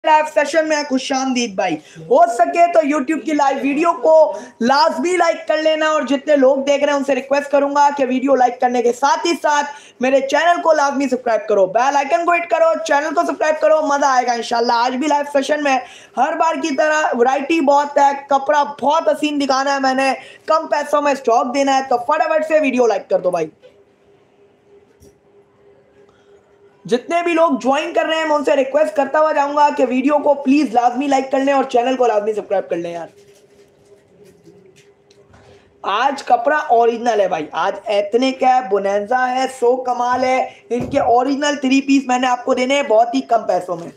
Live session में खुशामदीद भाई। हो सके तो YouTube की लाइव वीडियो को लाजमी लाइक कर लेना और जितने लोग देख रहे हैं उनसे रिक्वेस्ट करूंगा कि वीडियो लाइक करने के साथ ही साथ मेरे चैनल को लाजमी सब्सक्राइब करो, बेल आइकन को हिट करो, चैनल को सब्सक्राइब करो। मजा आएगा इंशाल्लाह। आज भी लाइव सेशन में हर बार की तरह वैरायटी बहुत है, कपड़ा बहुत हसीन दिखाना है, मैंने कम पैसों में स्टॉक देना है, तो फटाफट से वीडियो लाइक कर दो भाई। जितने भी लोग ज्वाइन कर रहे हैं मैं उनसे रिक्वेस्ट करता हुआ जाऊंगा कि वीडियो को प्लीज लाजमी लाइक कर लें और चैनल को लाजमी सब्सक्राइब कर लें यार। आज कपड़ा ओरिजिनल है भाई, आज एथनिक है, बोनेंजा है, सो कमाल है। इनके ओरिजिनल 3 पीस मैंने आपको देने हैं बहुत ही कम पैसों में।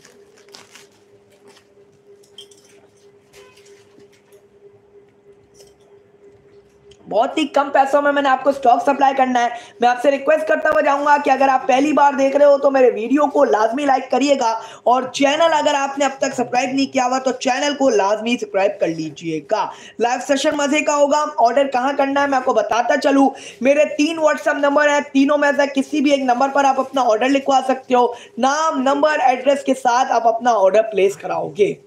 बहुत ही कम पैसों में मैंने आपको स्टॉक सप्लाई करना है। मैं आपसे रिक्वेस्ट करता हुआ जाऊंगा कि अगर आप पहली बार देख रहे हो तो मेरे वीडियो को लाजमी लाइक करिएगा और चैनल अगर आपने अब तक सब्सक्राइब नहीं किया हुआ तो चैनल को लाजमी सब्सक्राइब कर लीजिएगा। लाइव सेशन मजे का होगा। ऑर्डर कहां करना है मैं आपको बताता चलूं। मेरे 3 व्हाट्सएप नंबर है, तीनों में से किसी भी एक नंबर पर आप अपना ऑर्डर लिखवा सकते हो। नाम, नंबर, एड्रेस के साथ आप अपना ऑर्डर प्लेस कराओगे।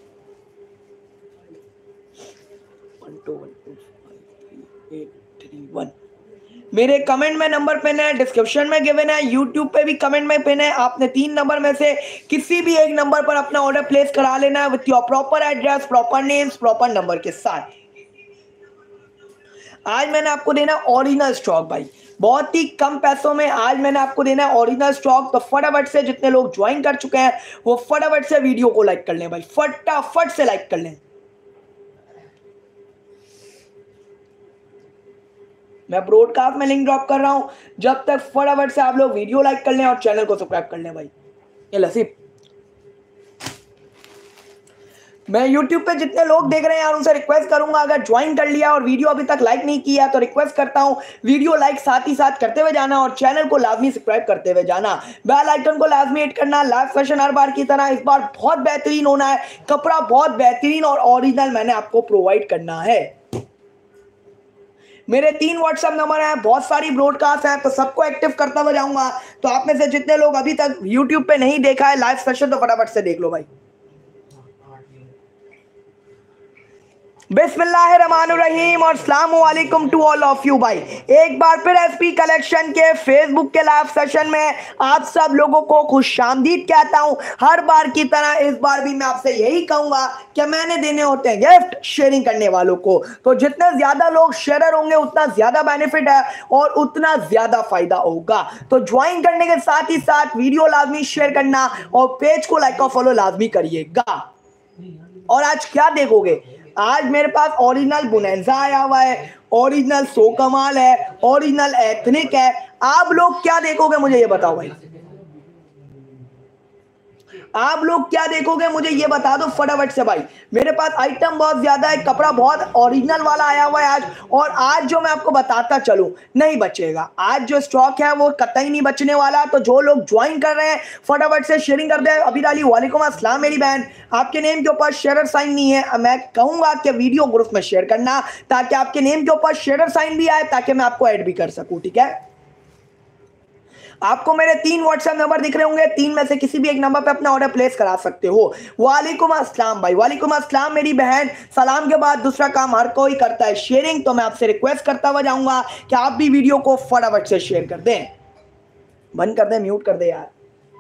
1 मेरे कमेंट में नंबर पिन है, डिस्क्रिप्शन में गिवन है, यूट्यूब पे भी कमेंट में पिन है। आपने 3 नंबर में से किसी भी एक नंबर पर अपना ऑर्डर प्लेस करा लेना है with your proper address, proper names, proper number के साथ। आज मैंने आपको देना ओरिजिनल स्टॉक भाई, बहुत ही कम पैसों में। आज मैंने आपको देना है ओरिजिनल स्टॉक, तो फटाफट से जितने लोग ज्वाइन कर चुके हैं वो फटाफट से वीडियो को लाइक कर लें भाई, फटाफट से लाइक कर लें। मैं ब्रॉडकास्ट में लिंक ड्रॉप कर रहा हूं, जब तक फटाफट से आप लोग वीडियो लाइक कर लें और चैनल को सब्सक्राइब कर लें भाई। ये लसीब, मैं YouTube पे जितने लोग देख रहे हैं यार उनसे रिक्वेस्ट करूंगा अगर ज्वाइन कर लिया और वीडियो अभी तक लाइक नहीं किया तो रिक्वेस्ट करता हूं वीडियो लाइक साथ ही साथ करते हुए जाना और चैनल को लाजमी सब्सक्राइब करते हुए जाना। बेल आइकन को लाजमी हिट करना। लाइव सेशन हर बार की तरह इस बार बहुत बेहतरीन होना है, कपड़ा बहुत बेहतरीन और ओरिजिनल मैंने आपको प्रोवाइड करना है। मेरे 3 व्हाट्सएप नंबर हैं, बहुत सारी ब्रॉडकास्ट हैं, तो सबको एक्टिव करता हुआ जाऊंगा। तो आप में से जितने लोग अभी तक YouTube पे नहीं देखा है लाइव सेशन तो फटाफट से देख लो भाई। बिस्मिल्लाहिर्रहमानुर्रहीम और अस्सलामु अलैकुम टू ऑल ऑफ यू भाई। एक बार फिर एसपी कलेक्शन के फेसबुक के लाइव सेशन में आप सब लोगों को खुशामदीद कहता हूं। हर बार की तरह इस बार भी मैं आपसे यही कहूंगा कि मैंने देने होते हैं गिफ्ट शेयरिंग करने वालों को, तो जितने ज्यादा लोग शेयर होंगे उतना ज्यादा बेनिफिट है और उतना ज्यादा फायदा होगा। तो ज्वाइन करने के साथ ही साथ वीडियो लाजमी शेयर करना और पेज को लाइक और फॉलो लाजमी करिएगा। और आज क्या देखोगे, आज मेरे पास ओरिजिनल बोनेंजा आया हुआ है, ओरिजिनल सो कमाल है, ओरिजिनल एथनिक है। आप लोग क्या देखोगे मुझे ये बताओ भाई, आप लोग क्या देखोगे मुझे ये बता दो फटाफट से भाई। मेरे पास आइटम बहुत ज्यादा है, कपड़ा बहुत ओरिजिनल वाला आया हुआ है आज। और आज जो मैं आपको बताता चलूं नहीं बचेगा, आज जो स्टॉक है वो कतई नहीं बचने वाला। तो जो लोग ज्वाइन कर रहे हैं फटाफट से शेयरिंग कर दे। अबीद अली वालेकुम अस्सलाम मेरी बहन, आपके नेम के ऊपर शेयर साइन नहीं है, मैं कहूंगा कि वीडियो ग्रुप में शेयर करना ताकि आपके नेम के ऊपर शेयर साइन भी आए ताकि मैं आपको ऐड भी कर सकूं, ठीक है। आपको मेरे 3 व्हाट्सएप नंबर दिख रहे होंगे, 3 में से किसी भी एक नंबर पे अपना ऑर्डर प्लेस करा सकते हो। वालेकुम अस्सलाम भाई, वालेकुम अस्सलाम मेरी बहन। सलाम के बाद दूसरा काम हर कोई करता है शेयरिंग, तो मैं आपसे रिक्वेस्ट करता हुआ जाऊंगा कि आप भी वीडियो को फटाफट से शेयर कर दें। बंद कर दे, म्यूट कर दे यार,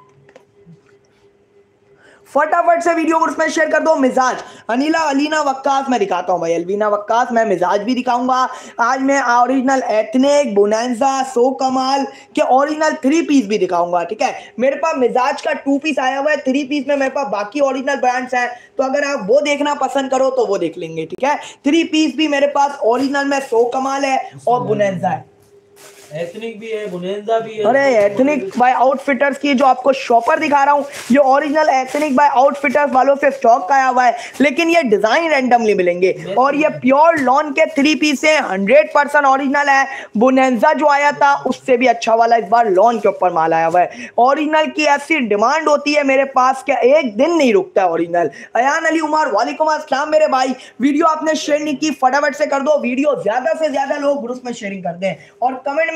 फटाफट से वीडियो ग्रुप में शेयर कर दो। मिजाज अनीला अलीना वक्कास मैं दिखाता हूं भाई, अलवीना वक्कास मैं मिजाज भी दिखाऊंगा। आज मैं ओरिजिनल एथनिक बोनेंजा सो कमाल के ओरिजिनल 3 पीस भी दिखाऊंगा, ठीक है। मेरे पास मिजाज का 2 पीस आया हुआ है, 3 पीस में मेरे पास बाकी ओरिजिनल ब्रांड्स हैं, तो अगर आप वो देखना पसंद करो तो वो देख लेंगे, ठीक है। 3 पीस भी मेरे पास ओरिजिनल में सो कमाल है और बोनेंजा है, एथनिक भी है, बोनेंजा भी है। अरे एथनिक बाय आउटफिटर्स की जो आपको शॉपर दिखा रहा हूं ये ओरिजिनल एथनिक बाय आउटफिटर्स वालों से स्टॉक आया हुआ है, लेकिन ये डिजाइन रैंडमली मिलेंगे और ये प्योर लॉन के 3 पीस है, 100% ओरिजिनल है। बोनेंजा जो आया था उससे भी अच्छा वाला इस बार लॉन के ऊपर माल आया हुआ है। ओरिजिनल की ऐसी डिमांड होती है मेरे पास क्या एक दिन नहीं रुकता है ओरिजिनल। अयान अली उमर वालेकुम अस्सलाम मेरे भाई, वीडियो आपने शेयर नहीं की फटाफट से कर दो, वीडियो ज्यादा से ज्यादा लोग ग्रुप में शेयरिंग कर दें और कमेंट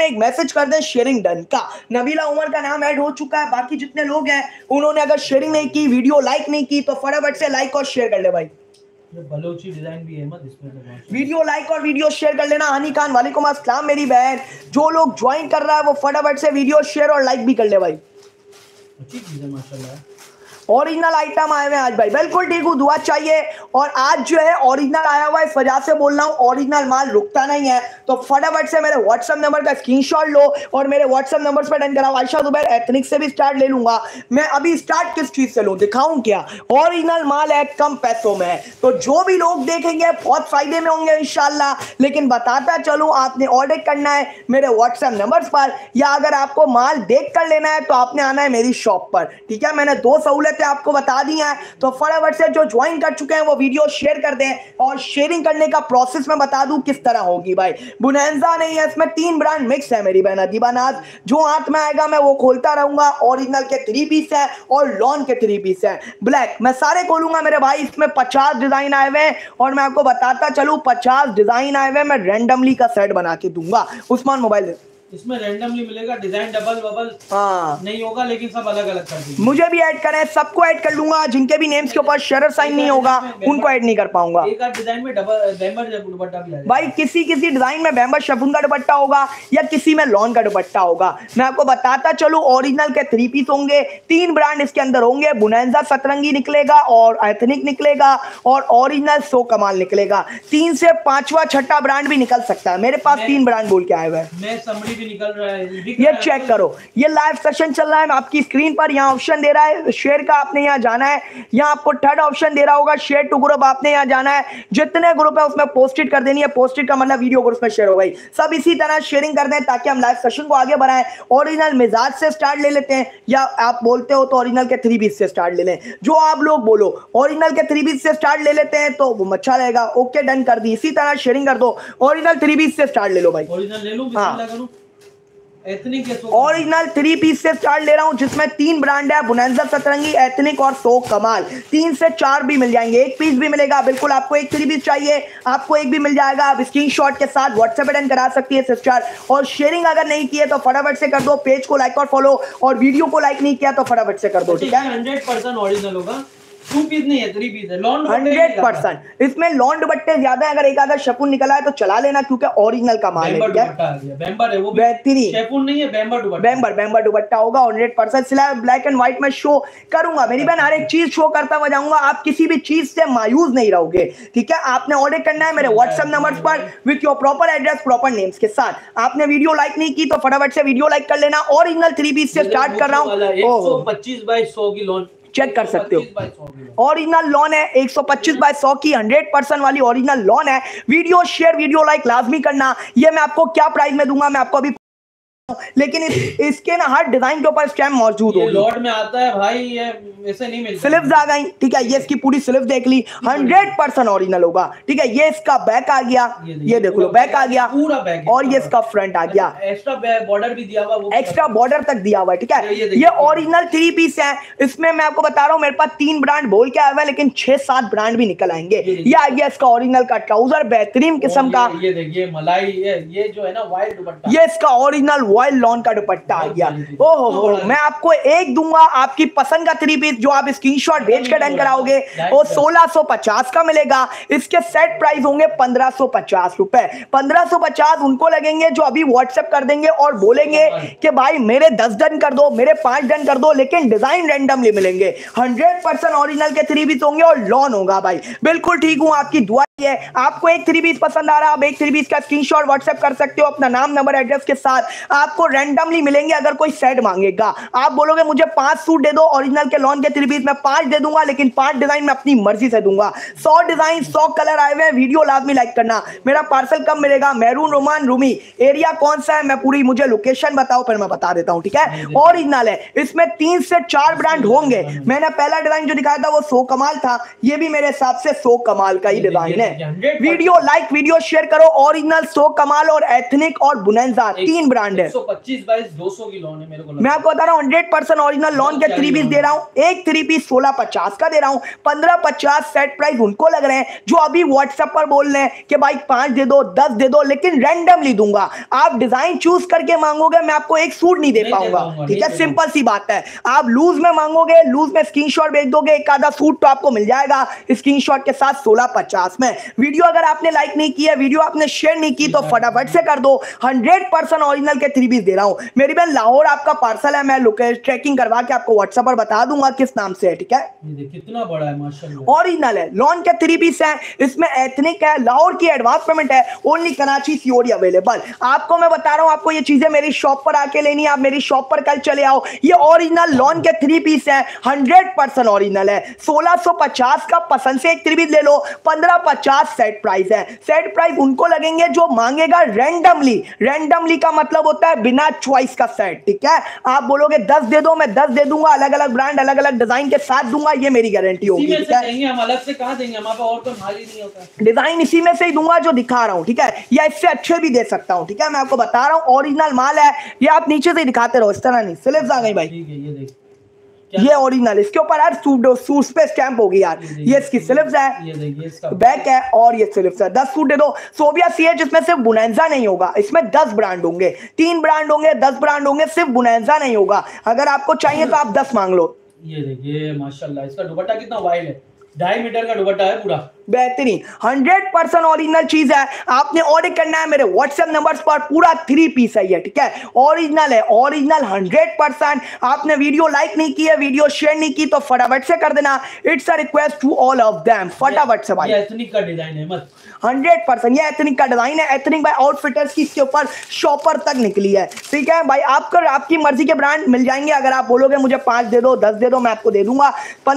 में एक मैसेज कर दें शेयरिंग डन का। नबीला उमर का नाम ऐड हो चुका है, बाकी जितने लोग हैं उन्होंने अगर शेयरिंग नहीं की, वीडियो लाइक नहीं की तो फटाफट से लाइक और शेयर कर ले भाई। ये बलोची डिजाइन भी है मत इसमें तो। वीडियो लाइक और वीडियो शेयर कर लेना। हनी खान वालेकुम अस्सलाम मेरी बहन। जो लोग ज्वाइन कर रहा है वो फटाफट से वीडियो शेयर और लाइक भी कर ले भाई। अच्छी चीज है माशाल्लाह। ओरिजिनल आइटम आए हुए हैं आज भाई, बिल्कुल ठीक हूँ, दुआ चाहिए। और आज जो है ओरिजिनल आया हुआ है, इस वजह से बोल रहा हूँ ओरिजिनल माल रुकता नहीं है। तो फटाफट से मेरे व्हाट्सएप नंबर का स्क्रीनशॉट लो और मेरे व्हाट्सएप नंबर पर डन कराओ। आयशा जुबैर एथनिक से भी स्टार्ट ले लूंगा मैं। अभी स्टार्ट किस चीज से लूं, दिखाऊं क्या? ओरिजिनल माल है, कम पैसों में है, तो जो भी लोग देखेंगे बहुत फायदे में होंगे इंशाल्लाह। लेकिन बताता चलूं, आपने ऑर्डर करना है मेरे व्हाट्सएप नंबर पर, या अगर आपको माल देख कर लेना है तो आपने आना है मेरी शॉप पर, ठीक है। मैंने 2 सहूलतें आपको बता दी हैं, तो फटाफट से जो ज्वाइन कर चुके हैं वो वीडियो शेयर कर दें। और शेयरिंग करने का प्रोसेस मैं बता दूं किस तरह होगी भाई। बुनेंजा नहीं है, इसमें 3 ब्रांड मिक्स है मेरी बहन अदीबा नाज। जो हाथ में आएगा मैं वो खोलता रहूंगा। ओरिजिनल के 3 पीस है और लॉन के 3 पीस है ब्लैक, मैं सारे खोलूंगा मेरे भाई। इसमें 50 डिजाइन आए हुए हैं और मैं आपको बताता चलूं 50 डिजाइन आए हुए हैं। मैं रैंडमली का सेट बना के दूंगा। उस्मान मोबाइल इसमें रैंडमली मिलेगा, डिजाइन डबल बबल नहीं होगा, लेकिन सब अलग अलग कर देंगे। मुझे भी ऐड करें, सबको ऐड कर लूंगा। जिनके भी नेम्स के ऊपर शेयर साइन नहीं होगा उनको ऐड नहीं कर पाऊंगा। एक आध डिजाइन में डबल बैम्बर दुपट्टा भी आएगा भाई, किसी डिजाइन में बैम्बर शफून का दुपट्टा होगा या किसी में लॉन का दुपट्टा होगा। मैं आपको बताता चलूं ओरिजिनल के 3 पीस होंगे। 3 ब्रांड इसके अंदर होंगे। बुनेंजा सतरंगी निकलेगा और एथनिक निकलेगा और ओरिजिनल सो कमाल निकलेगा। 3 से 5वां 6ठा ब्रांड भी निकल सकता है। मेरे पास 3 ब्रांड बोल के आए हुए हैं। निकल रहा है, ये चेक करो, ये लाइव सेशन चल रहा है आपकी स्क्रीन पर। यहाँ ऑप्शन दे रहा है शेयर का, आपने यहाँ जाना है। यहाँ आपको 3rd ऑप्शन दे रहा होगा शेयर टू ग्रुप, आपने यहाँ जाना है। जितने ग्रुप है उसमें पोस्टेड कर देनी है। पोस्टेड का मतलब वीडियो ग्रुप में शेयर हो गई। सब इसी तरह शेयरिंग कर दें ताकि हम लाइव सेशन को आगे बढ़ाएं। ओरिजिनल मिजाज से स्टार्ट ले लेते हैं, या आप बोलते हो तो ओरिजिनल के 3 पीस से स्टार्ट ले लें। जो आप लोग बोलो, ओरिजिनल के 3 पीस से स्टार्ट ले लेते हैं तो वो अच्छा रहेगा। ओके डन कर दी। इसी तरह शेयरिंग कर दो। ओरिजिनल 3 पीस से स्टार्ट ले लो भाई। ओरिजिनल ले लूं, हाँ, करूं एथनिक के ओरिजिनल 3 पीस से स्टार्ट ले रहा हूं, जिसमें 3 ब्रांड है। बुनेंजा सतरंगी, एथनिक और सो कमाल। 3 से 4 भी मिल जाएंगे, 1 पीस भी मिलेगा। बिल्कुल आपको एक 3 पीस चाहिए, आपको एक भी मिल जाएगा। आप स्क्रीनशॉट के साथ व्हाट्सएप पे डन करा सकती है सिस्टर। और शेयरिंग अगर नहीं की है तो फटाफट से कर दो। पेज को लाइक और फॉलो, और वीडियो को लाइक नहीं किया तो फटाफट से कर दो, ठीक है। 100% ओरिजिनल होगा। 2 पीस नहीं है, 3 पीस है। लॉन 100% इसमें लॉन दुपट्टे ज्यादा है। अगर एक आधा शफून निकला है तो चला लेना, क्योंकि ओरिजिनल का माल है। बैम्बर है, वो बेहतरीन शैफून नहीं है, बैम्बर दुपट्टा होगा। 100% सिला ब्लैक एंड व्हाइट में शो करूंगा मेरी बहन। हर एक चीज शो करता हुआ जाऊंगा। आप किसी भी चीज से मायूस नहीं रहोगे, ठीक है। आपने ऑर्डर करना है मेरे व्हाट्सएप नंबर पर with your proper address, proper names के साथ। आपने वीडियो लाइक नहीं की तो फटाफट से वीडियो लाइक कर लेना। ओरिजिनल 3 पीस से स्टार्ट कर रहा हूँ। 125 बाई 100 की लॉन चेक कर सकते हो। ओरिजिनल लॉन है 125 बाय 100 की, 100% वाली ओरिजिनल लॉन है। वीडियो शेयर, वीडियो लाइक लाजमी करना। ये मैं आपको क्या प्राइस में दूंगा मैं आपको अभी, लेकिन इसके ना हर डिजाइन के ऊपर स्टैम्प मौजूद होगी। लॉट में आता है भाई, ये ऐसे नहीं मिलता। स्लिप्स आ गई, ठीक है। ये इसकी पूरी स्लिप देख ली, 100% ओरिजिनल होगा, ठीक है। ये इसका बैक आ गया, ये देख लो बैक आ गया पूरा बैक, और ये इसका फ्रंट आ गया। एक्स्ट्रा बॉर्डर भी दिया हुआ, वो एक्स्ट्रा बॉर्डर तक दिया हुआ है, ठीक है। ये ओरिजिनल 3 पीस है। इसमें मैं आपको बता रहा हूँ मेरे पास 3 ब्रांड बोल के आया हुआ है, लेकिन 6-7 ब्रांड भी निकल आएंगे। ये आ गया इसका ओरिजिनल का ट्राउजर, बेहतरीन किस्म का। ये देखिए मलाई, ये जो है ना वाइल्ड दुपट्टा, ये इसका ओरिजिनल वाइल्ड लॉन का दुपट्टा आ गया। ओहो, मैं आपको एक दूंगा आपकी पसंद का 3 पीस, जो आप स्क्रीनशॉट भेज कर डन कराओगे वो 1650 का मिलेगा। इसके सेट प्राइस होंगे 1550 रुपए। 1550 उनको लगेंगे जो अभी व्हाट्सएप कर देंगे और बोलेंगे कि भाई मेरे 10 डन कर दो, मेरे 5 डन कर दो, लेकिन डिजाइन रैंडमली मिलेंगे। 100% ओरिजिनल के 3 पीस होंगे और लॉन होगा भाई। बिल्कुल ठीक हूं, आपकी दुआ है। आपको एक 3 पीस पसंद आ रहा है, आप एक 3 पीस का स्क्रीनशॉट व्हाट्सएप कर सकते हो अपना नाम, नंबर, एड्रेस के साथ। आपको रैंडमली मिलेंगे। अगर कोई सेट मांगेगा, आप बोलोगे मुझे 5 सूट दे दो ओरिजिनल के लॉन के 3 पीस, मैं 5 दे दूंगा, लेकिन 5 डिजाइन मैं अपनी मर्जी से दूंगा। 100 डिजाइन 100 कलर आए हुए हैं। वीडियो लाजमी लाइक करना। मेरा पार्सल कब मिलेगा? मैरून रोमान रूमी, एरिया कौन सा है? मैं पूरी मुझे लोकेशन बताओ, फिर मैं बता देता हूं, ठीक है। ओरिजिनल है, इसमें 3 से 4 ब्रांड होंगे। मैंने पहला डिजाइन जो दिखाया था वो सो कमाल था, ये भी मेरे हिसाब से सो कमाल का ही डिजाइन है। वीडियो लाइक, वीडियो शेयर करो। ओरिजिनल, सो कमाल और एथनिक और बुनेंजा 3 ब्रांड है। 125 बाई 200 की लॉन है मेरे को मैं आपको बता रहा हूँ 100% ओरिजिनल लॉन के 3 पीस दे रहा हूँ। एक 3 पीस 1650 का दे रहा हूँ। 1550 सेट प्राइस उनको लग रहे हैं जो अभी व्हाट्सएप पर बोल रहे हैं कि भाई 5 दे दो 10 दे दो, लेकिन रैंडमली दूंगा। आप डिजाइन चूज करके मांगोगे, मैं आपको एक सूट नहीं दे पाऊंगा, ठीक है, सिंपल सी बात है। आप लूज में मांगोगे, लूज में स्क्रीनशॉट भेज दोगे, एक आधा सूट तो आपको मिल जाएगा स्क्रीनशॉट के साथ 1650 में। वीडियो अगर आपने लाइक नहीं किया, वीडियो आपने शेयर नहीं की, तो फटाफट से कर दो। 100% ओरिजिनल के 3 पीस दे रहा हूं। मेरी बहन लाहौर आपका पार्सल है, मैं लोकेशन ट्रैकिंग करवा के आपको व्हाट्सएप पर बता दूंगा किस नाम से है, ठीक है। ये कितना बड़ा है माशाल्लाह, ओरिजिनल है, लॉन के 3 पीस है, इसमें एथनिक है, लाहौर की एडवांस पेमेंट है, ओनली कराची सीओडी अवेलेबल। आपको मैं बता रहा हूं, आपको ये चीजें मेरी शॉप पर आके लेनी है, आप मेरी शॉप पर कल चले आओ। ये ओरिजिनल लॉन के 3 पीस है, 100% ओरिजिनल है। 1650 का पसंद से एक 3 पीस ले लो, 1550 सेट प्राइस है। सेट प्राइस उनको लगेंगे जो मांगेगा रैंडमली। रैंडमली का मतलब होता है बिना चॉइस का सेट, ठीक है। आप बोलोगे 10 दे दो, मैं 10 दे दूंगा, अलग अलग ब्रांड अलग अलग डिजाइन के साथ दूंगा, ये मेरी गारंटी होगी, ठीक है। हम अलग से कहां देंगे, हमारे पास और तो माल ही नहीं होता। डिजाइन इसी में से ही दूंगा जो दिखा रहा हूं, ठीक है, या इससे अच्छे भी दे सकता हूं, ठीक है। मैं आपको बता रहा हूं ओरिजिनल माल है, ये आप नीचे से दिखाते रहो, इस तरह नहीं। स्लिप्स आ गई भाई, ठीक है, ये देख, ये ओरिजिनल, इसके ऊपर यार सूट पे स्टैंप होगी यार। ये इसकी स्लिप्स है, ये देखिए इसका बैक है, और ये स्लिप्स है। 10 सूट दे दो। सोबिया सीएच, इसमें सिर्फ बुनेंजा नहीं होगा, इसमें 10 ब्रांड होंगे, 3 ब्रांड होंगे, 10 ब्रांड होंगे, सिर्फ बुनेंजा नहीं होगा। अगर आपको चाहिए तो आप 10 मांग लो। ये देखिए माशाल्लाह, इसका दुपट्टा कितना वाइड है, 2.5 मीटर का दुपट्टा है पूरा, बेहतरीन 100% ओरिजिनल चीज है। आपने ऑर्डर करना है मेरे व्हाट्सएप नंबर्स पर, पूरा 3 पीस है ये, ठीक है। ओरिजिनल है, ओरिजिनल 100%। आपने वीडियो लाइक नहीं की है, वीडियो शेयर नहीं की, तो फटाफट से कर देना। It's a request to all of them, फटाफट से भाई। ये एथनिक का डिजाइन है मत, 100% ये एथनिक का डिजाइन है। एथनिक बाय आउटफिटर्स की इसके ऊपर शॉपर तक निकली है, ठीक है भाई। आपकी मर्जी के ब्रांड मिल जाएंगे। अगर आप बोलोगे मुझे 5 दे दो 10 दे दो, मैं आपको दे दूंगा।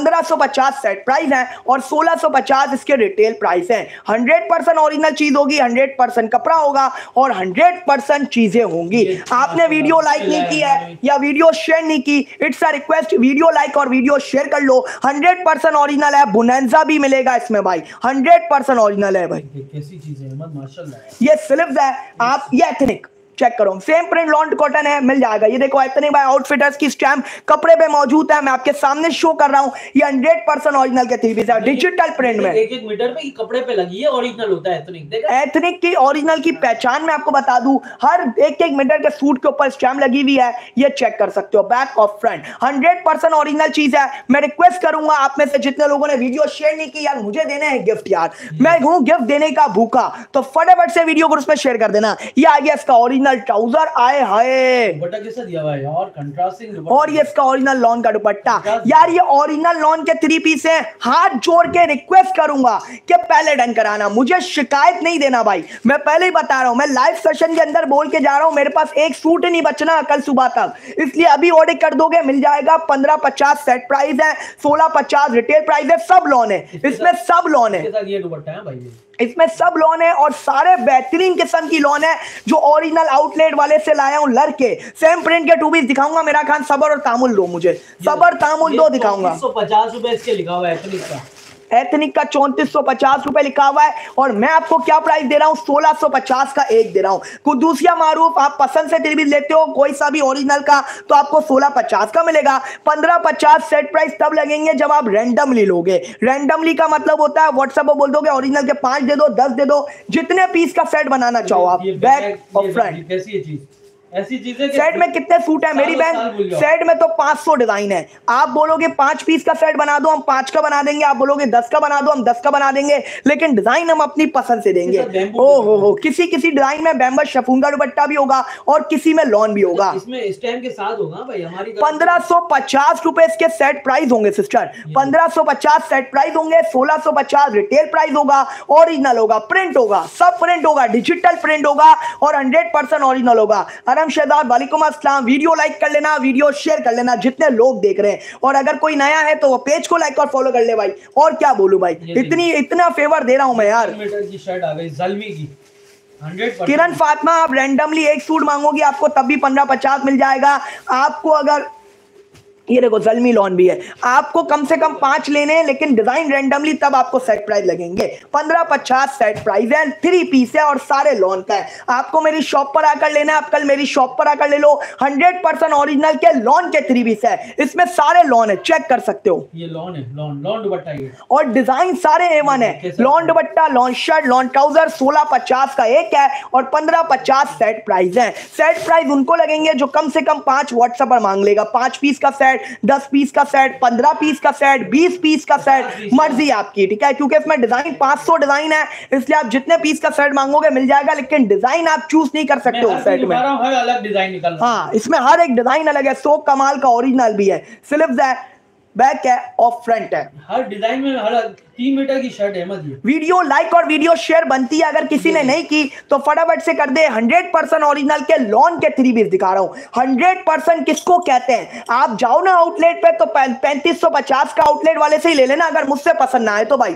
1550 सेट प्राइस है और 1650 इसके रिटेल प्राइस है। 100% ओरिजिनल चीज होगी, 100% कपड़ा होगा और 100% चीजें होंगी। आपने वीडियो लाइक नहीं की है या वीडियो शेयर नहीं की, it's a request, video like और वीडियो शेयर कर लो। 100% ओरिजिनल है, बुनेंजा भी मिलेगा इसमें भाई, 100% ओरिजिनल है भाई। कैसी चीजें हैं माशाल्लाह। ये स्लिप्स है, आप ये एथनिक चेक करो, सेम प्रिंट लॉन्ट कॉटन है, मिल जाएगा। ये देखो एथनिक बाय आउटफिटर्स की स्टैम्प कपड़े पे मौजूद है, मैं आपके सामने शो कर रहा हूं। ये 100% ओरिजिनल के 3 पीस है, डिजिटल प्रिंट में, 1-1 मीटर पे कपड़े पे लगी है, ओरिजिनल होता है एथनिक। देखा, एथनिक की ओरिजिनल की पहचान मैं आपको बता दूं, हर 1-1 मीटर के सूट के ऊपर स्टैम्प लगी हुई है, ये चेक कर सकते हो, बैक और फ्रंट 100% ओरिजिनल चीज है। मैं रिक्वेस्ट करूंगा आप में से जितने लोगों ने वीडियो शेयर नहीं की, यार मुझे देने हैं गिफ्ट, यार मैं हूं गिफ्ट देने का भूखा, तो फटाफट से वीडियो ग्रुप में शेयर कर देना। ये आ गया इसका ओरिजिनल ट्राउजर, आए हाय, दुपट्टा कैसा दिया हुआ है यार, कंट्रास्टिंग। और ये इसका ओरिजिनल लॉन का दुपट्टा, यार ये ओरिजिनल लॉन के 3 पीस है। हाथ जोड़ के रिक्वेस्ट करूंगा कि पहले डन कराना, मुझे शिकायत नहीं देना भाई, मैं पहले ही बता रहा हूं, मैं लाइव सेशन के अंदर बोल के जा रहा हूं, मेरे पास एक सूट नहीं बचना कल सुबह तक, इसलिए अभी ऑर्डर कर दोगे मिल जाएगा। 1550 सेट प्राइस है, 1650 रिटेल प्राइस है, सब लॉन है इसमें, सब लॉन है, ये दुपट्टा है भाई, इसमें सब लॉन है और सारे बेहतरीन किस्म की लॉन है जो ओरिजिनल आउटलेट वाले से लाया हूं लड़के। सेम प्रिंट के 2 पीस दिखाऊंगा, मेरा खान सबर और तामुल दो, मुझे सबर तामुल दो दिखाऊंगा। 350 रुपए इसके लिखा हुआ है एथनिक का, एथनिक का 3450 रुपए लिखा हुआ है और मैं आपको क्या प्राइस दे रहा हूं, 1650 का एक दे रहा हूं। कुदूसिया मारूफ आप पसंद से टेलीविजन लेते हो कोई सा भी ओरिजिनल का, तो आपको 1650 का मिलेगा। 1550 सेट प्राइस तब लगेंगे जब आप रैंडमली लोगे। रैंडमली का मतलब होता है व्हाट्सएप पर बोल दोगे ओरिजिनल के 5 दे दो 10 दे दो, जितने पीस का सेट बनाना चाहो आप, बैक और फ्रंट। कैसी चीज, ऐसी चीजें सेट में कितने सूट है मेरी बहन, सेट में तो 500 डिजाइन है। आप बोलोगे 5 पीस का सेट बना दो, हम 5 का बना देंगे। आप बोलोगे 10 का बना दो, हम 10 का बना देंगे, लेकिन डिजाइन हम अपनी पसंद से देंगे। ओ हो, किसी किसी डिजाइन में बैम्बस शिफॉन का दुपट्टा भी होगा और किसी में लॉन भी होगा, इसमें स्टैम्प के साथ होगा भाई। हमारी 1550 रुपए इसके सेट प्राइस होंगे सिस्टर, 1550 सेट प्राइस होंगे, 1650 रिटेल प्राइस होगा। ओरिजिनल होगा, प्रिंट होगा, सब प्रिंट होगा, डिजिटल प्रिंट होगा और 100% ओरिजिनल होगा। शहजाद वालेकुम अस्सलाम, वीडियो लाइक कर लेना, वीडियो शेयर कर लेना जितने लोग देख रहे हैं, और अगर कोई नया है तो वो पेज को लाइक और फॉलो कर ले भाई। और क्या बोलूं भाई, इतना फेवर दे रहा हूं मैं यार। मीटर की शर्ट आ गई ज़ल्मी की, 100%। किरण फातिमा, आप रैंडमली एक सूट मांगोगी आपको तब भी 1550 मिल जाएगा। आपको अगर ये देखो जल्मी लॉन भी है, आपको कम से कम 5 लेने हैं, लेकिन डिजाइन रैंडमली तब आपको सेट प्राइस लगेंगे 1550 सेट प्राइस है, 3 पीस है और सारे लॉन का है। आपको मेरी शॉप पर आकर लेना है, आप कल मेरी शॉप पर आकर ले लो। 100% ओरिजिनल के लॉन के 3 पीस है, इसमें सारे लॉन है, चेक कर सकते हो। ये लॉन है, लॉन दुपट्टा ये, और डिजाइन सारे A1 है, lawn dupatta, lawn shirt, lawn trouser. 1650 का एक है और 1550 सेट प्राइस है। सेट प्राइस उनको लगेंगे जो कम से कम 5 व्हाट्सएप पर मांग लेगा। 5 पीस का सेट, 10 पीस का सेट, 15 पीस का सेट, 20 पीस का सेट, मर्जी आपकी, ठीक है। क्योंकि इसमें डिजाइन 500 डिजाइन है, इसलिए आप जितने पीस का सेट मांगोगे मिल जाएगा, लेकिन डिजाइन आप चूज नहीं कर सकते हो सेट में। हर अलग डिजाइन निकल रहा है। हाँ, इसमें हर एक डिजाइन अलग है। सो कमाल का ओरिजिनल भी है, स्लीव्स है, बैक है और फ्रंट है। हर डिजाइन में हर 3 मीटर की शर्ट है। मत ये वीडियो लाइक और वीडियो शेयर बनती है, अगर किसी ने नहीं की तो फटाफट से कर दे। 100% ओरिजिनल के लॉन के 3 पीस दिखा रहा हूं। 100% किसको कहते हैं? आप जाओ ना आउटलेट पे तो 3550 का आउटलेट वाले से ही ले लेना, अगर मुझसे पसंद ना आए तो। भाई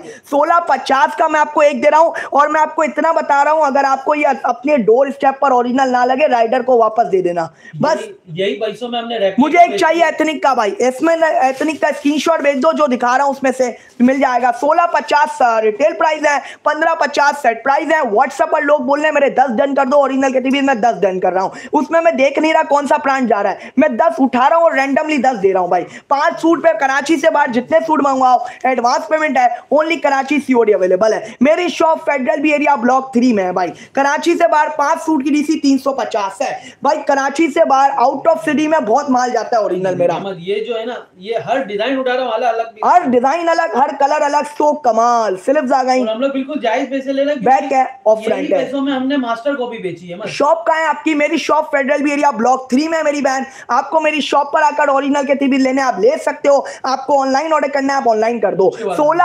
1650 का मैं आपको एक दे रहा हूं, और मैं आपको इतना बता रहा हूं, अगर आपको ये अपने डोर स्टेप पर ओरिजिनल ना लगे, राइडर को वापस दे देना बस। यही पैसों में हमने मुझे एक चाहिए एथनिक का भाई, इसमें एथनिक का स्क्रीनशॉट भेज दो, जो दिखा रहा हूं उसमें से मिल जाएगा। 1650 रिटेल प्राइस है, 1550 सेट प्राइस है। व्हाट्सएप पर लोग बोल रहे हैं मेरे 10 डन कर दो ओरिजिनल के टीवी, मैं 10 डन कर रहा हूं। उसमें मैं देख नहीं रहा कौन सा ब्रांड जा रहा है, मैं 10 उठा रहा हूं और रैंडमली 10 दे रहा हूं भाई। 5 सूट पे कराची से बाहर जितने सूट मंगवाओ एडवांस पेमेंट है, ओनली कराची सीओडी अवेलेबल है। मेरी shop Federal B area block 3 में है भाई। कराची से बाहर 5 सूट की डीसी 350 है भाई। कराची से बाहर आउट ऑफ सिटी में बहुत माल जाता है ओरिजिनल मेरा। ये जो है ना, ये हर डिजाइन उठा रहा हूं, अलग हर डिजाइन अलग, हर कलर अलग। सो कमाल स्लीव्स आ गई, हम लोग बिल्कुल जायज पैसे ले रहे हैं। बैक है और फ्रंट है। पैसों में हमने मास्टर कॉपी बेची है। शॉप का है आपकी, मेरी shop Federal B area block 3 में है मेरी बहन। आपको मेरी शॉप पर आकर ओरिजिनल के टीवी लेने आप ले सकते हो। आपको ऑनलाइन ऑर्डर करना है आप ऑनलाइन कर दो।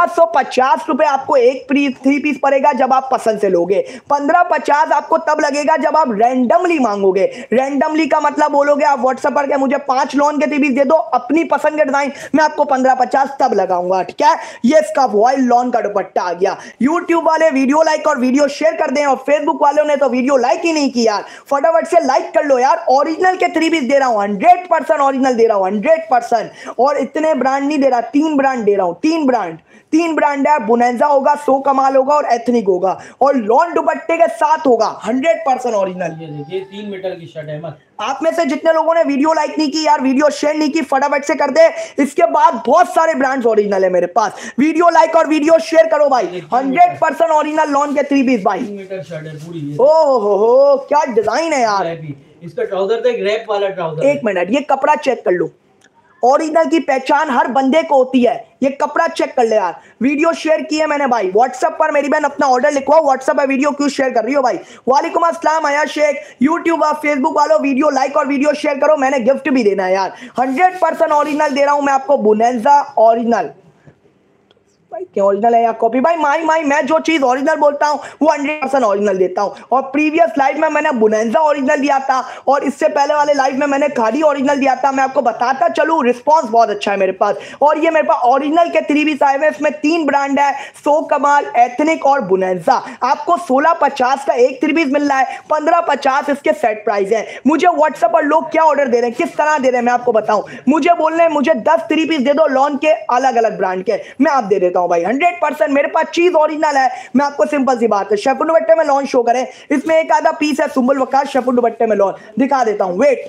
1650 रुपए आपको एक 3 पीस पड़ेगा जब आप पसंद से लोगे। 1550 आपको तब लगेगा जब आप रैंडमली मांगोगे। रैंडमली का मतलब बोलोगे आप व्हाट्सएप पर के मुझे 5 लॉन के टीवी दे दो अपनी पसंद के डिजाइन, मैं आपको 1550 तब लगाऊंगा, ठीक है। ये इसका वॉइल लॉन का दुपट्टा आ गया। यूट्यूब वाले वीडियो लाइक और वीडियो शेयर कर दें, और फेसबुक वालों ने तो वीडियो लाइक ही नहीं की यार, फटाफट से लाइक कर लो यार। ओरिजिनल के 3 पीस दे रहा हूं, 100% ओरिजिनल दे रहा हूं, 100%। और इतने ब्रांड नहीं दे रहा, 3 ब्रांड दे रहा हूं। 3 ब्रांड है, बुनेंजा होगा, सो कमाल होगा और एथनिक होगा, और लॉन दुपट्टे के साथ होगा। 100% ओरिजिनल। ये देखिए 3 मीटर की शर्ट है। मत आप में से जितने लोगों ने वीडियो लाइक नहीं की यार, वीडियो शेयर नहीं की, फटाफट से कर दे। इसके बाद बहुत सारे ब्रांड्स ओरिजिनल है मेरे पास। वीडियो लाइक और वीडियो शेयर करो भाई। 100% ओरिजिनल लॉन के 3 पीस भाई। 3 मीटर शर्ट है पूरी। ओ हो क्या डिजाइन है यार। इसका ट्राउजर तो एक रैप वाला ट्राउजर। एक मिनट, ये कपड़ा चेक कर लो। ओरिजिनल की पहचान हर बंदे को होती है, ये कपड़ा चेक कर ले यार। वीडियो शेयर की है मैंने भाई व्हाट्सएप पर, मेरी बहन अपना ऑर्डर लिखवाओ व्हाट्सएप पर। वीडियो क्यों शेयर कर रही हो भाई? वालेकुम अस्सलाम आया शेख। यूट्यूब और फेसबुक वालों वीडियो लाइक और वीडियो शेयर करो, मैंने गिफ्ट भी देना है यार। 100% ओरिजिनल दे रहा हूं मैं आपको, बुनेंजा ओरिजिनल। भाई क्या ओरिजिनल है या कॉपी? भाई माई मैं जो चीज ओरिजिनल बोलता हूं वो 100% ओरिजिनल देता हूं। और प्रीवियस लाइव में मैंने बुनेंजा ओरिजिनल दिया था, और इससे पहले वाले लाइव में मैंने खादी ओरिजिनल दिया था। मैं आपको बताता चलूं, रिस्पांस बहुत अच्छा है मेरे पास। और ये मेरे पास ओरिजिनल के 3 पीस आए हुए, इसमें 3 ब्रांड है, सो कमाल, एथनिक और बुनेंजा। आपको 1650 का एक 3 पीस मिल रहा है, 1550 इसके सेट प्राइस है। मुझे व्हाट्सएप पर लोग क्या ऑर्डर दे रहे हैं, किस तरह दे रहे हैं, मैं आपको बताऊं। मुझे बोल रहे हैं मुझे 10 3 पीस दे दो लॉन के, अलग अलग ब्रांड के, मैं आप दे देता हूं भाई। 100% मेरे पास चीज ओरिजिनल है। मैं आपको सिंपल सी बात है, शेफुन दुपट्टे में लॉन शो करें, इसमें एक आधा पीस है सुंबुल वकास शेफुन दुपट्टे में लॉन, दिखा देता हूं। वेट,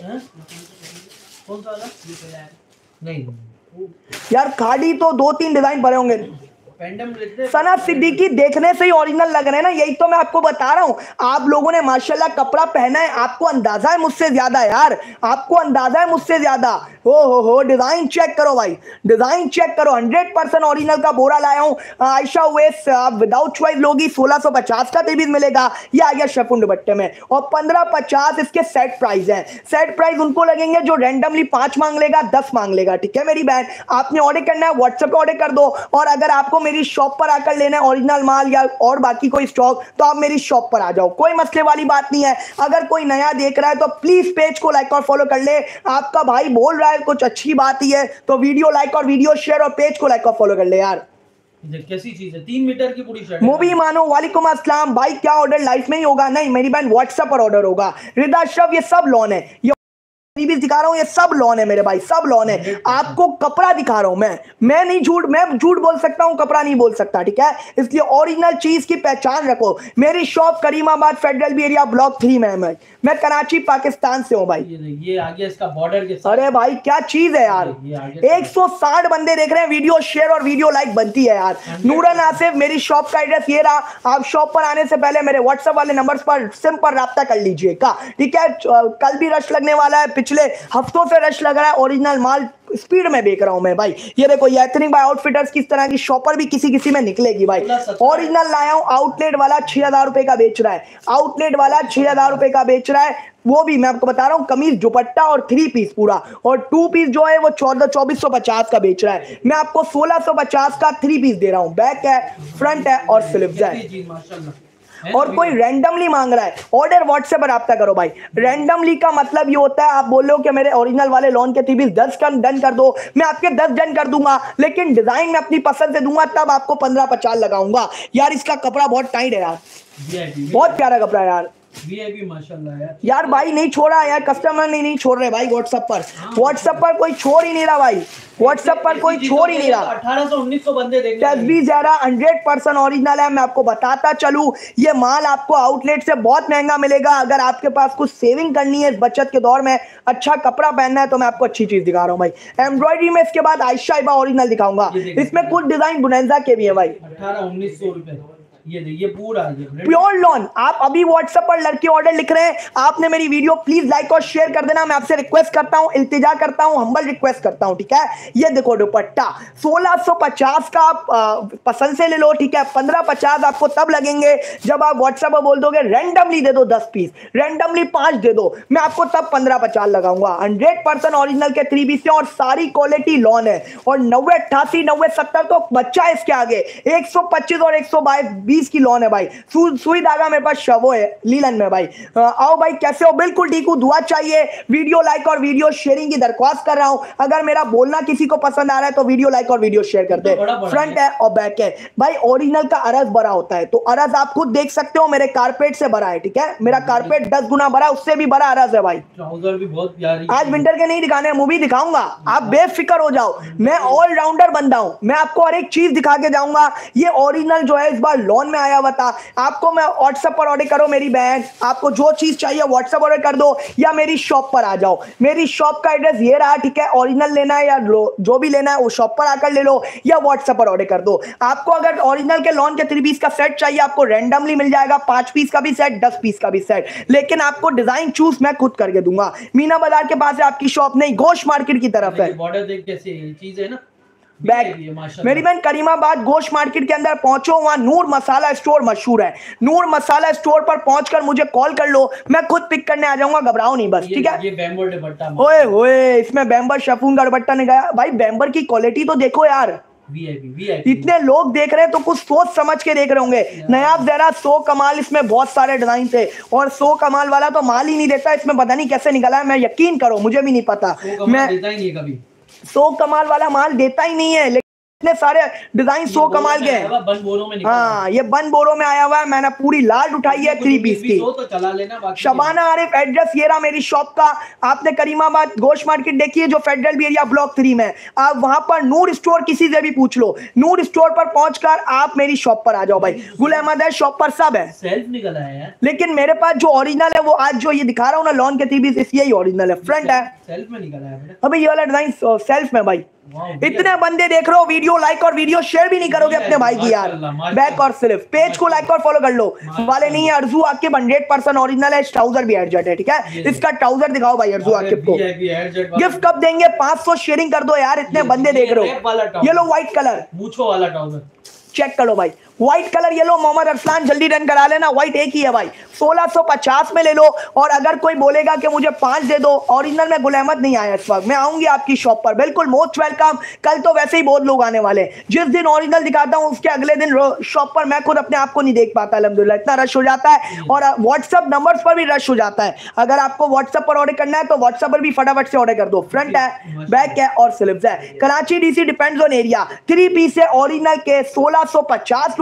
कौन सा वाला? नहीं यार खाड़ी तो 2-3 डिजाइन भरे होंगे। पेंडम सना सिद्दीकी देखने से ही ओरिजिनल लग रहे हैं ना, यही तो मैं आपको बता रहा हूं। आप लोगों ने माशाल्लाह कपड़ा पहना है, आपको अंदाजा है मुझसे ज्यादा यार, आपको अंदाजा है मुझसे ज्यादा। हो डिजाइन चेक करो भाई, डिजाइन चेक करो। 100% ओरिजिनल का बोरा लाया हूं। आयशा वेस आप विदाउट चॉइस लोगी 1650 का तेबीज मिलेगा। ये आ गया शेफुन दुपट्टे में, और 1550 इसके सेट प्राइस है। सेट प्राइस उनको लगेंगे जो रैंडमली 5 मांग लेगा, 10 मांग लेगा, ठीक है मेरी बहन। आपने ऑर्डर करना है व्हाट्सएप पे ऑर्डर कर दो, और अगर आपको मेरी शॉप पर आकर लेना है ओरिजिनल माल या और बाकी कोई स्टॉक, तो आप मेरी शॉप पर आ जाओ, कोई मसले वाली बात नहीं है। अगर कोई नया देख रहा है तो प्लीज पेज को लाइक और फॉलो कर ले। आपका भाई बोल रहा है कुछ अच्छी बात ही है, तो वीडियो लाइक और वीडियो शेयर और पेज को लाइक और फॉलो कर ले यार। कैसी चीज है? 3 मीटर की पूरी शर्ट। मूवी मानो वालेकुम अस्सलाम भाई, क्या ऑर्डर लाइफ में ही होगा? नहीं मेरी बहन व्हाट्सएप पर ऑर्डर होगा। रिदा अशरफ ये सब लॉन है, ये थ्री पीस दिखा रहा हूँ ये सब लॉन है मेरे भाई, सब लॉन है। आपको कपड़ा दिखा रहा हूँ मैं नहीं झूठ, मैं झूठ बोल सकता हूँ, कपड़ा नहीं बोल सकता, ठीक है। इसलिए ओरिजिनल चीज की पहचान रखो। मेरी शॉप Karimabad Federal B area block 3 में है। मैं कराची पाकिस्तान से हूँ भाई। ये आगे इसका बॉर्डर के साथ। अरे भाई क्या चीज है यार, 160 बंदे देख रहे हैं, वीडियो शेयर और वीडियो लाइक बनती है यार। नूरन आसिफ, मेरी शॉप का एड्रेस ये रहा। आप शॉप पर आने से पहले मेरे व्हाट्सएप वाले नंबर्स पर सिम पर राब्ता कर लीजिएगा, ठीक है। कल भी रश लगने वाला है, पिछले हफ्तों से रश लग रहा है। ओरिजिनल माल स्पीड में बेच रहा हूं मैं भाई। ये देखो ये एथनिक बाय आउटफिटर्स की तरह की शॉपर भी किसी में निकलेगी भाई। ओरिजिनल लाया हूं, आउटलेट वाला 6000 रुपए का बेच रहा है, आउटलेट वाला 6000 रुपए का बेच रहा है। वो भी मैं आपको बता रहा हूं, कमीज दुपट्टा और 3 पीस पूरा, और 2 पीस जो है वो 2450 का बेच रहा है। मैं आपको 1650 का 3 पीस दे रहा हूं। बैक है, फ्रंट है और स्लीव्स है। और कोई रैंडमली मांग रहा है, ऑर्डर व्हाट्सएप पर राब्ता करो भाई। रैंडमली का मतलब ये होता है, आप बोल रहे हो कि मेरे ओरिजिनल वाले लॉन के 3 पीस 10 डन कर दो, मैं आपके 10 डन कर दूंगा, लेकिन डिजाइन में अपनी पसंद से दूंगा, तब आपको 15-50 लगाऊंगा। यार इसका कपड़ा बहुत टाइट है यार, बहुत प्यारा कपड़ा है यार, वीआईपी माशाल्लाह यार भाई नहीं छोड़ा यार, कस्टमर नहीं छोड़ रहे भाई। व्हाट्सएप पर कोई छोड़ ही नहीं रहा भाई, व्हाट्सएप पर कोई छोड़ ही नहीं रहा। 1800-1900 बंदे देख रहे हैं। भी ज्यादा 100% ओरिजिनल है। मैं आपको बताता चलूं, ये माल आपको आउटलेट से बहुत महंगा मिलेगा। अगर आपके पास कुछ सेविंग करनी है इस बचत के दौर में, अच्छा कपड़ा पहनना है, तो मैं आपको अच्छी चीज दिखा रहा हूं भाई। एम्ब्रॉयडरी में इसके बाद आयशा इबा ओरिजिनल दिखाऊंगा, इसमें कुछ डिजाइन बुनेजा के भी है भाई। 1800-1900 रुपए ये पूरा प्योर लॉन। आप अभी व्हाट्सएप पर लड़के ऑर्डर लिख रहे हैं, आपने मेरी वीडियो प्लीज लाइक और शेयर कर देना। मैं आपसे रिक्वेस्ट करता हूं, इल्तिजा करता हूं, हम्बल रिक्वेस्ट करता हूं, ठीक है। ये देखो दुपट्टा 1650 का, आप पसंद से ले लो, ठीक है। 1550 आपको तब लगेंगे जब आप व्हाट्सएप पर बोल दोगे रैंडमली दे दो 10 पीस, रैंडमली 5 दे दो, मैं आपको तब 1550 लगाऊंगा। 100% ओरिजिनल के 3 पीस और सारी क्वालिटी लॉन है। और 90, 88, 90, 70 तो बच्चा है इसके आगे। 125 और 122 की लॉन है भाई। सुई धागा मेरे पास शवो है लीलन में भाई। आओ भाई, कैसे हो? बिल्कुल ठीक हूं, दुआ चाहिए। वीडियो लाइक और वीडियो शेयरिंग की दरख्वास्त कर रहा हूं। अगर मेरा बोलना किसी को पसंद आ रहा है तो वीडियो लाइक और वीडियो शेयर कर दे। फ्रंट है और बैक है भाई। ओरिजिनल का अरज बड़ा होता है, तो अरज आप खुद देख सकते हो, मेरे कारपेट से बड़ा है, ठीक है। मेरा कारपेट 10 गुना बड़ा, उससे भी बड़ा अरज है भाई। ट्राउजर भी बहुत प्यारी। आज विंटर के नहीं दिखाने, मूवी दिखाऊंगा, आप बेफिक्र हो जाओ। मैं ऑलराउंडर बंदा हूं, मैं आपको हर एक चीज दिखा के जाऊंगा। ये ओरिजिनल जो है इस बार लॉन में आया हुआ था। आपको मैं व्हाट्सएप पर ऑर्डर करो मेरी बहन, आपको जो चीज चाहिए व्हाट्सएप ऑर्डर कर दो, या मेरी शॉप पर आ जाओ। मेरी शॉप का एड्रेस ये रहा, ठीक है। ओरिजिनल लेना है या जो भी लेना है वो शॉप पर आकर ले लो, या व्हाट्सएप पर ऑर्डर कर दो। आपको अगर ओरिजिनल के लॉन के 3 पीस का सेट चाहिए, आपको रैंडमली मिल जाएगा। 5 पीस का भी सेट, 10 पीस का भी सेट, लेकिन आपको डिजाइन चूज मैं खुद करके दूंगा। मीना बाजार के पास है आपकी शॉप, नहीं गोश्त मार्केट की तरफ है। बॉर्डर देख कैसे चीज है ना, बैक मेरी बहन करीमाबाद गोश्त मार्केट के अंदर पहुंचो, वहां नूर मसाला स्टोर मशहूर है। नूर मसाला स्टोर पर पहुंचकर मुझे कॉल कर लो, मैं खुद पिक करने आ जाऊंगा, घबराओ नहीं बस, ठीक है। ये बैम्बर दुपट्टा, ओए ओए, इसमें बैम्बर शफून का दुपट्टा नहीं गया भाई। बैम्बर की क्वालिटी तो देखो यार, वीआईपी। इतने लोग देख रहे हैं तो कुछ सोच समझ के देख रहे होंगे। नया जरा 100 कमाल, इसमें बहुत सारे डिजाइन थे, और 100 कमाल वाला तो माल ही नहीं देता। इसमें पता नहीं कैसे निकला है, मैं यकीन करो मुझे भी नहीं पता। मैं 100 कमाल वाला माल देता ही नहीं है, इतने सारे डिजाइन 100 कमाल के हैं। बन बोरों में हाँ, ये बन बोरों में आया हुआ है। मैंने पूरी लाट उठाई है 3 पीस की। तो चला लेना। शबाना आरिफ, एड्रेस ये रहा मेरी शॉप का। आपने करीमाबाद गोश्त मार्केट देखी है जो फेडरल बी एरिया ब्लॉक 3 में, आप वहां पर नूर स्टोर किसी से भी पूछ लो। नूर स्टोर पर पहुंचकर आप मेरी शॉप पर आ जाओ भाई। गुल अहमद है शॉप पर, सब है। सेल्फ निकला है यार, लेकिन मेरे पास जो ओरिजिनल है वो आज जो ये दिखा रहा हूँ ना लॉन के 3 पीस, यही ओरिजिनल है। फ्रंट है, सेल्फ में निकला है अभी ये वाला डिजाइन सेल्फ में भाई। इतने बंदे देख रहे हो, वीडियो लाइक और वीडियो शेयर भी नहीं करोगे अपने भाई की यार। बैक और सिर्फ पेज को लाइक और फॉलो कर लो। वाले नहीं है अर्जू आकिब, 100% ओरिजिनल है। ट्राउजर भी एडजस्ट है, ठीक है। इसका ट्राउजर दिखाओ भाई अर्जू आकिब को। गिफ्ट कब देंगे? 500 शेयरिंग कर दो यार, इतने बंदे देख रहे हो। ये लो व्हाइट कलर, मूंछों वाला ट्राउजर चेक करो भाई। व्हाइट कलर ये लो, मोहम्मद अरसलान जल्दी डन करा लेना। व्हाइट एक ही है भाई, 1650 में ले लो। और अगर कोई बोलेगा कि मुझे 5 दे दो, ओरिजिनल में गुल अहमद नहीं आया इस वक्त, मैं आऊंगी आपकी शॉप पर, बिल्कुल मोस्ट वेलकम। कल तो वैसे ही बहुत लोग आने वाले, जिस दिन ओरिजिनल दिखाता हूं उसके अगले दिन शॉप पर मैं खुद अपने आप को नहीं देख पाता, अल्हम्दुलिल्लाह इतना रश हो जाता है। और व्हाट्सएप नंबर्स पर भी रश हो जाता है। अगर आपको व्हाट्सएप पर ऑर्डर करना है तो व्हाट्सएप पर भी फटाफट से ऑर्डर कर दो। फ्रंट है, बैक है और स्लीव्स है। Karachi DC depends on area. 3 piece है ओरिजिनल के 1650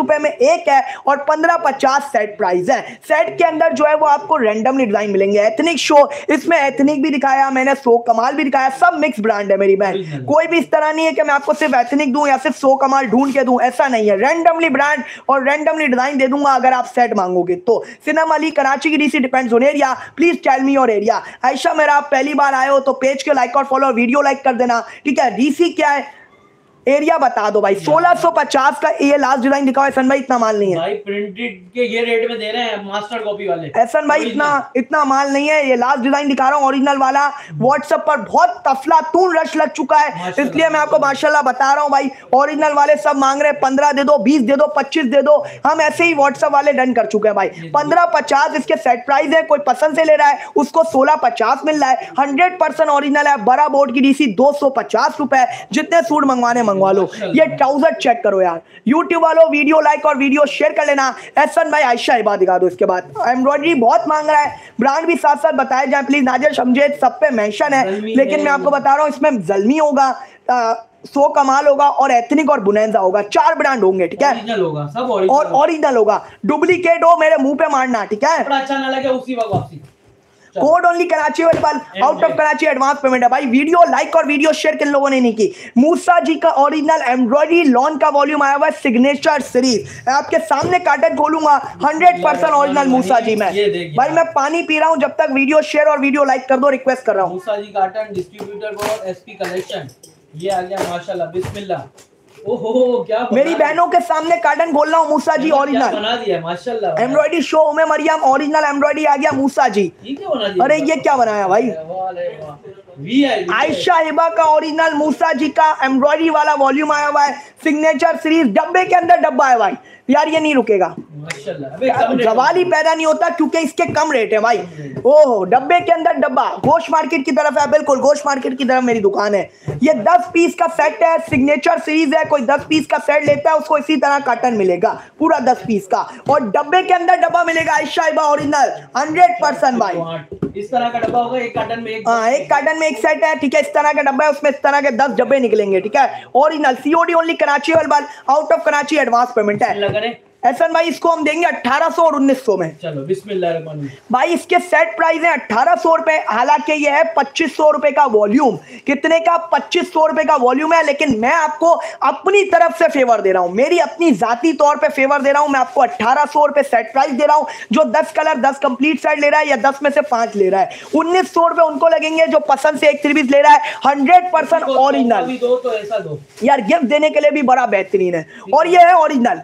रुपए में एक है और 1550 सेट प्राइस है। सेट के अंदर जो है वो आपको रैंडमली डिजाइन मिलेंगे। एथनिक शो, इसमें एथनिक भी दिखाया मैंने, सो कमाल भी दिखाया, सब मिक्स ब्रांड है मेरी बहन। कोई भी इस तरह नहीं है कि मैं आपको सिर्फ एथनिक दूं या सिर्फ सो कमाल ढूंढ के दूं, ऐसा नहीं है। रैंडमली ब्रांड और रैंडमली डिजाइन दे दूंगा अगर आप सेट मांगोगे तो। सिनम अली, कराची की DC, depends on area, please tell me your area. Ayesha मेरा आप पहली बार आए हो तो पेज के लाइक और फॉलो और वीडियो लाइक कर देना, ठीक है। डीसी क्या है, एरिया बता दो भाई। 1650 का ये लास्ट डिजाइन दिखाओ एहसन भाई, इतना माल नहीं है भाई, प्रिंटेड के ये रेट में दे रहे हैं मास्टर कॉपी वाले। एहसन भाई इतना माल नहीं है, ये लास्ट डिजाइन दिखा रहा हूँ ओरिजिनल वाला। व्हाट्सएप पर बहुत तफलातून रश लग चुका है, इसलिए मैं आपको माशाल्लाह बता रहा हूँ भाई। ओरिजिनल वाले सब मांग रहे हैं 15 दे दो, 20 दे दो, 25 दे दो। हम ऐसे ही व्हाट्सएप वाले डन कर चुके हैं भाई। 1550 इसके सेट प्राइस है। कोई पसंद से ले रहा है उसको 1650 मिल रहा है। 100% ओरिजिनल है। बड़ा बोर्ड की डीसी 250 रुपए। जितने सूट मंगवाने मंगवा लो। ये ट्राउजर चेक करो यार। यूट्यूब वालों वीडियो लाइक और वीडियो शेयर कर लेना। एहसन भाई आयशा हिबा दिखा दो। इसके बाद एम्ब्रॉयडरी बहुत मांग रहा है, ब्रांड भी साथ साथ बताया जाए प्लीज। नाजिर शमजेद सब पे मेंशन है, लेकिन मैं आपको बता रहा हूं इसमें जल्मी होगा, सो कमाल होगा और एथनिक और बुनेंजा होगा। 4 ब्रांड होंगे, ठीक है। ओरिजिनल होगा, सब और ओरिजिनल होगा। डुप्लीकेट हो मेरे मुंह पे मारना, ठीक है। अच्छा ना लगे उसी वक्त वापसी। Code only Karachi available, out of Karachi advance payment है भाई। वीडियो लाइक और वीडियो शेयर किन लोगों ने नहीं की। मूसा जी का ओरिजिनल एम्ब्रॉयडरी लॉन का वॉल्यूम आया हुआ है, सिग्नेचर सीरीज। आपके सामने कार्टन खोलूंगा, 100% ओरिजिनल मूसा जी में। भाई मैं पानी पी रहा हूं, जब तक वीडियो शेयर और वीडियो लाइक कर दो, रिक्वेस्ट कर रहा हूं। Musa ji carton distributor for SP collection, ये आ गया माशाल्लाह, बिस्मिल्लाह। ओहो क्या मेरी बहनों के सामने कार्टन खोल रहा हूं। मूसा जी ओरिजिनल बना दिया माशाल्लाह। एम्ब्रॉयडरी शो में मरियम ओरिजिनल एम्ब्रॉयडरी आ गया मूसा जी। अरे ये क्या बनाया भाई। आयशा हिबा का ओरिजिनल मूसा जी का एम्ब्रॉयडरी वाला वॉल्यूम आया हुआ है, सिग्नेचर सीरीज। डब्बे के अंदर डब्बा है भाई यार, ये नहीं रुकेगा। सवाल ही पैदा नहीं होता क्योंकि इसके कम रेट है भाई। ओहो डब्बे के अंदर डब्बा। गोश्त मार्केट की तरफ है, बिल्कुल गोश्त मार्केट की तरफ मेरी दुकान है। ये 10 पीस का सेट है, सिग्नेचर सीरीज है। कोई 10 पीस का सेट लेता है उसको इसी तरह कार्टन मिलेगा पूरा 10 पीस का, और डब्बे के अंदर डब्बा मिलेगा। आयशा हिबा ओरिजिनल 100% भाई। इस तरह का डब्बा होगा एक कार्टन में, एक कार्टन में एक सेट है, ठीक है। इस तरह का डब्बा है, उसमें इस तरह के 10 डब्बे निकलेंगे, ठीक है। Original COD only Karachi available, out of Karachi advance payment है। एहसन भाई इसको हम देंगे 1800 और 1900 में। चलो बिस्मिल्लाह भाई इसके सेट प्राइस है 1800 रुपए, हालांकि ये है 2500 रुपए का वॉल्यूम। कितने का? 2500 रुपए का वॉल्यूम है, लेकिन मैं आपको अपनी तरफ से फेवर दे रहा हूं, मेरी अपनी जाती तौर पे फेवर दे रहा हूं। मैं आपको 1800 रुपए सेट प्राइस दे रहा हूं। जो 10 कलर 10 कंप्लीट सेट ले रहा है या 10 में से 5 ले रहा है, 1900 रुपए उनको लगेंगे जो पसंद से एक 3 पीस ले रहा है। 100% ओरिजिनल यार, गिफ्ट देने के लिए भी बड़ा बेहतरीन है। और ये है ओरिजिनल,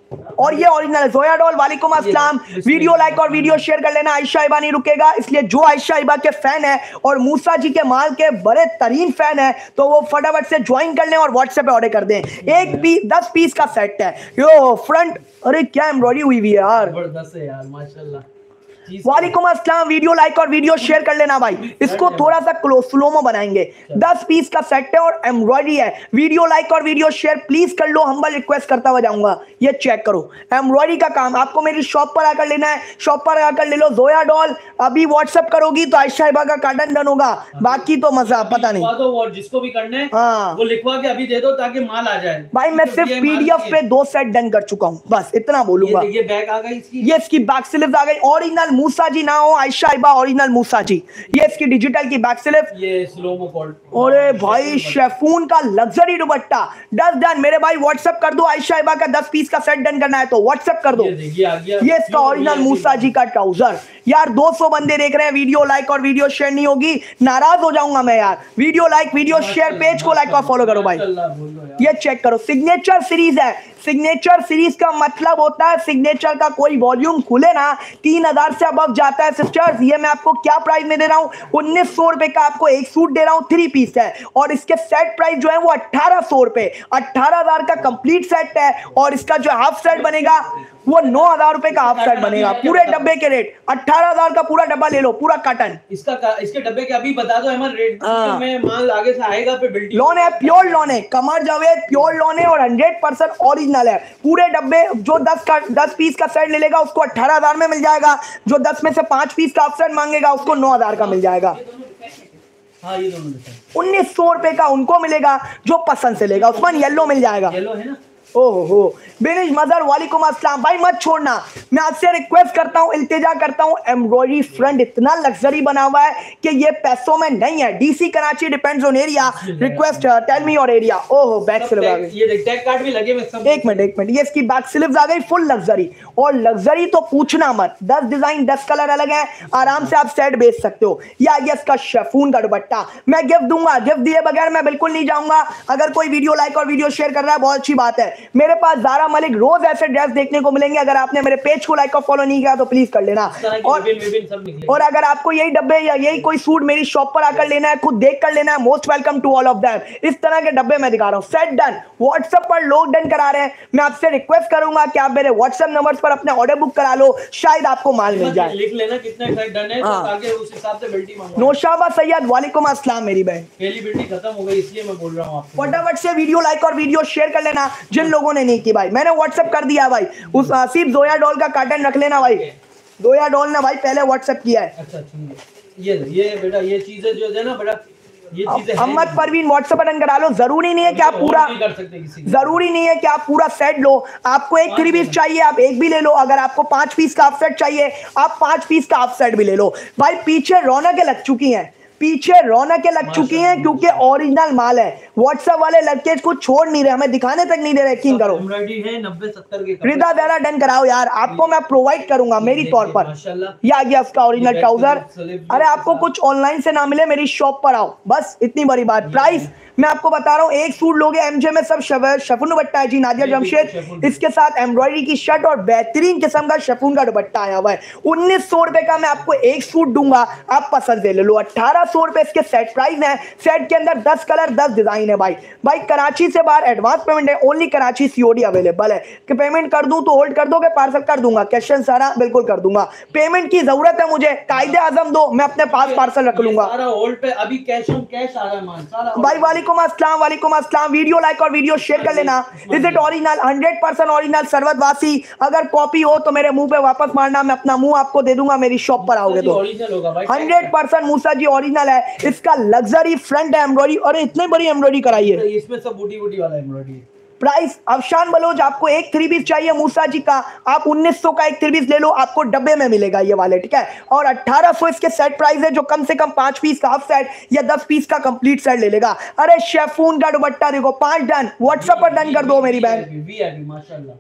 और ये ओरिजिनल जोया डॉल। वालेकुम अस्सलाम। वीडियो लाइक और वीडियो शेयर कर लेना। आयशा हिबा नहीं रुकेगा, इसलिए जो आयशा हिबा के फैन है और मूसा जी के माल के बड़े तरीन फैन है तो वो फटाफट से ज्वाइन कर लें और व्हाट्सएप पे ऑर्डर कर दें। एक पीस 10 पीस का सेट है। यो फ्रंट, अरे क्या एम्ब्रॉयडरी हुई हुई है यार, जबरदस्त है यार माशाल्लाह। वालेकुम अस्सलाम। वीडियो लाइक और वीडियो शेयर कर लेना भाई। इसको थोड़ा सा स्लोमो बनाएंगे। 10 पीस का सेट है और एम्ब्रॉयडरी है। वीडियो लाइक और वीडियो शेयर प्लीज कर लो, हम्बल रिक्वेस्ट करता हुआ जाऊंगा। ये चेक करो एम्ब्रॉयडरी का काम। आपको मेरी शॉप पर आकर लेना है, शॉप पर आकर ले लो। जोया डॉल अभी व्हाट्सएप करोगी तो आयशा हिबा का कार्टन डन होगा, बाकी तो मजा पता नहीं। तो जिसको भी करना है हाँ वो लिखवा के अभी दे दो ताकि माल आ जाए। भाई मैं सिर्फ पीडीएफ पे 2 सेट डन कर चुका हूँ, बस इतना बोलूंगा। ये बैग आ गई इसकी, ये इसकी बैक स्लिप आ गई। ओरिजिनल मूसा जी ना हो, आयशा हिबा ओरिजिनल मूसा जी। ये इसकी डिजिटल की बैक स्लिप, ये स्लोमो कोड। अरे भाई शेफून का लग्जरी दुपट्टा 10 डन। मेरे भाई व्हाट्सएप कर दो। आयशा हिबा का 10 पीस का सेट डन करना है तो व्हाट्सएप कर दो। ये इसका ओरिजिनल मूसा जी का ट्राउजर। यार 200 बंदे देख रहे हैं, वीडियो लाइक और वीडियो शेयर नहीं होगी, नाराज हो जाऊंगा मैं यार। Video like video share, page को लाइक और फॉलो करो भाई। ये चेक करो, सिग्नेचर सीरीज है। सिग्नेचर सीरीज का मतलब होता है सिग्नेचर का कोई वॉल्यूम खुले ना 3000 से अबव जाता है सिस्टर्स। ये मैं आपको क्या प्राइस में दे रहा हूं? 1900 रुपए का आपको एक सूट दे रहा हूं, 3 पीस है। और इसके सेट प्राइस जो है वो 1800 रुपए, 18000 का कंप्लीट सेट है। और इसका जो हाफ सेट बनेगा वो 9000 रुपए का हाफ सेट बनेगा। पूरे डब्बे के रेट 18000 का पूरा डब्बा ले लो, पूरा कॉटन। इसके डब्बे के अभी बता दो हमारे रेट में माल आगे से आएगा पे बिल्डिंग। लॉन है, प्योर लॉन है, कमर जावेद प्योर लॉन है और 100% ओरिजिनल है। पूरे डब्बे जो 10 पीस का सेट ले लेगा उसको 18000 में मिल जाएगा। जो 10 में से 5 पीस का हाफ सेट मांगेगा उसको 9000 का मिल जाएगा। हाँ ये दोनों 1900 रुपए का उनको मिलेगा जो पसंद से लेगा। उस्मान येलो मिल जाएगा, येलो है ना, ओहो बेनिश मजर वालेकुम अस्सलाम भाई, मत छोड़ना, मैं आपसे रिक्वेस्ट करता हूँ, इल्तिजा करता हूँ, एम्ब्रॉयडरी फ्रंट इतना लग्जरी बना हुआ है कि ये पैसों में नहीं है। DC Karachi depends on area, request tell me your area. ओहो बैक स्लिप आ गई, ये टैग कार्ड भी लगे हुए सब। एक मिनट, ये इसकी बैक स्लिप्स आ गई फुल लग्जरी, और लग्जरी तो पूछना मत, 10 डिजाइन 10 कलर अलग है, आराम से आप सेट बेच सकते हो। ये आ गया इसका शिफॉन का दुपट्टा, मैं गिफ्ट दूंगा, गिफ्ट दिए बगैर मैं बिल्कुल नहीं जाऊंगा। अगर कोई वीडियो लाइक और वीडियो शेयर कर रहा है बहुत अच्छी बात है। मेरे पास ज़ारा मलिक रोज ऐसे ड्रेस देखने को मिलेंगे, अगर आपने मेरे पेज को लाइक और फॉलो नहीं किया तो प्लीज कर लेना। और अगर आपको यही डब्बे या यही कोई सूट मेरी शॉप पर आकर लेना है, खुद देख कर लेना है, most welcome to all of them. इस तरह के डब्बे मैं दिखा रहा हूँ, सेट डन, व्हाट्सएप पर लोग डन करा रहे हैं। मैं आपसे रिक्वेस्ट करूंगा कि आप मेरे व्हाट्सएप नंबर्स पर अपने ऑर्डर बुक करा लो, शायद आपको माल मिल जाए। लिख लेना कितने सेट डन है, तो आगे उस हिसाब से बिल्टी मंगवाओ। नौशाबा सैयद वालेकुम अस्सलाम मेरी बहन, पहली बिल्टी खत्म हो गई इसलिए मैं बोल रहा हूँ आपको। फटाफट से वीडियो लाइक और वीडियो शेयर कर लेना जिन लोगों ने नहीं की भाई, मैंने व्हाट्सएप कर दिया भाई। उस आसिफ जोया डॉल का कार्टन रख लेना भाई, जोया डॉल ने भाई पहले व्हाट्सएप किया है। अच्छा ये बेटा ये चीजें जो है ना बेटा, ये चीजें अहमद परवीन व्हाट्सएप पर करा लो, जरूरी नहीं है कि आप पूरा, जरूरी नहीं है कि आप पूरा सेट लो। आपको एक 3 पीस चाहिए आप एक भी ले लो, अगर आपको 5 पीस का हाफ सेट चाहिए आप 5 पीस का हाफ सेट भी ले लो भाई। पीछे रौनकें लग चुकी हैं, पीछे रौनकें लग चुकी हैं क्योंकि ओरिजिनल माल है। व्हाट्सएप वाले लड़के को छोड़ नहीं रहे, हमें दिखाने तक नहीं दे रहे, यकीन करो। 90-70 के रिदा जरा डन कराओ यार, आपको मैं प्रोवाइड करूंगा मेरी तौर पर। ये आ गया उसका ओरिजिनल ट्राउजर। अरे आपको कुछ ऑनलाइन से ना मिले मेरी शॉप पर आओ, बस इतनी बड़ी बात। प्राइस मैं आपको बता रहा हूँ, एक सूट लोगे एमजे में सब शिफॉन दुपट्टा है जी, नादिया जमशेद, इसके साथ एम्ब्रॉयडरी की शर्ट और बेहतरीन किस्म का शिफॉन का दुपट्टा आया हुआ है। 1900 रुपए का मैं आपको एक सूट दूंगा, आप पसंद से ले लो। 1800 रुपए इसके सेट प्राइस है। सेट के अंदर 10 कलर 10 डिजाइन है भाई। कराची से बाहर एडवांस पेमेंट है, ओनली कराची सीओडी अवेलेबल है। कि पेमेंट कर दूं तो होल्ड कर दोगे, पार्सल कर दूंगा, क्वेश्चन सारा बिल्कुल कर दूंगा। पेमेंट की जरूरत है मुझे, कायदे आजम दो, मैं अपने पास पार्सल रख लूंगा। सारा होल्ड पे, अभी कैश ऑन कैश आ रहा है माल सारा भाई वालेकुम अस्सलाम, वीडियो लाइक और वीडियो शेयर कर लेना। Is it original? 100% original Sarwat Wasi. अगर कॉपी हो तो मेरे मुंह पे वापस मारना, मैं अपना मुंह आपको दे दूंगा मेरी शॉप पर आओगे तो। 100% मूसा जी ओरिजिनल है। इसका लग्जरी फ्रंट है एम्ब्रॉयडरी, और इतनी बड़ी एम्ब्रॉयडरी कराई है, इसमें सब बूटी वाला एम्ब्रॉयडरी। प्राइस अफशान बलोच, आपको एक 3 पीस चाहिए मूसा जी का, आप 1900 का एक 3 पीस ले लो, आपको डब्बे में मिलेगा ये वाले, ठीक है। और 1800 इसके सेट प्राइस है, जो कम से कम 5 पीस का हाफ सेट या 10 पीस का कंप्लीट सेट ले लेगा। अरे शिफॉन का दुपट्टा देखो, 5 डन, व्हाट्सएप पर डन कर दो मेरी बहन। माशाल्लाह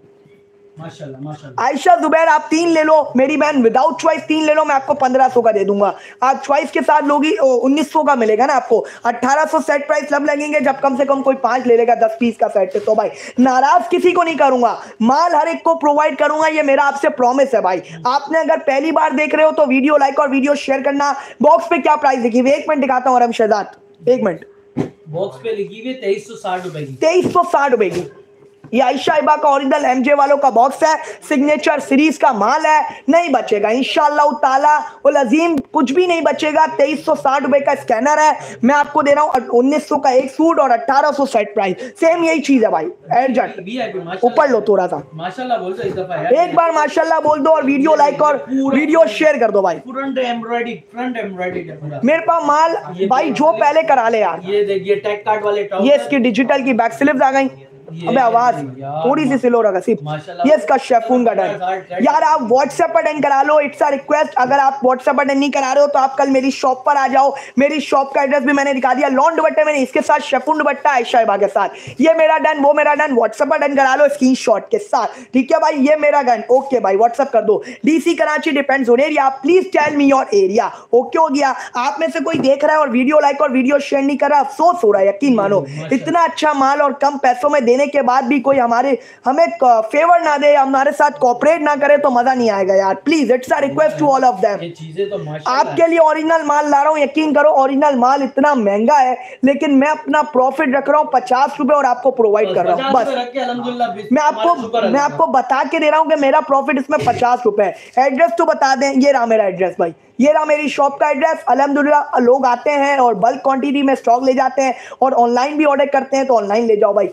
आयशा जुबैर आप 3 ले लो मेरी बहन, विदाउट चॉइस 3 ले लो, मैं आपको 1500 का दे दूंगा। आप चॉइस के साथ लोगी 1900 का मिलेगा ना आपको। 1800 सेट प्राइस लब लगेंगे जब कम से कम कोई 5 ले लेगा 10 पीस का सेट। तो भाई नाराज किसी को नहीं करूंगा, माल हर एक को प्रोवाइड करूंगा, ये मेरा आपसे प्रॉमिस है भाई। आपने अगर पहली बार देख रहे हो तो वीडियो लाइक और वीडियो शेयर करना। बॉक्स पे क्या प्राइस लिखी हुई, 1 मिनट दिखाता हूँ रमशदात, 1 मिनट। बॉक्स पे लिखी हुई 2360 रुपए की, 2360 रुपए की। ये आयशा इबा का ओरिजिनल एमजे वालों का बॉक्स है, सिग्नेचर सीरीज का माल है, नहीं बचेगा इंशाअल्लाह ताला उल अजीम, कुछ भी नहीं बचेगा। 2360 रुपए का स्कैनर है, मैं आपको दे रहा हूँ 1900 का एक सूट और 1800 सेट प्राइस, सेम यही चीज है भाई। एडजस्ट ऊपर लो थोड़ा सा, माशाल्लाह बोल दो इस दफा यार, एक बार माशाल्लाह बोल दो और वीडियो लाइक और वीडियो शेयर कर दो भाई। फ्रंट एम्ब्रॉयडरी मेरे पास माल भाई जो पहले करा ले यार। ये देखिए टैग कार्ड वाले, ये इसकी डिजिटल की बैक स्लिप्स आ गई। अबे आवाज थोड़ी सी स्लो रखा सिर्फ। ये इसका शिफॉन का डन यार, आप व्हाट्सएप पर डन करा लो, इट्स अ रिक्वेस्ट। अगर आप व्हाट्सएप पर डन नहीं करा रहे हो तो आप कल मेरी शॉप पर आ जाओ, मेरी शॉप का एड्रेस भी मैंने दिखा दिया। लॉन दुपट्टे में इसके साथ शिफॉन दुपट्टा आयशा इबा के साथ, ये मेरा डन वो मेरा डन, व्हाट्सएप पर डन करा लो स्क्रीनशॉट के साथ, ठीक है भाई। ये मेरा डन, ओके भाई व्हाट्सएप कर दो। DC Karachi depends on area, please tell me your area, okay हो गया। आप में से कोई देख रहा है और वीडियो लाइक और वीडियो शेयर नहीं कर रहा, अफसोस हो रहा है, यकीन मानो। इतना अच्छा माल और कम पैसों में देने के बाद भी कोई हमें फेवर ना दे, हमारे साथ कोऑपरेट ना करे तो मजा नहीं आएगा यार। Please it's a request to all of them. ये चीजें तो माशाल्लाह आपके लिए ओरिजिनल माल ला रहा हूं, यकीन करो ओरिजिनल माल इतना महंगा है, लेकिन मैं अपना प्रॉफिट रख रहा हूं 50 रुपए और आपको प्रोवाइड कर रहा हूं। बस मैं आपको बता के दे रहा हूं कि मेरा प्रॉफिट इसमें 50 रुपए है। एड्रेस तो बता दें, ये रहा मेरा एड्रेस भाई, ये रहा मेरी शॉप का एड्रेस। अल्हम्दुलिल्लाह लोग आते हैं और बल्क क्वांटिटी में स्टॉक ले जाते हैं, और ऑनलाइन भी ऑर्डर करते हैं तो ऑनलाइन ले जाओ भाई, ठीक है।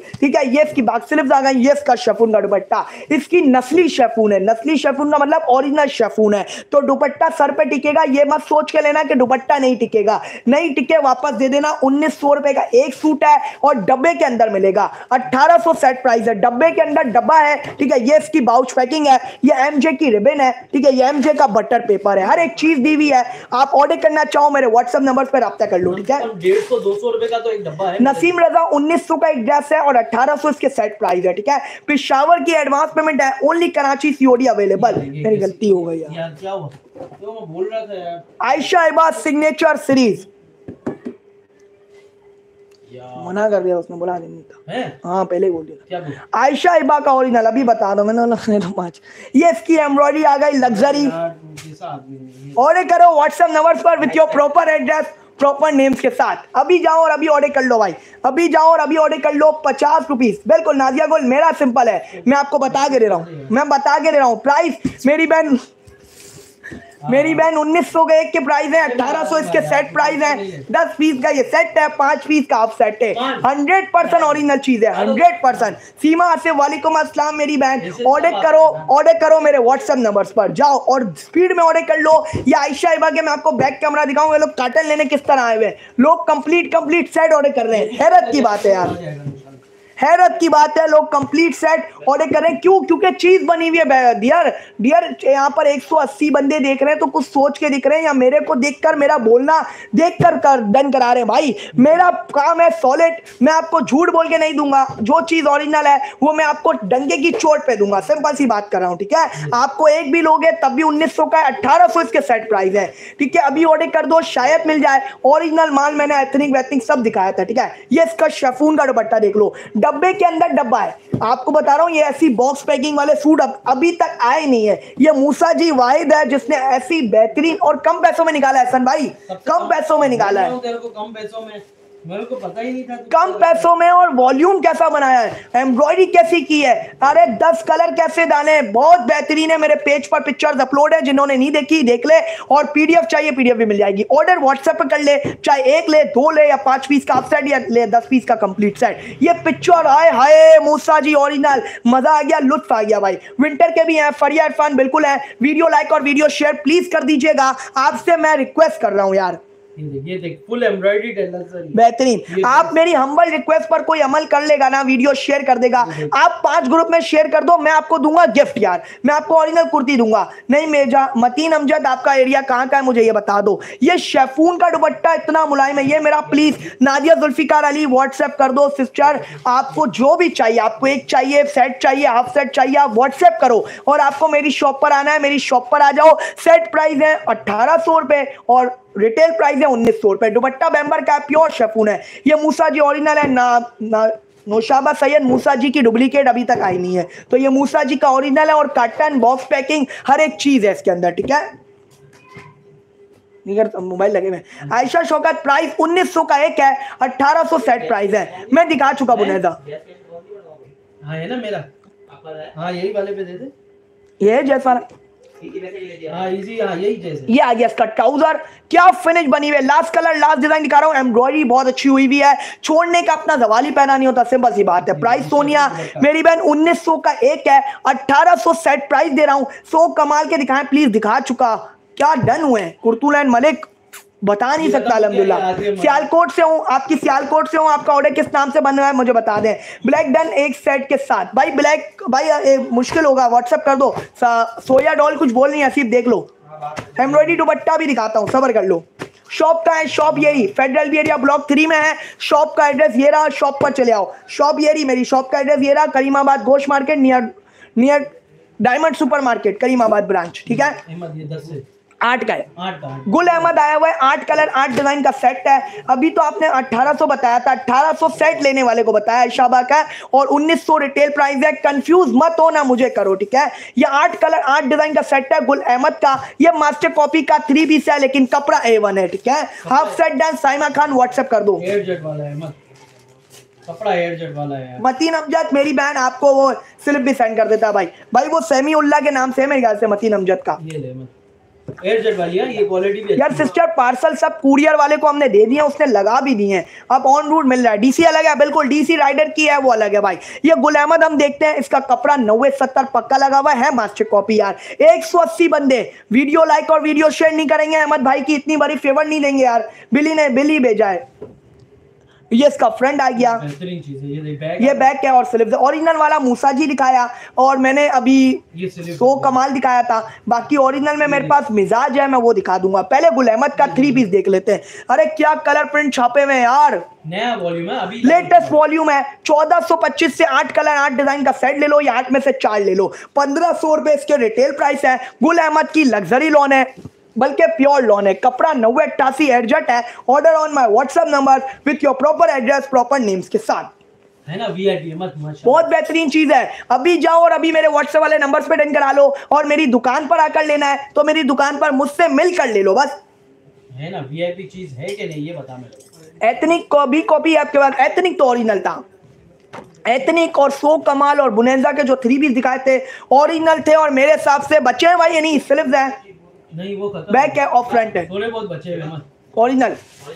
ये इसकी बैक स्लिप्स आ गई, ये इसका शेफून का दुपट्टा, इसकी नस्ली शेफून है, नस्ली शेफून का मतलब ओरिजिनल शेफून है, तो दुपट्टा सर पे टिकेगा। ये मत सोच के लेना कि दुपट्टा नहीं टिकेगा, नहीं टिके वापस दे देना। 1900 रुपए का एक सूट है और डब्बे के अंदर मिलेगा। 1800 सेट प्राइस है, डब्बे के अंदर डब्बा है, ठीक है। ये इसकी बाउच पैकिंग है, ये एमजे की रिबन है, ठीक है। ये एमजे का बटर पेपर है, हर एक चीज दी हुई है। आप ऑर्डर करना चाहो मेरे व्हाट्सएप नंबर पर रब्ता कर लो, ठीक है। 150-200 रुपए का तो एक डब्बा है। नसीम रजा 1900 का एक ड्रेस है और 1800 इसके सेट प्राइस है, ठीक है। पेशावर की एडवांस पेमेंट है, ओनली कराची सीओडी अवेलेबल। मेरी गलती हो गई यार, क्या हुआ तो मैं बोल रहा था यार। आयशा इबाद सिग्नेचर सीरीज मना कर दिया उसने, बोला नहीं था है? हाँ पहले ही बोल दिया। क्या बोल? आयशा इबा का ओरिजिनल अभी बता दो, मैंने बोला तो 5। ये इसकी एम्ब्रॉयडरी आ गई लग्जरी। ऑर्डर करो व्हाट्सएप नंबर पर with your proper address, proper names के साथ। अभी जाओ और अभी ऑर्डर कर लो भाई, अभी जाओ और अभी ऑर्डर कर लो। 50 रुपीज, बिल्कुल नाजिया गोल मेरा सिंपल है, मैं आपको बता के दे रहा हूँ, मैं बता के दे रहा हूँ प्राइस। मेरी बहन 1900 के एक के प्राइस है, 1800 इसके सेट प्राइस है। 10 पीस का ये सेट है, 5 पीस का हाफ सेट है। 100% ओरिजिनल चीज है, 100%। सीमा आसिफ वालेकुम अस्सलाम मेरी बहन। ऑर्डर करो मेरे व्हाट्सएप नंबर्स पर, जाओ और स्पीड में ऑर्डर कर लो। ये आयशा इबा के मैं आपको बैक कैमरा दिखाऊंगा, लोग कार्टन लेने किस तरह आए हुए, लोग कंप्लीट सेट ऑर्डर कर रहे हैं। हैरत की बात है यार, हैरत की बात है, लोग कंप्लीट सेट ऑर्डर कर रहे हैं। क्यों? क्योंकि चीज बनी हुई है डियर। यहाँ पर 180 बंदे देख रहे हैं तो कुछ सोच के दिख रहे हैं, या मेरे को देखकर, मेरा बोलना देखकर डन करा रहे हैं। भाई मेरा काम है सॉलिड, मैं आपको झूठ बोल के नहीं दूंगा। जो चीज ओरिजिनल है वो मैं आपको डंके की चोट पे दूंगा, सिंपल सी बात कर रहा हूँ, ठीक है। आपको एक भी लोगे तब भी 1900 का, 1800 इसके सेट प्राइस है, ठीक है। अभी ऑर्डर कर दो, शायद मिल जाए। ओरिजिनल माल मैंने एथनिक वेथनिक सब दिखाया था, ठीक है। ये इसका शेफून का दुपट्टा देख लो, डब्बे के अंदर डब्बा है। आपको बता रहा हूं ये ऐसी बॉक्स पैकिंग वाले सूट अभी तक आए नहीं है। ये मूसा जी वाहिद है जिसने ऐसी बेहतरीन और कम पैसों में निकाला है। हसन भाई कम पैसों में निकाला है, तेरे को कम पैसों में, मेरे को पता ही नहीं था कम पैसों में। और वॉल्यूम कैसा बनाया है, एम्ब्रॉयडरी कैसी की है, अरे 10 कलर कैसे डाले, बहुत बेहतरीन है। मेरे पेज पर पिक्चर्स अपलोड है, जिन्होंने नहीं देखी देख ले। और पीडीएफ चाहिए, पीडीएफ भी मिल जाएगी। ऑर्डर व्हाट्सएप पर कर ले, चाहे 1 ले, 2 ले या 5 पीस का हाफ सेट, या ले 10 पीस का कंप्लीट सेट। ये पिक्चर आए हाय मूसा जी ओरिजिनल, मजा आ गया, लुत्फ आ गया भाई। विंटर के भी हैं, फरिया इरफान बिल्कुल है। वीडियो लाइक और वीडियो शेयर प्लीज कर दीजिएगा, आपसे मैं रिक्वेस्ट कर रहा हूं यार। ये देख फुल एम्ब्रॉयडरी टेलर बेहतरीन। आप मेरी हम्बल रिक्वेस्ट पर कोई अमल कर लेगा ना, वीडियो शेयर कर देगा, आप 5 ग्रुप में शेयर कर दो, मैं आपको दूंगा गिफ्ट यार, मैं आपको ओरिजिनल कुर्ती दूंगा। नहीं मेजा मतीन अमजद, आपका एरिया कहाँ का है मुझे ये बता दो। ये शेफून का दुपट्टा इतना मुलायम है, ये मेरा प्लीज नादिया जुल्फिकार अली व्हाट्सएप कर दो सिस्टर। आपको जो भी चाहिए, आपको एक चाहिए, सेट चाहिए, हाफ सेट चाहिए, आप व्हाट्सएप करो और आपको मेरी शॉप पर आना है, मेरी शॉप पर आ जाओ। सेट प्राइस है 1800 रुपए और रिटेल प्राइस है 1900 रुपए। दुपट्टा बैम्बर का प्योर शेफून है। ये मूसा जी ओरिजिनल है ना, नौशाबा सैयद मूसा जी की डुप्लीकेट अभी तक आई नहीं है, तो ये मूसा जी का ओरिजिनल है। और कार्टन बॉक्स पैकिंग हर एक चीज है इसके अंदर, ठीक है। मोबाइल लगे हुए। आयशा शौकत प्राइस 1900 का एक है, 1800 सेट प्राइस है। मैं दिखा चुका बुनेदा। हाँ है ना मेरा, हाँ यही वाले पे दे दे। ये जैसा यही जैसे ये आ गया इसका ट्राउजर, क्या फिनिश बनी हुई है। लास्ट कलर लास्ट डिजाइन दिखा रहा हूँ, एम्ब्रॉयडरी बहुत अच्छी हुई हुई है, छोड़ने का अपना सवाल ही पैदा नहीं होता, सिंपल सी बात है। प्राइस सोनिया मेरी बहन 1900 का एक है, 1800 सेट प्राइस दे रहा हूँ। 100 कमाल के दिखाएं प्लीज, दिखा चुका, क्या डन हुए। कुर्तुलैन मलिक बता नहीं सकता अल्हम्दुलिल्लाह। सियालकोट से हूँ, आपकी सियालकोट से हूँ। आपका ऑर्डर किस नाम से बन रहा है मुझे बता दें। ब्लैक डन एक सेट के साथ। भाई ब्लैक भाई मुश्किल होगा, व्हाट्सएप कर दो। सोया डॉल कुछ बोल नहीं है, सिर्फ देख लो। एम्ब्रॉयडरी दुपट्टा भी दिखाता हूँ, सबर कर लो। शॉप का है, शॉप यही फेडरल बी एरिया ब्लॉक 3 में है। शॉप का एड्रेस ये रहा, शॉप पर चले आओ। शॉप ये रही मेरी, शॉप का एड्रेस ये रहा, करीमाबाद गोश्त market near diamond super market, Karimabad branch, ठीक है। 8 का है, गुल अहमद आया हुआ है। 8 कलर 8 डिजाइन का सेट है। अभी तो आपने 1800 बताया था, 1800 सेट लेने वाले को बताया शाबा का, और 1900 रिटेल प्राइस है। कंफ्यूज मत हो ना, मुझे करो, ठीक है। ये 8 कलर 8 डिजाइन का सेट है गुल अहमद का। ये मास्टर कॉपी का 3 पीस है, लेकिन कपड़ा A1 है, ठीक है। Half set done. Saima Khan WhatsApp कर दो, कपड़ा एयरजेट वाला है। मतीन अमजद मेरी बहन आपको वो स्लिप भी सेंड कर देता भाई। भाई वो सेमी उल्ला के नाम से है मेरे ख्याल से, मतीन अमजद का। ये ले एयरजेट वाली है, ये क्वालिटी भी यार अच्छी है। सिस्टर पार्सल सब कुरियर वाले को हमने दे दिए, उसने लगा भी दिए हैं, अब ऑन रूट मिल रहा है। डीसी अलग है, बिल्कुल डीसी राइडर की है वो अलग है भाई। ये गुल अहमद हम देखते हैं, इसका कपड़ा 90-70 पक्का लगा हुआ है, मास्टर कॉपी यार। 180 बंदे वीडियो लाइक और वीडियो शेयर नहीं करेंगे अहमद भाई की इतनी बड़ी फेवर नहीं देंगे यार। बिली भेजा है, ये इसका फ्रेंड आ गया। बेहतरीन चीज है, ये देख बैग, ये बैग क्या और स्लिप्स ओरिजिनल वाला मूसा जी दिखाया, और मैंने अभी ये स्लिप सो कमाल दिखाया था। बाकी ओरिजिनल में मेरे पास मिजाज है, मैं वो दिखा दूंगा। पहले गुल अहमद का 3 पीस देख लेते हैं। अरे क्या कलर प्रिंट छापे हुए हैं यार, नया वॉल्यूम है अभी, लेटेस्ट वॉल्यूम है। 1425 से 8 कलर 8 डिजाइन का सेट ले लो, या 8 में से 4 ले लो। 1500 रुपए इसके रिटेल प्राइस है। गुल अहमद की लग्जरी लॉन है, बल्कि प्योर लॉन है। कपड़ा 9088 एयरजेट है। Order on my WhatsApp number with your proper address, proper names के साथ, है ना वीआईपी मत माशाल्लाह। बहुत बेहतरीन चीज है। अभी जाओ और अभी मेरे व्हाट्सएप वाले नंबर्स पे डन करा लो, और मेरी दुकान पर आकर लेना है तो मेरी दुकान पर मुझसे मिलकर ले लो बस। है ना वीआईपी चीज है कि नहीं ये बता मेरे। एथनिक को भी कॉपी आपके पास, एथनिक तो ओरिजिनल था। एथनिक और सो कमाल और बुनेजा के जो 3 पीस दिखाए थे ओरिजिनल थे, और मेरे हिसाब से बचे हैं भाई, यानी स्लिप्स हैं। नहीं वो खत्म, बैक है और फ्रंट है, थोड़े बहुत बचे हुए मत। ओरिजिनल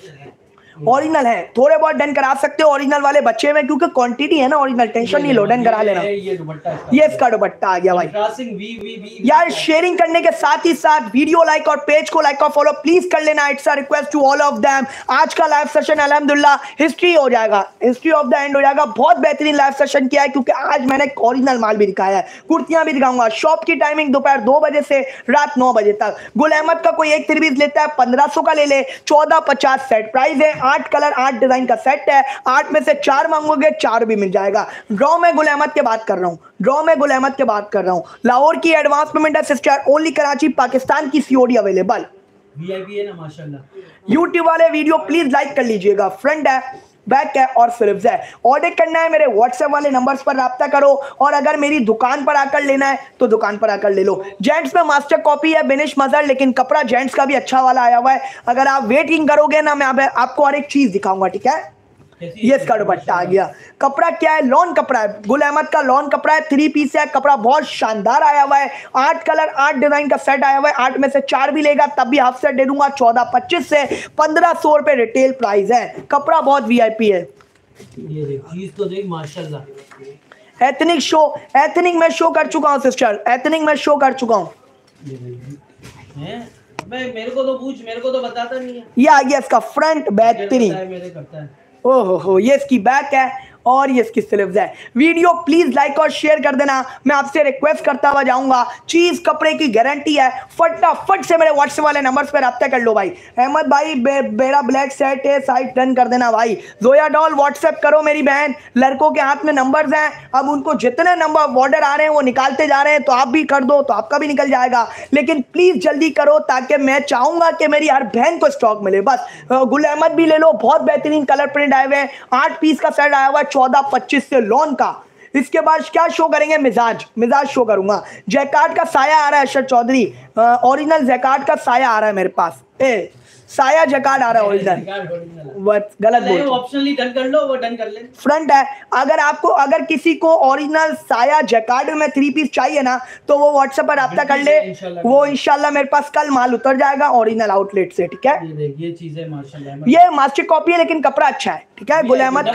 ओरिजिनल है। थोड़े बहुत डन करा सकते हो, ओरिजिनल वाले बच्चे में, क्योंकि क्वांटिटी है ना ओरिजिनल, टेंशन नहीं लो, डन करा लेना। ये दुपट्टा ये इसका दुपट्टा आ गया भाई। क्रॉसिंग वी यार शेयरिंग करने के साथ ही साथ वीडियो लाइक और पेज को लाइक और फॉलो प्लीज कर लेना, it's a request to all of them. आज का लाइव सेशन अल्हम्दुलिल्लाह हिस्ट्री हो जाएगा, हिस्ट्री ऑफ द एंड हो जाएगा। बहुत बेहतरीन लाइव सेशन किया है, क्योंकि आज मैंने ओरिजिनल माल भी दिखाया है, कुर्तियां भी दिखाऊंगा। शॉप की टाइमिंग दोपहर 2 बजे से रात 9 बजे तक। गुल अहमद का कोई एक 3 पीस लेता है 1500 का ले ले, 1450 सेट प्राइस है। 8 कलर 8 डिजाइन का सेट है, 8 में से 4 मांगोगे 4 भी मिल जाएगा। ड्रॉ में गुल अहमद के बात कर रहा हूं, ड्रॉ में गुल अहमद के बात कर रहा हूं। लाहौर की एडवांस पेमेंट है सिस्टर, ओनली कराची पाकिस्तान की सीओडी अवेलेबल। वीआईपी है ना माशाल्लाह। यूट्यूब वाले वीडियो प्लीज लाइक कर लीजिएगा। फ्रंट है, बैक है और स्लिप्स है। ऑर्डर करना है मेरे व्हाट्सएप वाले नंबर्स पर राब्ता करो, और अगर मेरी दुकान पर आकर लेना है तो दुकान पर आकर ले लो। जेंट्स में मास्टर कॉपी है बिनिश मजर, लेकिन कपड़ा जेंट्स का भी अच्छा वाला आया हुआ है। अगर आप वेटिंग करोगे ना, मैं आपको हर एक चीज दिखाऊंगा, ठीक है। ये इसका दुपट्टा आ गया। कपड़ा क्या है, लॉन कपड़ा है, गुल अहमद का लॉन कपड़ा है, 3 पीस है। कपड़ा बहुत शानदार आया हुआ है। 8 कलर 8 डिजाइन का सेट आया हुआ है, 8 में से 4 भी लेगा तब भी हाफ सेट दे दूंगा। 1425 से 1500 रुपए रिटेल प्राइस है। कपड़ा बहुत वीआईपी है। ये देख चीज तो देख माशाल्लाह। एथनिक शो, एथनिक में शो कर चुका हूं सिस्टर, एथनिक में शो कर चुका हूं। ये देख हैं भाई, मेरे को तो पूछ, मेरे को तो बताता नहीं है। ये आ गया इसका फ्रंट, बेहतरीन। मेरे करता है। ओहो हो, ये इसकी बैक है और ये इसकी स्लीव्स है। वीडियो प्लीज लाइक और शेयर कर देना, मैं आपसे रिक्वेस्ट करता हुआ जाऊंगा। चीज कपड़े की गारंटी है। फटाफट से मेरे व्हाट्सएप वाले नंबर्स पर राब्ता कर लो भाई। अहमद भाई मेरा ब्लैक सेट है, साइट डन कर देना भाई। जोया डॉल व्हाट्सएप करो मेरी बहन, लड़कों के हाथ में नंबर्स हैं, अब उनको जितने नंबर ऑर्डर आ रहे हैं वो निकालते जा रहे हैं, तो आप भी कर दो तो आपका भी निकल जाएगा। लेकिन प्लीज जल्दी करो, ताकि मैं चाहूंगा कि मेरी हर बहन को स्टॉक मिले। बस गुल अहमद भी ले लो, बहुत बेहतरीन कलर प्रिंट आए हुए हैं। 8 पीस का सेट आया हुआ है 1425 से लॉन का। इसके बाद क्या शो करेंगे, मिजाज शो करूंगा। जैकार्ड का साया आ रहा है अरशद चौधरी, ओरिजिनल जैकार्ड का साया आ रहा है मेरे पास। साया जैकार्ड आ रहा है ओरिजिनल, गलत बोल, ऑप्शनली डन कर लो, वो डन कर ले। फ्रंट है। अगर किसी को ओरिजिनल साया जैकार्ड में 3 पीस चाहिए ना, तो वो व्हाट्सएप पर राब्ता कर ले, वो इंशाल्लाह मेरे पास कल माल उतर जाएगा ओरिजिनल आउटलेट से, ठीक है। ये देख ये चीज है माशाल्लाह, ये मास्टर कॉपी है लेकिन कपड़ा अच्छा है, ठीक है। गुल अहमद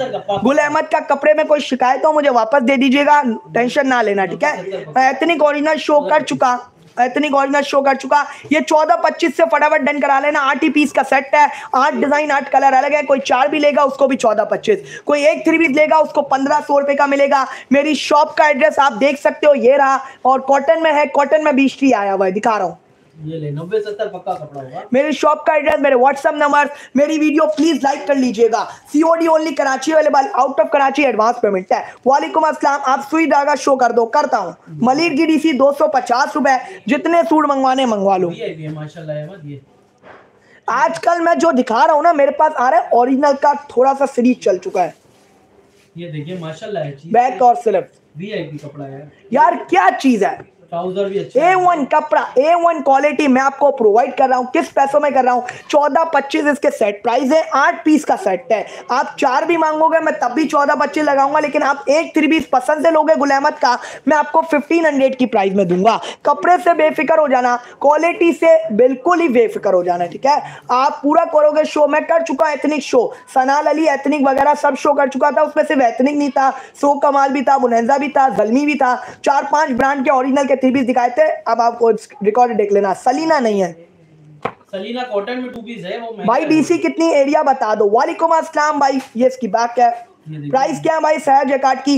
का कपड़े में कोई शिकायत हो मुझे वापस दे दीजिएगा, टेंशन ना लेना, ठीक है। एथनिक ओरिजिनल शो कर चुका, एथनिक ओरिजिनल शो कर चुका। ये 1425 से फटाफट डन करा लेना। 8 ही पीस का सेट है, 8 डिजाइन 8 कलर अलग है। कोई 4 भी लेगा उसको भी 1425, कोई एक 3 पीस लेगा उसको 1500 रुपए का मिलेगा। मेरी शॉप का एड्रेस आप देख सकते हो, ये रहा, और कॉटन में है, कॉटन में 20 आया हुआ है, दिखा रहा हूँ। ये ले 90-70 पक्का कपड़ा होगा। मेरी शॉप का एड्रेस, मेरे व्हाट्सएप नंबर, मेरी वीडियो प्लीज लाइक कर लीजिएगा। COD only Karachi available, out of Karachi advance payment है। वालेकुम अस्सलाम, आप सुई धागा शो कर दो, करता हूँ। मलिर की डीसी 250 रुपए, जितने सूट मंगवाने मंगवा लो। माशाल्लाह अहमद, ये आजकल मैं जो दिखा रहा हूँ ना, मेरे पास आ रहा है ओरिजिनल का थोड़ा सा सीरीज चल चुका है। ये देखिए माशाल्लाह है चीज, बैक और स्लिप, वीआईपी कपड़ा है यार क्या चीज है। ट्राउजर भी अच्छा है। A1 कपड़ा, A1 क्वालिटी मैं आपको प्रोवाइड कर रहा हूँ। किस पैसों में कर रहा हूँ? 14-25 इसके सेट प्राइस है, 8 पीस का सेट है। आप 4 भी मांगोगे मैं तब भी 14-25 लगाऊंगा, लेकिन आप एक 3 पीस पसंद से लोगे गुल अहमद का, मैं आपको 1500 की प्राइस में दूंगा। कपड़े से बेफिक्र हो जाना, क्वालिटी से बिल्कुल ही बेफिक्र हो जाना, ठीक है। आप पूरा करोगे शो, मैं कर चुका ethnic show, Sanal Ali ethnic वगैरह सब शो कर चुका था, उसमें सिर्फ एथनिक नहीं था, सो कमाल भी था, बुनैजा भी था, जलमी भी था, 4-5 ब्रांड के ओरिजिनल के 3 पीस दिखाए थे। अब आपको रिकॉर्ड देख लेना, सलीना नहीं है सलीना कॉटन में 2 पीस है वो महंगा भाई। है। डीसी कितनी एरिया बता दो। वालेकुम अस्सलाम भाई, ये इसकी बैक है। देखिए। प्राइस क्या है भाई? साया जैकार्ड की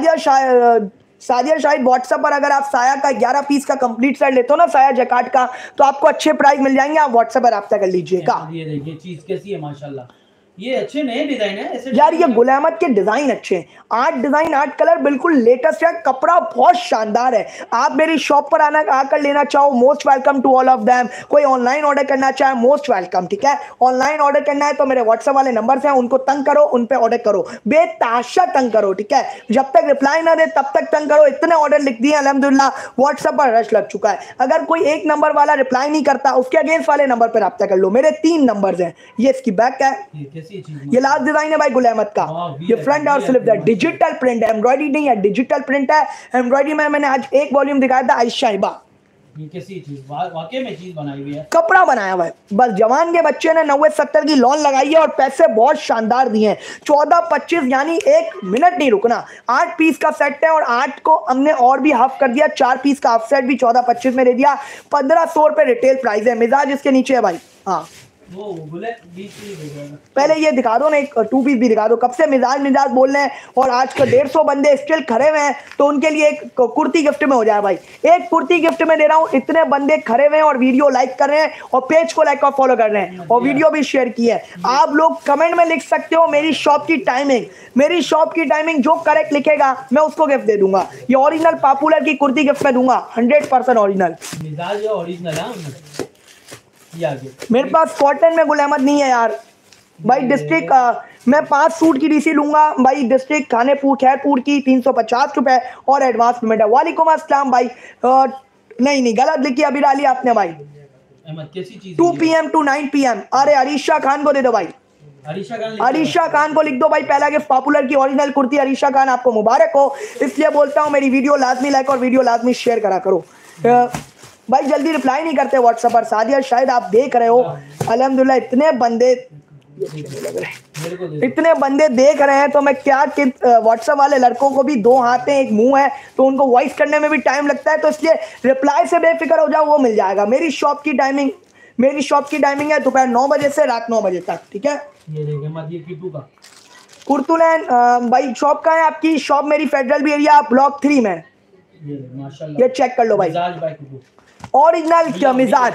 सादिया शायद व्हाट्सएप पर अगर आप साया का 11 पीस का कंप्लीट सेट लेते हो ना साया जैकार्ड का, तो आपको अच्छे प्राइस मिल जाएंगे। आप व्हाट्सएप पर रब्ता कर लीजिएगा। ये देखिए चीज कैसी है माशाल्लाह, ये अच्छे नए डिजाइन है ऐसे। यार ये गुल अहमद के डिजाइन अच्छे हैं, 8 डिजाइन 8 कलर बिल्कुल लेटेस्ट है, कपड़ा बहुत शानदार है। आप मेरी शॉप पर आकर लेना चाहो, most welcome to all of them. कोई ऑनलाइन ऑर्डर करना चाहे, मोस्ट वेलकम, ठीक है। ऑनलाइन ऑर्डर करना है तो मेरे व्हाट्सएप वाले नंबर हैं, उनको तंग करो, उन पे ऑर्डर करो, बेताशा तंग करो, ठीक है। जब तक रिप्लाई ना दे तब तक तंग करो। इतने ऑर्डर लिख दिए अल्हम्दुलिल्लाह, व्हाट्सएप पर रश लग चुका है। अगर कोई एक नंबर वाला रिप्लाई नहीं करता, उसके अगेंस्ट वाले नंबर पर रब्ता कर लो। मेरे 3 नंबर हैं। ये इसकी बैक है, ये लास्ट डिजाइन है भाई गुल अहमद का। ये फ्रंट और स्लिप है, डिजिटल प्रिंट है, एम्ब्रॉयडरी नहीं है, डिजिटल प्रिंट है। एम्ब्रॉयडरी में मैंने आज एक वॉल्यूम दिखाया था आयशा हिबा। ये कैसी चीज वाकई में चीज बनाई हुई है, कपड़ा बनाया हुआ है। बस जवान के बच्चे ने 90-70 की लोन लगाई है और पैसे बहुत शानदार दिए हैं। 14-25 यानी 1 मिनट नहीं रुकना। 8 पीस का सेट है और 8 को हमने और भी हाफ कर दिया, 4 पीस का हाफ सेट भी 14-25 में दे दिया। 1500 रुपए रिटेल प्राइस है। मिजाज इसके नीचे है भाई। हाँ वो बोले 20 पहले ये दिखा दो ना, एक 2 पीस भी दिखा दो। कब से मिजाज बोल रहे हैं और आज का 150 बंदे स्टिल खड़े हुए हैं, तो उनके लिए एक कुर्ती गिफ्ट में हो जाए भाई। एक कुर्ती गिफ्ट में दे रहा हूँ। इतने बंदे खड़े हुए हैं और वीडियो लाइक कर रहे हैं और पेज को लाइक और फॉलो कर रहे हैं और वीडियो भी शेयर की है। आप लोग कमेंट में लिख सकते हो मेरी शॉप की टाइमिंग। मेरी शॉप की टाइमिंग जो करेक्ट लिखेगा मैं उसको गिफ्ट दे दूंगा। ये ओरिजिनल पॉपुलर की कुर्ती गिफ्ट में दूंगा, 100% ओरिजिनल। मिजाज है ओरिजिनल है। मेरे पास कॉटन में गुल अहमद नहीं है यार भाई। डिस्ट्रिक्ट मैं 5 सूट की डीसी लूंगा भाई। डिस्ट्रिक्ट खानेपुर खैरपुर की 350 रुपए और एडवांस पेमेंट है। वालेकुम अस्सलाम भाई। नहीं गलत लिखी अभी डाली आपने भाई। 2 PM to 9 PM। अरे अरीशा खान को दे दो भाई। अरीशा खान को लिख दो भाई। पहला गिफ्ट पॉपुलर की ओरिजिनल कुर्ती। अरीशा खान आपको मुबारक हो। इसलिए बोलता हूँ मेरी वीडियो लाजमी लाइक और वीडियो लाजमी शेयर करा करो भाई। जल्दी रिप्लाई नहीं करते व्हाट्सएप पर। सादिया शायद आप देख रहे हो, अल्हम्दुलिल्लाह इतने बंदे देख रहे हैं तो मैं क्या कि व्हाट्सएप वाले लड़कों को भी 2 हाथ हैं 1 मुंह है, तो उनको वॉइस करने में भी टाइम लगता है, तो इसलिए रिप्लाई से बेफिक्र हो जाओ, वो मिल जाएगा। मेरी शॉप की टाइमिंग है दोपहर 9 बजे से रात 9 बजे तक, ठीक है। कुर्तुलैन भाई शॉप का है आपकी? शॉप मेरी फेडरल भी एरिया ब्लॉक 3 में। ये चेक कर लो भाई। ओरिजिनल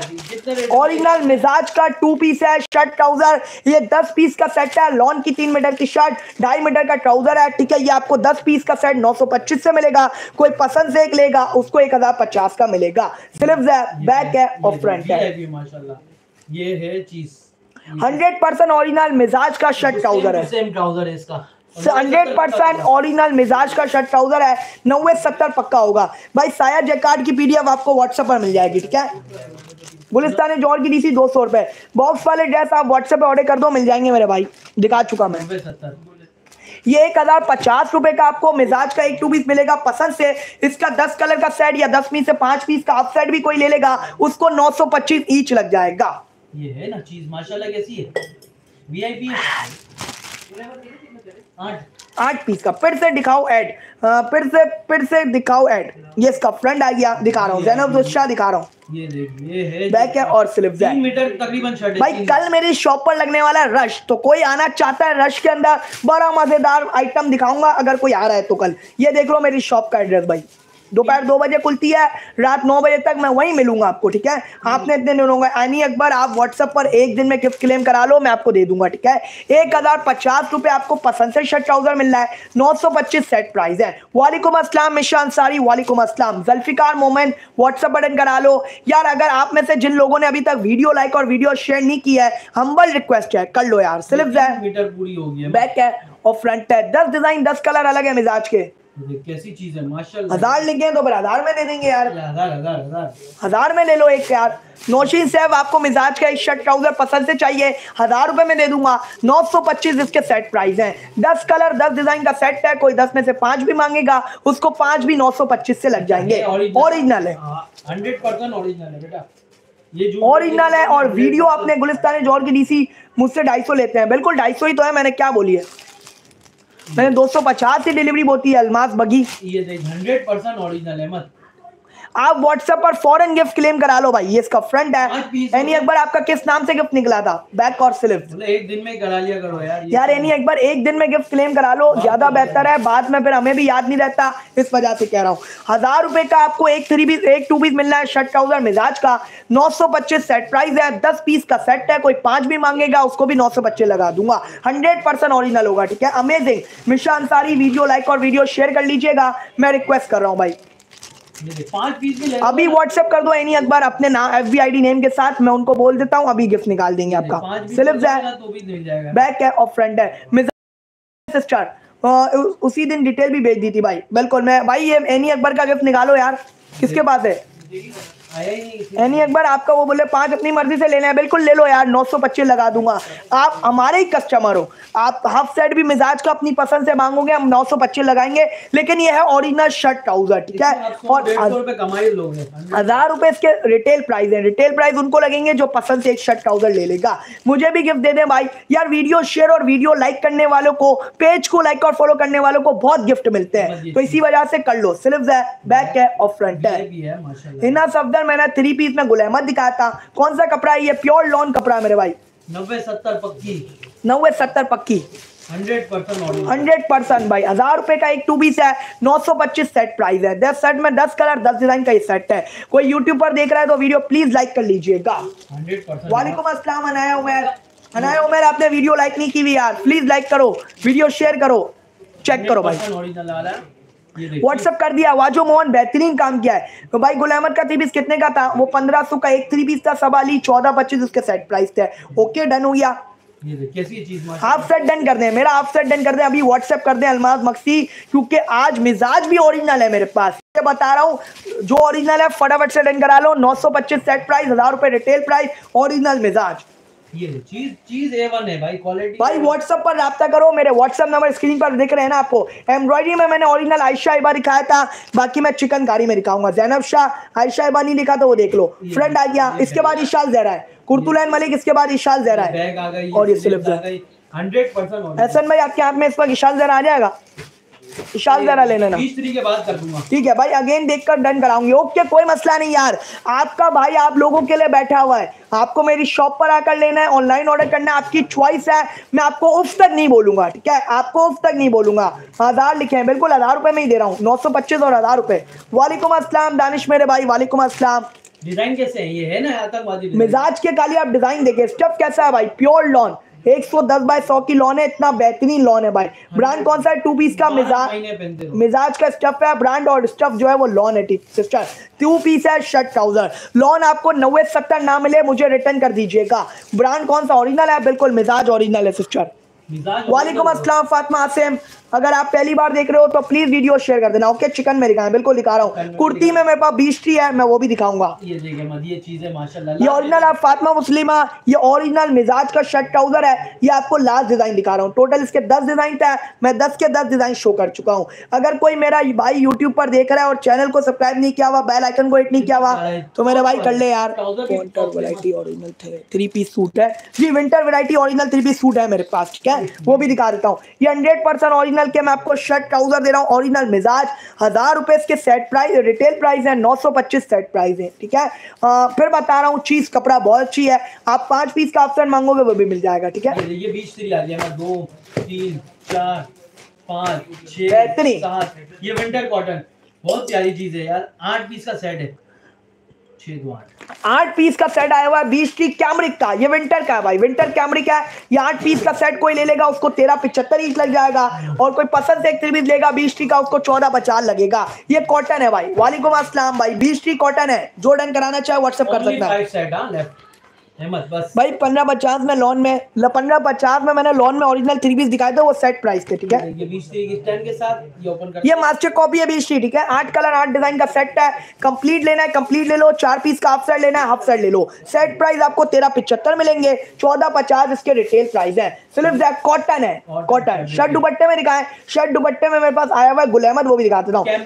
मिजाज का 2 पीस है, शर्ट ट्राउजर। ये 10 पीस का सेट है। लॉन की 3 मीटर की शर्ट, 2.5 मीटर का ट्राउजर है, ठीक है। ये आपको 10 पीस का सेट 925 से मिलेगा। कोई पसंद से एक लेगा उसको 1050 का मिलेगा। स्लीव्स है, बैक है और फ्रंट है। माशाल्लाह ये है चीज 100% ओरिजिनल मिजाज का शर्ट ट्राउजर है। सेम ट्राउजर है इसका। 100% ओरिजिनल मिजाज का शर्ट ट्राउजर है। 90-70 पक्का होगा भाई। साया जैकार्ड की PDF आपको व्हाट्सएप पर मिल जाएगी, ठीक है। गुलिस्तान जौहर की डीसी 200 रुपए। बॉक्स वाले ड्रेस आप व्हाट्सएप पे ऑर्डर कर दो, मिल जाएंगे मेरे भाई। दिखा चुका मैं। ये 1050 रुपए का आपको मिजाज का 1 2 पीस मिलेगा पसंद से। इसका 10 कलर का सेट या 10 पीस से 5 पीस का हाफ सेट भी कोई ले लेगा, उसको 925 ईच लग जाएगा। ये है ना चीज माशाल्लाह कैसी है, VIP है। 8 पीस का। फिर से दिखाओ ऐड, फिर से दिखाओ ऐड। ये इसका फ्रंट आ गया, दिखा रहा हूँ। जैनब शाह दिखा रहा हूँ। ये है बैक है और स्लीव्स है। 3 मीटर तकरीबन शर्ट है भाई। कल मेरी शॉप पर लगने वाला है रश, तो कोई आना चाहता है रश के अंदर बड़ा मजेदार आइटम दिखाऊंगा अगर कोई आ रहा है तो कल। ये देख लो मेरी शॉप का एड्रेस भाई। दोपहर 2 बजे खुलती है, रात 9 बजे तक मैं वहीं मिलूंगा आपको, ठीक है। आपने इतने दिन होंगे आनी अकबर, आप व्हाट्सएप पर 1 दिन में गिफ्ट क्लेम करा लो, मैं आपको दे दूंगा, ठीक है। 1050 रुपए आपको पसंद से शर्ट ट्राउजर मिल रहा है। 925 सेट प्राइस है। वालेकुम अस्सलाम मिशा अंसारी, वालेकुम अस्सलाम। जुल्फिकार मोमेन व्हाट्सएप बटन करा लो यार। अगर आप में से जिन लोगों ने अभी तक वीडियो लाइक और वीडियो शेयर नहीं किया है, हम्बल रिक्वेस्ट है, कर लो यार। स्लीव्स है, मीटर पूरी होगी, बैक है और फ्रंट है। 10 डिजाइन 10 कलर अलग है मिजाज के। कैसी चीज है माशाल्लाह। 1000 लिखे हैं तो फिर 1000 में दे देंगे यार। 1000 में ले लो एक यार। नौशीन साहब आपको मिजाज का एक शर्ट ट्राउजर पसंद से चाहिए, 1000 रुपए में दे दूंगा। 925 इसके सेट प्राइस हैं। 10 कलर 10 डिजाइन का सेट है, कोई 10 में से 5 भी मांगेगा उसको 5 भी 925 से लग जाएंगे। ओरिजिनल है, 100% ओरिजिनल है बेटा, ये ओरिजिनल है। और वीडियो अपने गुलिस्तान जौहर की डीसी मुझसे 250 लेते हैं, बिल्कुल 250 ही तो है, मैंने क्या बोली है, मैंने 250 की डिलीवरी होती है। अलमास बगी ये देख 100% ओरिजिनल है मत। आप व्हाट्सएप पर फॉरेन गिफ्ट क्लेम करा लो भाई। ये इसका फ्रंट है। एनी अकबर आपका किस नाम से गिफ्ट निकला था? बैक और स्लिप। एक दिन में करा लिया करो यार। यार एनी अकबर एक दिन में गिफ्ट क्लेम करा लो, ज्यादा बेहतर है, बाद में फिर हमें भी याद नहीं रहता, इस वजह से कह रहा हूँ। 1000 रुपए का आपको एक 3 पीस एक 2 पीस मिलना है शर्ट ट्राउजर मिजाज का। 925 सेट प्राइस है। 10 पीस का सेट है, कोई 5 भी मांगेगा उसको भी 925 लगा दूंगा। 100% ओरिजिनल होगा, ठीक है। Amazing. Misha Ansari video like और वीडियो शेयर कर लीजिएगा, मैं रिक्वेस्ट कर रहा हूँ भाई। 5 पीस भी अभी व्हाट्सएप कर दो एनी अकबर अपने नाम FBID नेम के साथ, मैं उनको बोल देता हूँ, अभी गिफ्ट निकाल देंगे आपका। स्लिप्स है, तो भी मिल जाएगा, बैक है और फ्रंट है। सिस्टर उसी दिन डिटेल भी भेज दी थी भाई, बिल्कुल। मैं भाई ये एनी अकबर का गिफ्ट निकालो यार, किसके पास है एनी अकबर? आपका वो बोले 5 अपनी मर्जी से लेना है, बिल्कुल ले लो यार, 925 लगा दूंगा। आप हमारे ही कस्टमर हो, आप हाफ सेट भी मिजाज का अपनी पसंद से मांगोगे, हम 925 लगाएंगे। लेकिन ये है ओरिजिनल शर्ट ट्राउजर, ठीक है। और 1000 रुपए इसके रिटेल प्राइस है। रिटेल प्राइस उनको लगेंगे जो पसंद से एक शर्ट ट्राउजर ले लेगा। मुझे भी गिफ्ट दे दें भाई यार। वीडियो शेयर और वीडियो लाइक करने वालों को, पेज को लाइक और फॉलो करने वालों को बहुत गिफ्ट मिलते हैं, तो इसी वजह से कर लो। स्लीव्स है, बैक है और फ्रंट है। इना सफदर मैंने 3 पीस में गुल अहमद दिखाया था। कौन सा कपड़ा है ये? प्योर लॉन कपड़ा है मेरे भाई। 90-70 पक्की, 90-70 पक्की, 100% भाई। 1000 रुपए का एक 2 पीस है। 925 सेट प्राइस है। 10 सेट में 10 कलर 10 डिजाइन का ये सेट है। कोई यूट्यूब पर देख रहा है तो वीडियो प्लीज लाइक कर लीजिएगा। 100%। वालेकुम अस्सलाम अनाया उमर। अनाया उमर आपने वीडियो लाइक नहीं की हुई यार, प्लीज लाइक करो, वीडियो शेयर करो, चेक करो भाई। व्हाट्सएप कर दिया। वाजो मोहन बेहतरीन काम किया है। तो भाई गुल अहमद का 3 पीस कितने का था? वो 1500 का एक 3 पीस था। सवाली 1425 उसके सेट प्राइस थे। ओके डन हो गया। कैसी चीज हाफ सेट डन कर दें, मेरा हाफ सेट डन कर दें, अभी व्हाट्सएप कर दें अलमाज मक्सी, क्योंकि आज मिजाज भी ओरिजिनल है मेरे पास, ये बता रहा हूँ। जो ओरिजिनल है फटाफट से डन करा लो। 925 सेट प्राइस, 1000 रुपए रिटेल प्राइस, ओरिजिनल मिजाज। ये चीज A1 है भाई, क्वालिटी। भाई व्हाट्सएप पर राब्ता करो, मेरे व्हाट्सएप नंबर स्क्रीन पर दिख रहे हैं ना आपको। एम्ब्रॉयडरी में मैंने ओरिजिनल आयशा इबा दिखाया था, बाकी मैं चिकनकारी में दिखाऊंगा। जैनब शाह आयशा इबा नहीं लिखा तो वो देख लो। फ्रंट आ गया, इसके बाद इशाल जहरा है। कुर्तुलैन मलिक, इसके बाद इशाल जहरा है, और ये स्लिप्स है। 100% एहसन भाई आपके हाथ में इस वक्त इशाल जहरा आ जाएगा, इशाल जरा ले लेना। 20 के बाद कर दूंगा, ठीक है भाई, अगेन देखकर डन कराऊंगी। ओके कोई मसला नहीं यार, आपका भाई आप लोगों के लिए बैठा हुआ है। आपको मेरी शॉप पर आकर लेना है, ऑनलाइन ऑर्डर करना है, आपकी चॉइस है। मैं आपको उफ तक नहीं बोलूंगा, ठीक है, आपको उफ तक नहीं बोलूंगा। 1000 लिखे हैं, बिल्कुल 1000 रुपए में ही दे रहा हूँ। 925 और 1000 रुपए। वालेकुम अस्सलाम दानिश मेरे भाई, वालेकुम अस्सलाम। डिजाइन कैसे है? ये है ना आतंकवादी मिजाज के खाली आप डिजाइन देखे। स्टफ कैसा है भाई? प्योर लॉन, 110 बाय 100 की लॉन है, इतना बेहतरीन लॉन है भाई। ब्रांड कौन सा है? 2 पीस का मिजाज का स्टफ है ब्रांड, और स्टफ जो है वो लॉन है सिस्टर। 2 पीस है शर्ट ट्राउजर लॉन। आपको 90-70 ना मिले मुझे रिटर्न कर दीजिएगा। ब्रांड कौन सा? ओरिजिनल है, बिल्कुल मिजाज ओरिजिनल है सिस्टर। वालेकुम अस्सलाम फातिमा आसिम, अगर आप पहली बार देख रहे हो तो प्लीज वीडियो शेयर कर देना। ओके चिकन में दिखाएं, बिल्कुल दिखा रहा हूँ। कुर्ती में मेरे पास 20 टी है, मैं वो भी दिखाऊंगा। ये चीज है माशाल्लाह। ये ओरिजिनल आप फातिमा मुस्लिमा, ये ओरिजिनल मिजाज का शर्ट ट्राउजर है। ये आपको लास्ट डिजाइन दिखा रहा हूँ। टोटल इसके 10 डिजाइन था, मैं 10 के 10 डिजाइन शो कर चुका हूँ। अगर कोई मेरा भाई यूट्यूब पर देख रहा है और चैनल को सब्सक्राइब नहीं किया हुआ, बेल आइकन को हिट नहीं किया हुआ, तो मेरे भाई कर ले यार। Winter variety original 3 piece suit है जी, winter variety original 3 piece suit है मेरे पास, ठीक है, वो भी दिखा देता हूँ। ये 100% ओरिजिनल के मैं आपको शर्ट ट्राउजर दे रहा हूँ, ओरिजिनल मिजाज। 1000 रुपए इसके सेट प्राइस, रिटेल प्राइस है। 925 सेट प्राइस है, ठीक है। फिर बता रहा हूँ, चीज कपड़ा बहुत अच्छी है। आप 5 पीस का ऑप्शन मांगोगे वो भी मिल जाएगा, ठीक है। ये 20 आ गया, 2 3 4 5 6 बेहतरीन। 7। ये विंटर कॉटन बहुत प्यारी चीज है यार। 8 पीस का सेट है, 8 पीस का सेट आया हुआ है। 20 टी कैमरिक का, ये विंटर का है भाई, विंटर कैमरिक है। ये 8 पीस का सेट कोई ले लेगा उसको 1375 इंच लग जाएगा, और कोई पसंद से एक 3 पीस लेगा 20 टी का उसको 1450 लगेगा। ये कॉटन है भाई। वालेकुम अस्सलाम भाई, 20 टी कॉटन है। जो डन कराना चाहे व्हाट्सएप कर सकता है। अहमद बस भाई 1550 में लॉन में 1550 में मैंने लॉन में ओरिजिनल 3 पीस दिखाए थे, वो सेट प्राइस थे, ठीक है। ये 20 की स्टैंड के साथ ये ओपन कर, ये मास्टर कॉपी है 20, ठीक है। 8 कलर 8 डिजाइन का सेट है, कंप्लीट लेना है कंप्लीट ले लो, 4 पीस का हाफ सेट लेना है हाफ सेट ले लो। सेट प्राइस आपको 1375 मिलेंगे, 1450 इसके रिटेल प्राइस है। सिर्फ कॉटन है, कॉटन। शर्ट दुपट्टे में दिखाएं, शर्ट दुपट्टे में मेरे पास आया हुआ है गुल अहमद, वो भी दिखा देता हूँ।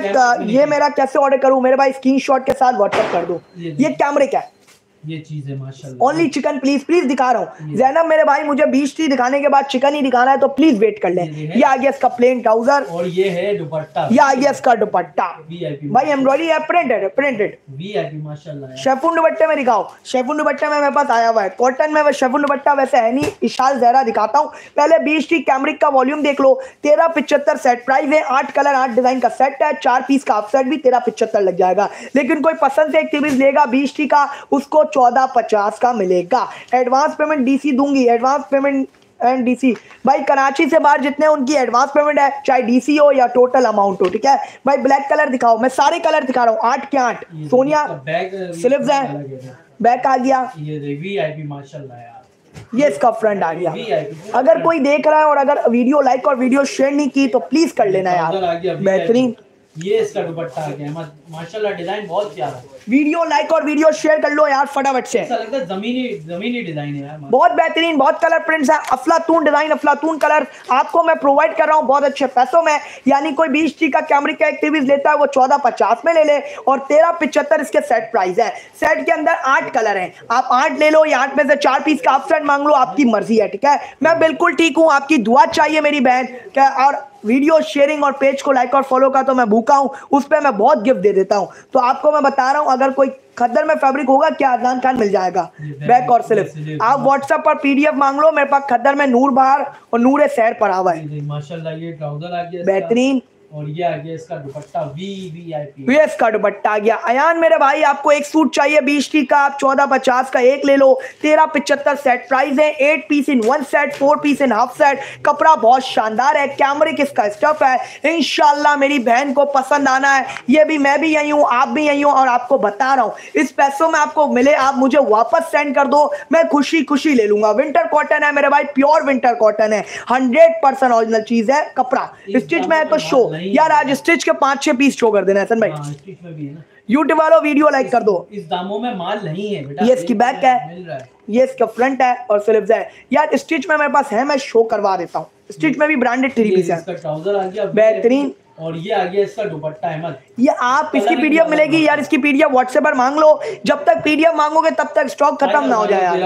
ये मेरा कैसे ऑर्डर करूँ मेरे भाई, स्क्रीनशॉट के साथ व्हाट्सएप कर दो। ये कैमरिक है, ये चीज है माशाल्लाह। ओनली चिकन प्लीज प्लीज दिखा रहा हूँ जैनब मेरे भाई, मुझे 20 टी दिखाने के बाद चिकन ही दिखाना है तो प्लीज वेट कर लें। ये आ गया इसका प्लेन ट्राउजर और ये है दुपट्टा, ये आ गया इसका दुपट्टा वीआईपी भाई, एम्ब्रॉयडरी है, प्रिंटेड वीआईपी माशाल्लाह। शेफून दुपट्टे में दिखाओ, शेफून दुपट्टे में मेरे पास आया हुआ है कॉटन में। शेफून दुपट्टा वैसे है नहीं, इशाल जहरा दिखाता हूँ। पहले 20 टी कैमरिक का वॉल्यूम देख लो, 1375 सेट प्राइस है। 8 कलर 8 डिजाइन का सेट है, 4 पीस का हाफ सेट भी 1375 लग जाएगा। लेकिन कोई पसंद से एक पीस लेगा 20 टी का, उसको 1450 का मिलेगा। एडवांस पेमेंट डीसी दूंगी, एडवांस पेमेंट एंड डीसी भाई कराची से बाहर जितने उनकी एडवांस पेमेंट है, चाहे डीसी हो या टोटल अमाउंट हो, ठीक है भाई। ब्लैक कलर दिखाओ, मैं सारे कलर दिखा रहा हूँ 8 के 8। सोनिया स्लीव्स है, बैक आ गया, ये वीआईपी माशाल्लाह यार। ये इसका फ्रंट आ गया। अगर कोई देख रहा है और अगर वीडियो लाइक और वीडियो शेयर नहीं की तो प्लीज कर लेना यार, बेहतरीन। ये इसका दुपट्टा आ गया माशाल्लाह, डिजाइन बहुत प्यारा है। वीडियो लाइक और वीडियो शेयर कर लो यार फटाफट से। ऐसा लगता है जमीनी डिजाइन है यार, बहुत बेहतरीन, बहुत कलर प्रिंट्स है, अफलातून डिजाइन, अफलातून कलर आपको मैं प्रोवाइड कर रहा हूँ बहुत अच्छे पैसों में। यानी कोई 20 टी का कैमरिक का एक पीस लेता है वो 1450 में ले ले, और 1375 इसके सेट प्राइस है। सेट के अंदर 8 कलर हैं, आप 8 ले लो या 8 में से 4 पीस का हाफ सेट मांग लो, आपकी मर्जी है, ठीक है। मैं बिल्कुल ठीक हूँ, आपकी दुआ चाहिए मेरी बहन क्या, और वीडियो शेयरिंग और पेज को लाइक और फॉलो का तो मैं भूखा हूँ, उस पर मैं बहुत गिफ्ट दे देता हूँ। तो आपको मैं बता रहा हूँ, अगर कोई खद्दर में फैब्रिक होगा क्या अदनान खान मिल जाएगा, बैक और स्लिप। आप व्हाट्सएप पर पीडीएफ मांग लो, मेरे पास खद्दर में नूर बहार और नूर शहर पर आवा है माशाल्लाह। ये ट्राउजर आ गया बेहतरीन, और ये आ गया इसका दुपट्टा वीआईपी, ये इसका दुपट्टा आ गया। अयान मेरे भाई आपको एक सूट चाहिए 20 टी का, आप 1450 का एक ले लो, 1375 सेट प्राइस है। 8 piece in 1 set, 4 piece in half set. कपड़ा बहुत शानदार है, कैमरिक इसका स्टफ है। इंशाल्लाह मेरी बहन को पसंद आना है। ये भी मैं भी यही हूँ, आप भी यही हो, और आपको बता रहा हूँ इस पैसों में आपको मिले, आप मुझे वापस सेंड कर दो, मैं खुशी खुशी ले लूंगा। विंटर कॉटन है मेरे भाई, प्योर विंटर कॉटन है, 100% ओरिजिनल चीज है। कपड़ा स्टिच में है तो शो यार, आज स्टिच के 5-6 पीस शो कर देना हसन भाई। स्टिच में भी है ना, यूट्यूब वालों वीडियो लाइक कर दो। इस दामों में माल नहीं है बेटा। ये इसकी बैक है, मिल रहा है, ये इसका फ्रंट है और स्लीव्स है यार। स्टिच में मेरे पास है, मैं शो करवा देता हूँ। स्टिच में भी ब्रांडेड 3 पीस है, इसका ट्राउजर आ गया बेहतरीन। और ये आ गया इसका दुपट्टा अहमद। ये आप इसकी पीडीएफ मिलेगी यार, इसकी पीडीएफ व्हाट्सएप पर मांग लो। जब तक पीडीएफ मांगोगे तब तक स्टॉक खत्म ना हो जाए यार।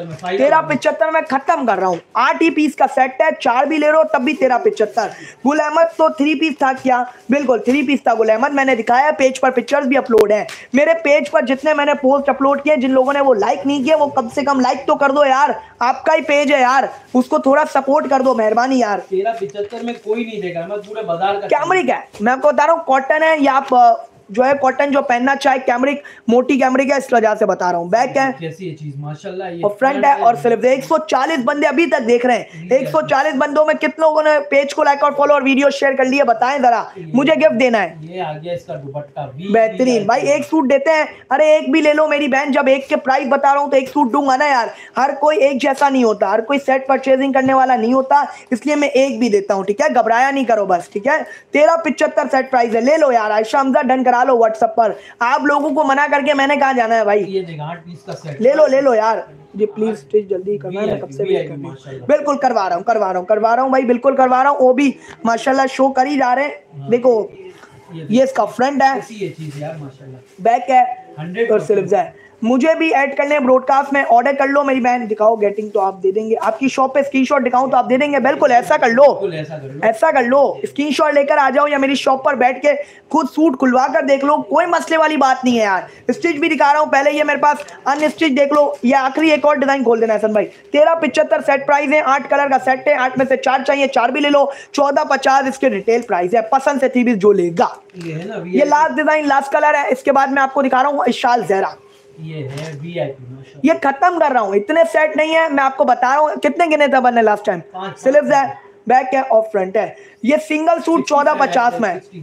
1375 में खत्म कर रहा हूँ। 8 ही पीस का सेट है, 4 भी ले रहे हो तब भी 1375। गुल अहमद तो 3 पीस था क्या, बिल्कुल 3 पीस था गुल अहमद। मैंने दिखाया पेज पर, पिक्चर्स भी अपलोड है मेरे पेज पर। जितने मैंने पोस्ट अपलोड किए, जिन लोगों ने वो लाइक नहीं किया वो कम से कम लाइक तो कर दो यार, आपका ही पेज है यार, उसको थोड़ा सपोर्ट कर दो मेहरबानी यार। 1375 में कोई नहीं देगा, मैं पूरे बाजार का कैमरिक है, मैं आपको बता रहा हूँ कॉटन है, या आप जो है कॉटन जो पहनना चाहे, कैमरिक मोटी कैमरिक है, इस वजह से बता रहा हूँ। बैक है, कैसी है चीज माशाल्लाह, ये और फ्रंट है और स्लीव। 140 बंदे अभी तक देख रहे हैं, 140 बंदों में कितने लोगों ने पेज को लाइक और फॉलो और वीडियो शेयर कर लिया, बताएं जरा, मुझे गिफ्ट देना है। ये आ गया इसका दुपट्टा बेहतरीन भाई, एक सूट देते हैं, अरे एक भी ले लो मेरी बहन। जब एक के प्राइस बता रहा हूँ तो एक सूट दूंगा ना यार। हर कोई एक जैसा नहीं होता, हर कोई सेट परचेजिंग करने वाला नहीं होता, इसलिए मैं एक भी देता हूँ, ठीक है। घबराया नहीं करो बस, ठीक है। 1375 सेट प्राइस है, ले लो यार। आयशा हमजा डन करा लो व्हाट्सएप पर। आप लोगों को मना करके मैंने कहा जाना है भाई, ये देखा 8 पीस का सेट, ले लो यार जी प्लीज। स्टिच जल्दी करना है, कब से वेट कर रहा हूं। बिल्कुल करवा रहा हूँ भाई, बिल्कुल करवा रहा हूँ। वो भी माशाल्लाह शो कर ही जा रहे हैं। देखो ये इसका फ्रंट है, ये चीज यार माशाल्लाह, बैक है और स्लीव्स है। मुझे भी ऐड करने ब्रॉडकास्ट में, ऑर्डर कर लो मेरी बहन। दिखाओ गेटिंग तो आप दे देंगे, आपकी शॉप पे स्क्रीनशॉट दिखाऊं तो आप दे देंगे। बिल्कुल ऐसा कर लो, ऐसा कर लो, स्क्रीनशॉट लेकर आ जाओ या मेरी शॉप पर बैठ के खुद सूट खुलवा कर देख लो, कोई मसले वाली बात नहीं है यार। स्टिच भी दिखा रहा हूँ पहले, ये मेरे पास अनस्टिच देख लो। ये आखिरी एक और डिजाइन खोल देना हसन भाई। 1375 सेट प्राइस है, 8 कलर का सेट है, 8 में से 4 चाहिए 4 भी ले लो। 1450 इसके रिटेल प्राइस है। पसंद से 3 पीस जो लेगा। ये लास्ट डिजाइन, लास्ट कलर है, इसके बाद मैं आपको दिखा रहा हूँ इशाल जहरा। ये है वीआईपी, ये खत्म कर रहा हूँ, इतने सेट नहीं है, मैं आपको बता रहा हूँ। कितने गिने थे बनने लास्ट टाइम? स्लीव्स है, बैक है और फ्रंट है। ये सिंगल सूट 1450 में,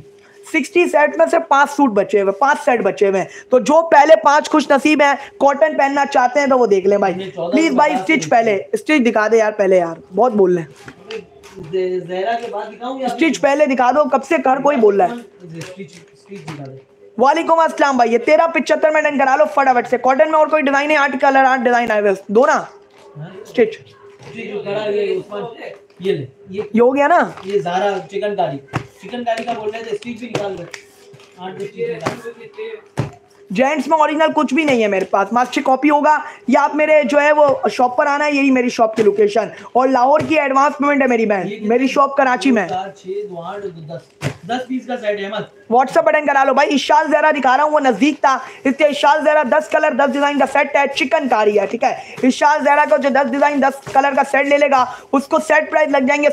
60 सेट में से 5 सूट बचे हुए, 5 सेट बचे हुए हैं। तो जो पहले 5 खुश नसीब हैं, कॉटन पहनना चाहते हैं तो वो देख लें भाई। प्लीज भाई स्टिच पहले, स्टिच दिखा दे यार पहले, यार बहुत बोल रहे हैं। ज़हरा के बाद दिखाऊं या स्टिच पहले दिखा दो, कब से कर कोई बोल रहा है। स्टिच दिखा दे। वालेकुम अस्सलाम भाई, ये 1375 में डन करा लो फटाफट से। कॉटन में और कोई डिजाइन है? 8 कलर 8 डिजाइन आए हुए, दो ना स्टिच। जो करा ये उस्मान, ये ले, ये हो गया ना। ये ज़ारा चिकनकारी का बोल रहे थे, स्टिच भी निकाल दे। 8 स्टिच। जेंट्स में ओरिजिनल कुछ भी नहीं है मेरे पास, मास्टर कॉपी होगा या आप मेरे जो है वो शॉप पर आना है, यही मेरी शॉप की लोकेशन। और लाहौर की एडवांस पेमेंट है मेरी बहन, मेरी शॉप कराची में। 10 पीस का सेट है। व्हाट्सएप बटन करा लो भाई। इशाल ज़हरा दिखा रहा हूँ, वो नजदीक था इसलिए। इशाल ज़हरा 10 कलर 10 डिजाइन का सेट है, चिकनकारी है, ठीक है। इशाल ज़हरा को जो 10 डिजाइन 10 कलर का सेट ले लेगा, उसको सेट प्राइस लग जाएंगे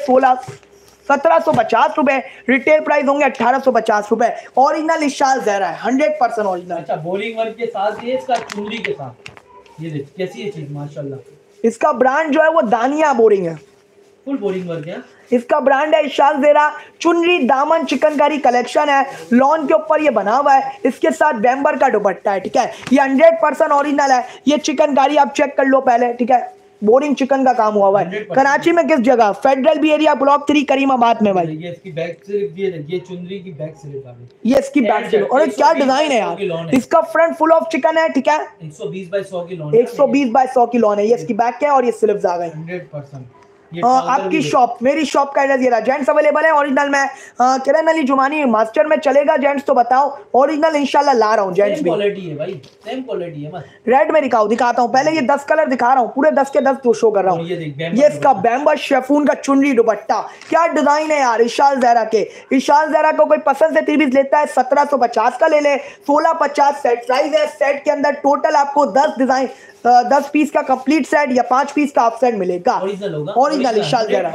1750 रुपए। रिटेल प्राइस होंगे 1850 रुपए। ओरिजिनल इशाल ज़हरा है, 100% ओरिजिनल। अच्छा, बोरिंग वर्क के साथ ये इसका चुनरी के साथ, ये देख कैसी है चीज माशाल्लाह। इसका ब्रांड जो है वो दानिया बोरिंग है, फुल बोरिंग वर्क है। इसका ब्रांड है इशाल ज़हरा। चुनरी दामन चिकनकारी कलेक्शन है, लॉन के ऊपर ये बना हुआ है, इसके साथ बैम्बर का दुपट्टा है, ठीक है। ये 100% ओरिजिनल है। ये चिकनकारी आप चेक कर लो पहले, ठीक है। बोरिंग चिकन का काम हुआ है। कराची में किस जगह? Federal B area, block 3, Karimabad में भाई। ये इसकी बैक स्लिप, ये चुनरी की बैक स्लिप आ गई। ये इसकी बैक स्लिप, और क्या डिजाइन है यार। इसका फ्रंट फुल ऑफ चिकन है, ठीक है। 120 बाय 100 की लॉन, 120 बाय 100 की लॉन है। ये इसकी बैक है और ये स्लिप्स आ गए 100%। आपकी शॉप, मेरी शॉप का एड्रेस ये रहा। जेंट्स अवेलेबल है ओरिजिनल में। किरण अली जुमानी मास्टर में चलेगा जेंट्स तो बताओ, ओरिजिनल इंशाल्लाह ला रहा हूँ जेंट्स भी। क्वालिटी है भाई, सेम क्वालिटी है। रेड में दिखाता हूँ पहले। ये 10 कलर दिखा रहा हूँ, पूरे 10 के 10 शो कर रहा हूँ। ये इसका बैम्बर शेफून का चुनरी दुपट्टा, क्या डिजाइन है यार इशाल ज़हरा के। इशाल ज़हरा को कोई पसंद से 3 पीस लेता है 1750 का ले ले। 1650 सेट प्राइस है। सेट के अंदर टोटल आपको 10 डिजाइन 10 पीस का कंप्लीट सेट या 5 पीस का हाफ सेट मिलेगा। ओरिजिनल इशाल ज़हरा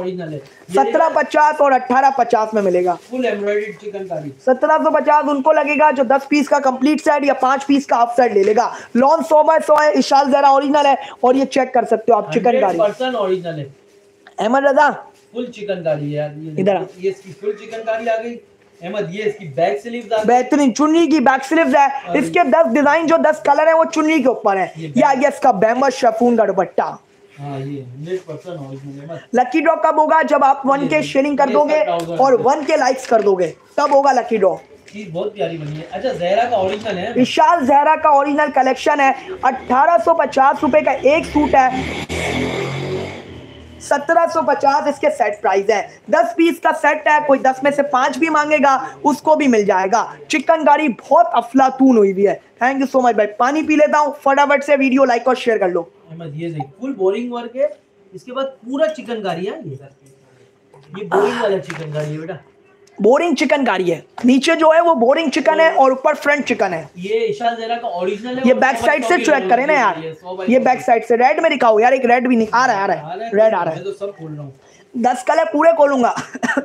1750 और 1850 में मिलेगा। फुल एम्ब्रॉयडर्ड चिकनकारी 1750 उनको लगेगा जो 10 पीस का कंप्लीट सेट या 5 पीस का हाफ सेट ले लेगा। लॉन 100 बाय 100 है, इशाल ज़हरा ओरिजिनल है। और ये चेक कर सकते हो आप, चिकनकारी 100% ओरिजिनल है। अहमद रजा फुल चिकनकारी है यार। इधर ये इसकी फुल चिकनकारी आ गई। अहमद ये इसकी बैक स्लीव्स आ गई, बेहतरीन चुन्नी की बैक स्लीव्स है। इसके 10 डिजाइन जो 10 कलर है वो चुन्नी के ऊपर है। ये आ गया इसका बैम्बर शेफून का दुपट्टा। हाँ, ये 100% ओरिजिनल है। लकी ड्रॉ कब होगा? जब आप 1K शेयरिंग कर दोगे और 1K लाइक्स कर दोगे, तब होगा लकी ड्रॉ। चीज बहुत प्यारी बनी है। अच्छा, ज़हरा का ओरिजिनल है। इशाल ज़हरा का ओरिजिनल कलेक्शन है। 1850 रुपए का एक सूट है, 1750 इसके सेट प्राइस है। 10 पीस का सेट है, कोई 10 में से 5 भी मांगेगा उसको भी मिल जाएगा। चिकनकारी बहुत अफलातून हुई हुई है। थैंक यू सो मच भाई। पानी पी लेता हूँ, फटाफट से वीडियो लाइक और शेयर कर लो। अहमद ये देख, फुल बोरिंग वर्क है। इसके बाद पूरा चिकनकारी है। ये बोरिंग वाला चिकनकारी है बेटा, बोरिंग चिकनकारी है। नीचे जो है वो बोरिंग चिकन है और ऊपर फ्रंट चिकन है। ये इशाल ज़हरा का ओरिजिनल है। ये बैक साइड से चेक करें ना यार, ये बैक साइड से रेड में दिखाओ यार। एक रेड भी नहीं आ रहा है, रेड आ रहा है। मैं तो सब खोल रहा हूँ, 10 कलर पूरे खोलूंगा।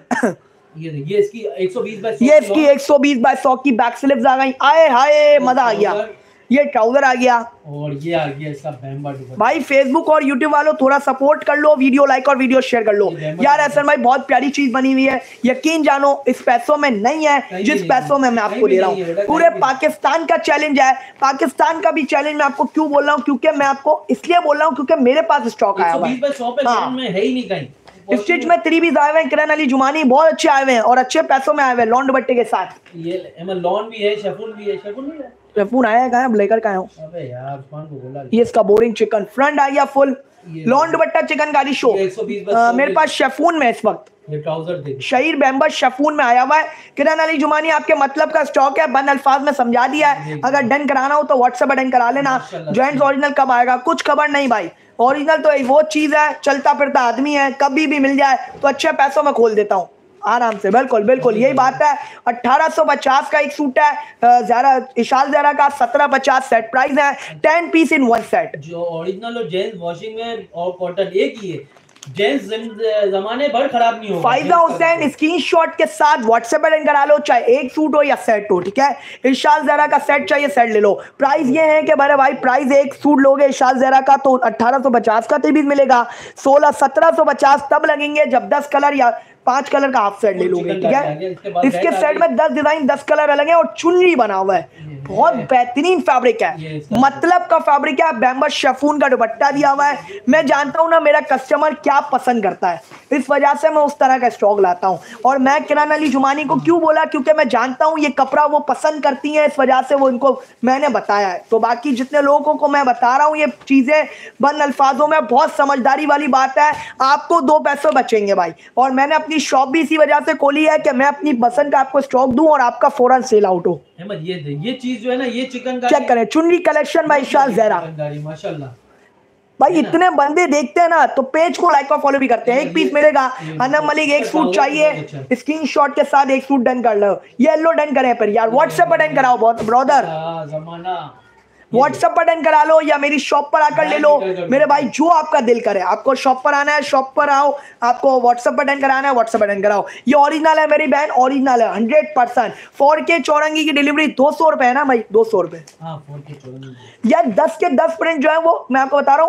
ये इसकी 120 बाय 100 ये इसकी 120 बाय 100 की बैक स्लिप्स आ गई। आए हाय मजा आ गया। ये ट्राउजर आ गया और ये आ गया इसका बैम्बर दुपट्टा। भाई फेसबुक और यूट्यूब वालों थोड़ा सपोर्ट कर लो, वीडियो लाइक और वीडियो शेयर कर लो यार। एहसन भाई बहुत प्यारी चीज बनी हुई है, यकीन जानो इस पैसों में नहीं है जिस पैसों में मैं आपको दे रहा हूँ। पूरे पाकिस्तान का चैलेंज है। पाकिस्तान का भी चैलेंज मैं आपको क्यों बोल रहा हूँ, क्योंकि मैं आपको इसलिए बोल रहा हूँ क्योंकि मेरे पास स्टॉक आया हुआ है। 120 बाय 100 पे है ही नहीं कहीं। स्टिच में 3 पीस आए हुए हैं। किरण अली जुमानी बहुत अच्छे आए हुए हैं और अच्छे पैसों में आए हुए हैं, लॉन दुपट्टे के साथ। ये लॉन भी है, शेफून भी है। शेफून भी है, शेफून आया है, कहाँ है? लेकर कहाँ हूँ? अबे यार उस्मान को बोला। ये इसका बोरिंग चिकन फ्रंट आ गया फुल लॉन दुपट्टा चिकनकारी शो। 120 मेरे पास शेफून में इस वक्त ये ट्राउजर देख, शहीर बैम्बर शेफून में आया हुआ है। किरण अली जुमानी आपके मतलब का स्टॉक है, बंद अल्फाज में समझा दिया है। अगर डन कराना हो तो व्हाट्सएप डन करा लेना। जेंट्स ओरिजिनल कब आएगा? कुछ खबर नहीं भाई। ओरिजिनल तो वो चीज है, चलता फिरता आदमी है, कभी भी मिल जाए तो अच्छे पैसों में खोल देता हूँ आराम से। बिल्कुल बिल्कुल यही बात है। 1850 का एक सूट है ज़हरा, इशाल ज़हरा का 1750 सेट प्राइस है। 10 पीस इन 1 सेट। जो ओरिजिनल और जेंट्स वॉशिंग में और कॉटन एक ही है। जेंट्स जमाने भर खराब नहीं होगा। फायदा हुसैन स्क्रीनशॉट के साथ व्हाट्सएप पर करा लो, चाहे एक सूट हो या सेट हो, ठीक है। इशाल ज़हरा का सेट चाहिए, सेट ले लो। प्राइस ये है कि बड़े भाई प्राइस एक सूट लोगे इशाल ज़हरा का तो 1850 का 3 पीस मिलेगा। 1750 तब लगेंगे जब 10 कलर या 5 कलर का हाफ सेट ले लोगे, ठीक है। इसके बाद इसके सेट में 10 डिजाइन 10 कलर अलग है और चुनरी बना हुआ है, बहुत बेहतरीन फैब्रिक है, मतलब का फैब्रिक है। बैम्बस शिफॉन का दुपट्टा दिया हुआ है। मैं जानता हूं ना मेरा कस्टमर क्या पसंद करता है, इस वजह से मैं उस तरह का स्टॉक लाता हूं। और मैं किरण अली जुमानी को क्यों बोला, क्योंकि मैं जानता हूं ये कपड़ा वो पसंद करती है, इस वजह से वो इनको मैंने बताया है। तो बाकी जितने लोगों को मैं बता रहा हूं ये चीजें बंद अल्फाजों में, बहुत समझदारी वाली बात है, आपको 2 पैसे बचेंगे भाई। और मैंने अपनी शॉप भी इसी वजह से खोली है कि मैं अपनी पसंद का आपको स्टॉक दूं और आपका फौरन सेल आउट हो। ये चीज जो है ना, ये चिकन का चेक करें, चुनरी कलेक्शन बाय इरशाद ज़हरा। माशाल्लाह भाई इतने बंदे देखते हैं ना तो पेज को लाइक और फॉलो भी करते हैं। एक पीस मिलेगा। अनम मलिक एक सूट चाहिए, स्क्रीनशॉट के साथ एक सूट डन कर लो, येलो डन करें पर यार, व्हाट्सएप पर डन कराओ ब्रदर, व्हाट्सएप पर डन करा लो या मेरी शॉप पर आकर ले लो मेरे भाई, जो आपका दिल करे। आपको शॉप पर आना है शॉप पर आओ, आपको व्हाट्सएप पर डन कराना है व्हाट्सएप पर डन कराओ। ये ओरिजिनल है मेरी बहन, ओरिजिनल है 100%। 4K चौरंगी की डिलीवरी 200 रुपए है ना भाई, 200 रुपए। यार 10 के 10 प्रिंट जो है वो मैं आपको बता रहा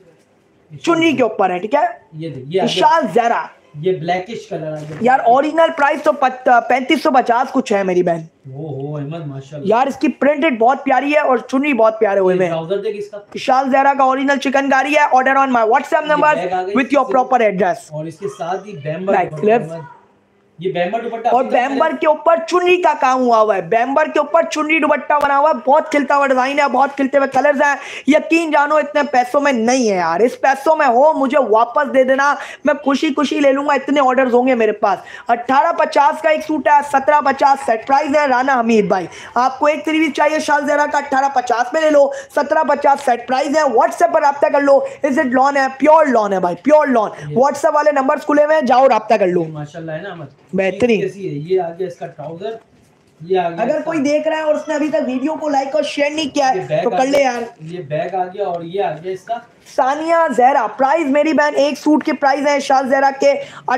हूँ चुन्नी के ऊपर है, ठीक है। ये इरशाद ज़हरा, ये ब्लैकिश कलर है यार ओरिजिनल प्राइस तो 3550 कुछ है मेरी बहन। ओहो अहमद माशाल्लाह, यार इसकी प्रिंटेड बहुत प्यारी है और चुन्नी बहुत प्यारे हुए में। ट्राउजर देख इसका, इरशाद ज़हरा का ओरिजिनल चिकनकारी है। Order on my WhatsApp number with your proper address. और इसके साथ ही बैम्बर, ये बैम्बर दुपट्टा, और बैम्बर के ऊपर चुन्नी का काम हुआ है, बैम्बर के ऊपर चुन्नी दुपट्टा बना हुआ है, बहुत खिलता हुआ डिजाइन है, बहुत खिलते हुए कलर्स हैं। यकीन जानो इतने पैसों में नहीं है यार, इस पैसों में हो मुझे वापस दे देना, मैं खुशी खुशी ले लूंगा, इतने ऑर्डर्स होंगे मेरे पास। 1850 का एक सूट है, 1750 सेट प्राइस है। राना हमीद भाई आपको एक 3 पीस चाहिए इरशाद ज़हरा का, 1850 में ले लो, 1750 सेट प्राइस है। व्हाट्सएप पर रब्ता कर लो, इज इट लॉन है, प्योर लॉन है भाई, प्योर लॉन। व्हाट्सएप वाले नंबर खुले हुए हैं, जाओ रब्ता कर लो। माशाल्लाह है ना बेहतरीन। ये आ गया इसका ट्राउजर, ये आ गया। अगर कोई देख रहा है और उसने अभी तक वीडियो को लाइक और शेयर नहीं किया है तो कर ले यार। ये बैग आ गया और ये आ गया इसका सानिया ज़हरा। प्राइस मेरी बहन एक सूट की प्राइस है इरशाद ज़हरा के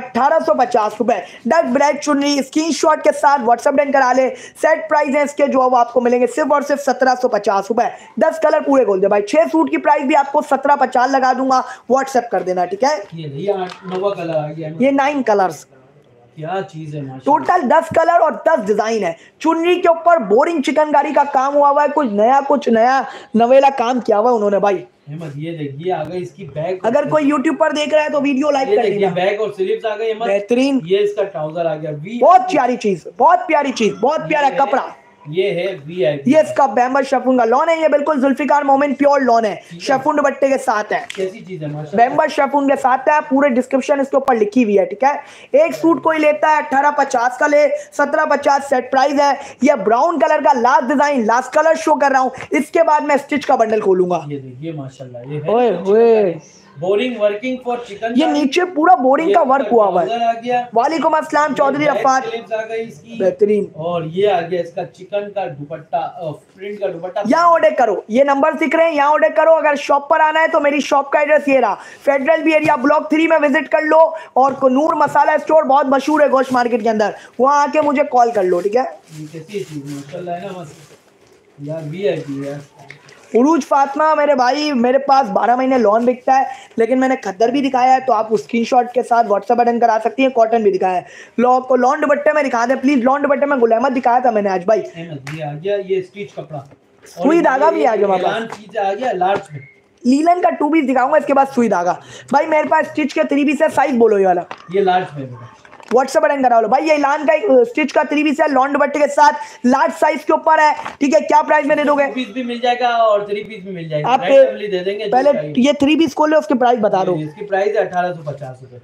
1850 रुपए। डक ब्लैक चुन्नी स्क्रीनशॉट के साथ व्हाट्सएप डन करा ले। सेट प्राइस है इसके जो अब आपको मिलेंगे सिर्फ और सिर्फ 1750 रुपए। 10 कलर पूरे खोल दे भाई। 6 सूट की प्राइस भी आपको 1750 लगा दूंगा, व्हाट्सएप कर देना, ठीक है। ये 9 कलर आ गया, ये 9 कलर्स, क्या चीज है माशाल्लाह। टोटल 10 कलर और 10 डिजाइन है। चुन्नी के ऊपर बोरिंग चिकनकारी का काम हुआ है, कुछ नया नवेला काम किया हुआ है उन्होंने भाई। ये देखिए आ गई इसकी बैग। अगर कोई यूट्यूब पर देख रहा है तो वीडियो लाइक कर देना। बैग और स्लीव्स आ गई बेहतरीन। ये इसका ट्राउजर आ गया, बहुत प्यारी चीज, बहुत प्यारी चीज, बहुत प्यारा कपड़ा। ये है VIP। ये इसका बैम्बर शिफॉन का लॉन है, ये बिल्कुल जुल्फिकार मोमिन प्योर लॉन है, शिफॉन दुपट्टे के साथ है। कैसी चीज है माशाल्लाह, बैम्बर शिफॉन के साथ है, पूरे डिस्क्रिप्शन इसके ऊपर लिखी हुई है, ठीक है। एक सूट कोई लेता है 1850 का ले, 1750 सेट प्राइस है। ये ब्राउन कलर का last design, last colour show कर रहा हूँ, इसके बाद मैं स्टिच का बंडल खोलूंगा। ये देखिए माशाल्लाह, ये ओए ओए बोरिंग वर्किंग फॉर चिकन। ये नीचे पूरा बोरिंग का वर्क हुआ हुआ है। आ गया। वालेकुम अस्सलाम चौधरी अफाद। बेहतरीन। और ये आ गया इसका चिकन का दुपट्टा, प्रिंट का दुपट्टा। यहाँ ऑर्डर करो, ये नंबर दिख रहे हैं, यहाँ ऑर्डर करो। अगर शॉप पर आना है तो मेरी शॉप का एड्रेस ये रहा, फेडरल बी एरिया ब्लॉक 3 में विजिट कर लो। और नूर मसाला स्टोर बहुत मशहूर है गोश्त मार्केट के अंदर, वहाँ आके मुझे कॉल कर लो, ठीक है। कैसी चीज माशाल्लाह है ना यार, VIP है। उरूज फातिमा मेरे भाई, मेरे पास 12 महीने लॉन बिकता है, लेकिन मैंने खद्दर भी दिखाया है तो आप उस स्क्रीनशॉट के साथ व्हाट्सएप बटन करा सकती हैं। कॉटन भी दिखाया है, लॉन दुपट्टे में दिखा दे प्लीज। लॉन दुपट्टे में गुल अहमद दिखाया था मैंने आज भाई। ये आ गया, ये स्टिच कपड़ा, सुई धागा भी आ गया हमारे पास। चीज आ गया लार्ज में, लीलन का 2 पीस दिखाऊंगा, इसके बाद सुई धागा। भाई मेरे पास स्टिच के 3 पीस है, साइज बोलो ये वाला। ये लार्ज में व्हाट्सएप बटन करा लो भाई। ये लान का एक स्टिच का 3 पीस है, लॉन दुपट्टे के साथ, लार्ज साइज के ऊपर है, ठीक है। क्या प्राइस में दे दोगे? 2 पीस भी मिल जाएगा और 3 पीस भी मिल जाएगा, आप दे देंगे। पहले ये 3 पीस खोल लो, उसके प्राइस बता दो। इसकी प्राइस है 1850 रुपए।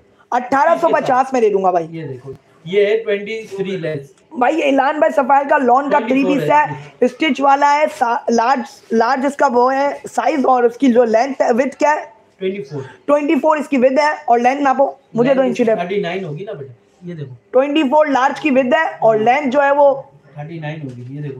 1850 में दे दूंगा भाई। ये देखो, ये है 23 लेस भाई। इलान भाई सफायर का लॉन का 3 पीस है, स्टिच वाला है, लार्ज इसका वो है साइज, और इसकी जो लेंथ है, विड्थ क्या है? 24 इसकी विड्थ है, और लेंथ नापो मुझे 2 इंच है। 39 होगी ना बेटा, ये देखो 24 लार्ज की विड्थ है और लेंथ जो है वो 39 होगी, ये देखो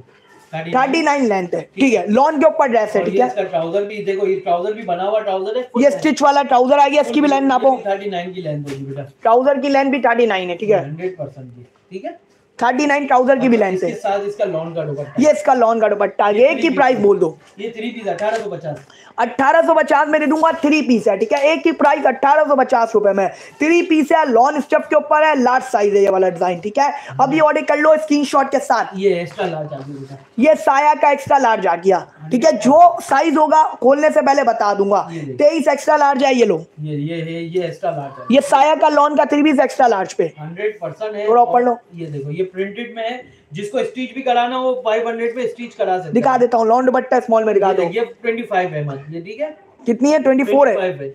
39 लेंथ है, ठीक है। लॉन के ऊपर ड्रेस है, ठीक है। इसका ट्राउजर भी देखो, ये ट्राउजर भी बना हुआ ट्राउजर है, ये स्टिच वाला ट्राउजर आ गया, इसकी भी लेंथ नापो। 39 की लेंथ होगी बेटा, ट्राउजर की लेंथ भी 39 है, ठीक है। 100% की, ठीक है। 39 ट्राउजर की भी लेंथ इसके है। साथ इसका लॉन का दुपट्टा। ये इसका लॉन का दुपट्टा, ये एक ही प्राइस बोल दो। ये 3 पीस 1850। 1850 में दे दूंगा, 3 पीस है, ठीक है। एक ही प्राइस 1850 रुपए में 3 पीस है, लॉन स्टफ के ऊपर है, लार्ज साइज है ये वाला डिजाइन, ठीक है। अभी ऑर्डर कर लो स्क्रीनशॉट के साथ। ये एक्स्ट्रा लार्ज आ गया बेटा। ये साया का एक्स्ट्रा लार्ज आ गया, ठीक है। जो साइज होगा खोलने से पहले बता दूंगा। 23 एक्स्ट्रा लार्ज है, ये लो। ये एक्स्ट्रा लार्ज है। ये साया का लॉन का 3 पीस एक्स्ट्रा लार्ज पे 100% है। थोड़ा ऊपर लो। ये देखो ये प्रिंटेड में है, जिसको स्टिच भी कराना वो 500 पे स्टिच करा सकते हैं। दिखा देता हूँ, लॉन दुपट्टा स्मॉल में दिखा दो। ये 25 है मत, ये ठीक है। कितनी है? 24 है।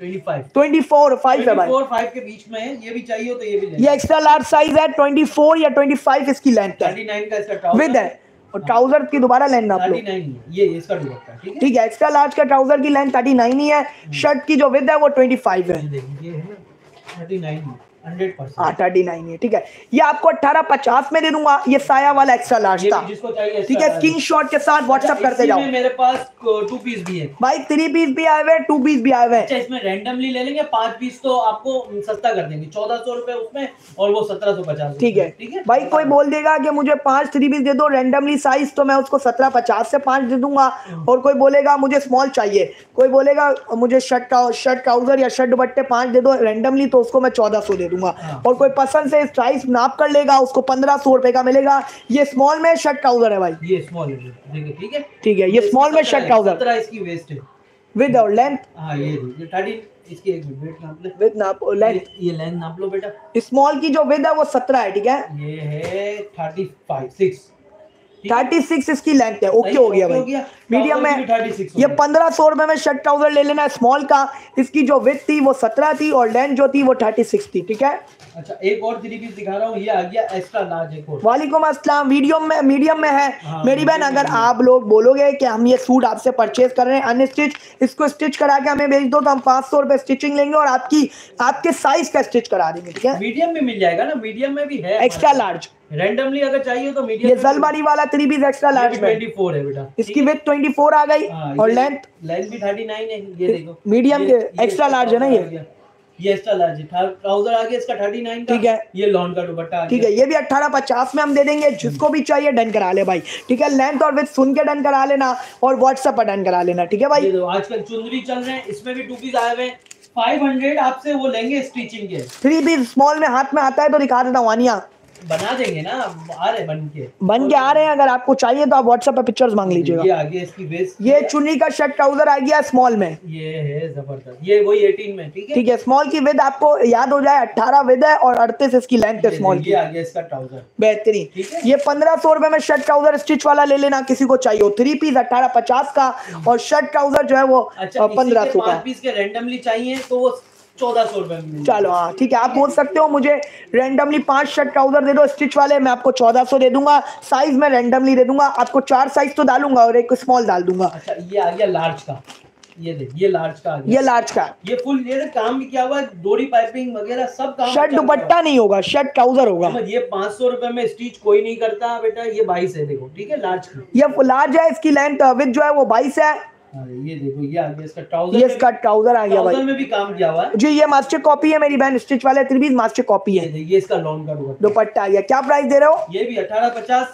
24 5 है भाई। 5 के बीच में है। ये भी चाहिए तो ये भी ले। ये एक्स्ट्रा लार्ज साइज है, 24 या 25 इसकी लेंथ है, 39 का इसका ट्राउजर विद है। और ट्राउजर की दोबारा लेंथ नाप लो। 39 है। ये इसका दुपट्टा, ठीक है। ठीक है, एक्स्ट्रा लार्ज का ट्राउजर की लेंथ 39 ही है, शर्ट की जो विद है वो 25 है। ये देखिए ये है 39 100%। हाँ 39 है, ठीक है। ये आपको 1850 में दे दूंगा, ये साया वाला एक्स्ट्रा लार्ज था, जिसको चाहिए ठीक है। स्क्रीनशॉट के साथ व्हाट्सएप करते जाओ। मेरे पास 2 पीस भी है भाई, 3 पीस भी आए हुए, 2 पीस भी आए हुए। अच्छा, इसमें रैंडमली ले लेंगे 5 पीस तो आपको सस्ता कर देंगे, 1400 रुपए उसमें और वो 1750। ठीक है, ठीक है भाई। कोई बोल देगा कि मुझे 5 3 पीस दे दो रैंडमली साइज, तो मैं उसको 1750 से 5 दे दूंगा। और कोई बोलेगा मुझे स्मॉल चाहिए, कोई बोलेगा मुझे शर्ट ट्राउजर या शर्ट दुपट्टे 5 दे दो रैंडमली, तो उसको मैं 1400 दे दूंगा। और कोई पसंद से साइज नाप कर लेगा, उसको 1500 रुपए का मिलेगा। ये स्मॉल में शर्ट ट्राउजर है भाई, ये स्मॉल है, देखिए, ठीक है। ठीक है, ये स्मॉल में शर्ट ट्राउजर 17 इसकी वेस्ट है विद और लेंथ। हाँ ये 13 इसकी एक वेट नाप ले। विद नाप लेंथ, ये लेंथ नाप लो बेटा। स्मॉल की जो विद है वो 17 है, ठीक है। ये है 35 36 इसकी लेंथ है, ओके हो गया भाई। मीडियम में 36 ये 1500 रुपए में शर्ट ट्राउजर ले लेना है स्मॉल का। इसकी जो विड्थ थी वो 17 थी और लेंथ जो थी वो 36 थी, ठीक है। अच्छा, एक और 3 पीस दिखा रहा हूँ, ये आ गया एक्स्ट्रा लार्ज एक और। वालेकुम अस्सलाम। मीडियम में है। हाँ, मेरी बहन, अगर आप लोग बोलोगे कि हम ये सूट आपसे परचेज कर रहे हैं अनस्टिच, इसको स्टिच करा के हमें भेज दो, तो हम 500 रुपए स्टिचिंग लेंगे और आपके साइज का स्टिच करा देंगे, ठीक है। मीडियम में मिल जाएगा ना, मीडियम में भी है एक्स्ट्रा लार्ज, रैंडमली अगर चाहिए तो मीडियम। ये जलबारी वाला 3 पीस एक्स्ट्रा लार्ज में 24 है बेटा। इसकी विड्थ 24 आ गई और लेंथ भी 39 है। ये देखो मीडियम के एक्स्ट्रा लार्ज है ना, ये एक्स्ट्रा लार्ज है। ट्राउजर आ गया इसका 39 का, ठीक है। ये लॉन का दुपट्टा आ गया, ठीक है। ये भी 1850 में हम दे देंगे, जिसको भी चाहिए डन करा ले भाई, ठीक है। लेंथ और विड्थ सुन के डन करा लेना और व्हाट्सएप पर डन करा लेना, ठीक है भाई। ये दो आजकल चुंदरी चल रहे हैं, इसमें भी 2 पीस आए हुए हैं। 500 आपसे वो लेंगे स्टिचिंग के। 3 पीस स्मॉल में हाथ में आता है तो दिखा देता हूँ, आनिया बना देंगे ना, आ रहे बन के आ रहे हैं। अगर आपको चाहिए तो आप व्हाट्सएप पे पिक्चर्स मांग लीजिएगा। ये आ गया इसकी वेस्ट, ये चुन्नी का शर्ट ट्राउजर आ गया स्मॉल में, ये है जबरदस्त। ये वही 18 में, ठीक है। ठीक है। स्मॉल की विद आपको याद हो जाए 18 विद है और 38 इसकी लेंथ है स्मॉल की। ये आ गया इसका ट्राउजर, बेहतरीन। ठीक है। ये 1500 रुपए में शर्ट ट्राउजर स्टिच वाला ले लेना, किसी को चाहिए हो। 3 पीस 1850 का और शर्ट ट्राउजर जो है वो 1500 का। 5 पीस के रैंडमली चाहिए तो वो 1400 रुपए में। चलो हाँ ठीक है, आप बोल सकते हो मुझे रैंडमली 5 शर्ट ट्राउजर दे दो स्टिच वाले, मैं आपको 1400 दे दूंगा। साइज में रैंडमली दे दूंगा आपको, 4 साइज तो डालूंगा और एक स्मॉल डाल दूंगा। अच्छा, ये आ गया लार्ज का, ये देख, ये लार्ज का आ गया। ये लार्ज का, ये फुल ये काम भी किया हुआ है, डोरी पाइपिंग वगैरह सब काम। शर्ट दुपट्टा नहीं होगा, शर्ट ट्राउजर होगा। ये 500 रुपए में स्टिच कोई नहीं करता बेटा। ये 22 है, देखो, ठीक है, लार्ज की। ये लार्ज है, इसकी लेंथ विड्थ जो है वो 22 है। ये देखो, ये आ गया इसका ट्राउजर। ये इसका ट्राउजर आ गया भाई, ट्राउजर में भी काम किया हुआ है जी। ये मास्टर कॉपी है मेरी बहन, स्टिच वाले 3 पीस मास्टर कॉपी है। ये इसका लॉन का दुपट्टा आ गया। क्या प्राइस दे रहे हो? ये भी 1850।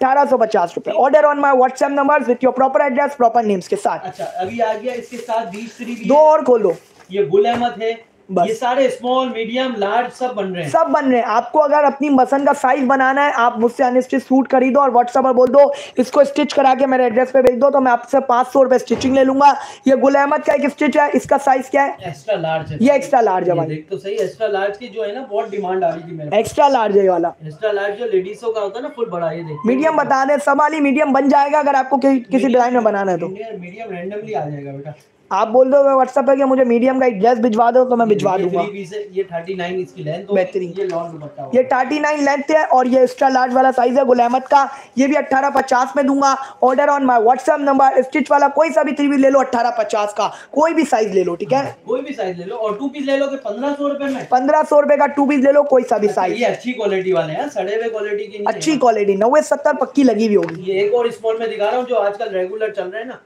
1850 रुपए। Order on my WhatsApp number with your proper address proper names के साथ। अच्छा, अभी आ गया इसके साथ 20 दो और खोलो। ये गुल अहमद है, बस। ये सारे स्मॉल मीडियम लार्ज सब बन रहे हैं, सब बन रहे हैं। आपको अगर अपनी पसंद का साइज बनाना है, आप मुझसे अनस्टिच सूट खरीदो और व्हाट्सएप पर बोल दो इसको स्टिच करा के मेरे एड्रेस पे भेज दो, तो मैं आपसे 500 रुपए स्टिचिंग ले लूंगा। ये गुल अहमद का एक स्टिच है, इसका साइज क्या है? एक्स्ट्रा लार्ज है। ये एक्स्ट्रा लार्ज है भाई, देख तो सही, एक्स्ट्रा लार्ज की जो है ना बहुत डिमांड आ रही थी मेरे। एक्स्ट्रा लार्ज है ये वाला। एक्स्ट्रा लार्ज जो लेडीजों का होता है ना, फुल बड़ा। ये देख, मीडियम बता दें, संभाली मीडियम बन जाएगा अगर आपको किसी डिजाइन में बनाना है तो। मीडियम रैंडमली आ जाएगा बेटा। आप बोल दो व्हाट्सएप पे कि मुझे मीडियम का एक ड्रेस भिजवा दो तो मैं भिजवा दूंगा। ये 39 इसकी लेंथ, बेहतरीन। ये लॉन्ग दुपट्टा होगा। ये 39 लेंथ है और ये एक्स्ट्रा लार्ज वाला साइज है गुल अहमद का। ये भी 1850 में दूंगा। Order on my WhatsApp number. Stitch वाला कोई सा भी 3 पीस ले लो 1850 का, कोई भी साइज ले लो, ठीक है। कोई भी साइज ले लो और 2 पीस ले लो कि 1500 रुपए में। 1500 रुपए का 2 पीस ले लो, कोई सा भी साइज। ये अच्छी क्वालिटी वाले हैं, सड़े हुए क्वालिटी की नहीं। अच्छी क्वालिटी 90-70 पक्की लगी हुई होगी। ये एक और स्मॉल में दिखा रहा हूँ जो आजकल रेगुलर चल रहे हैं ना,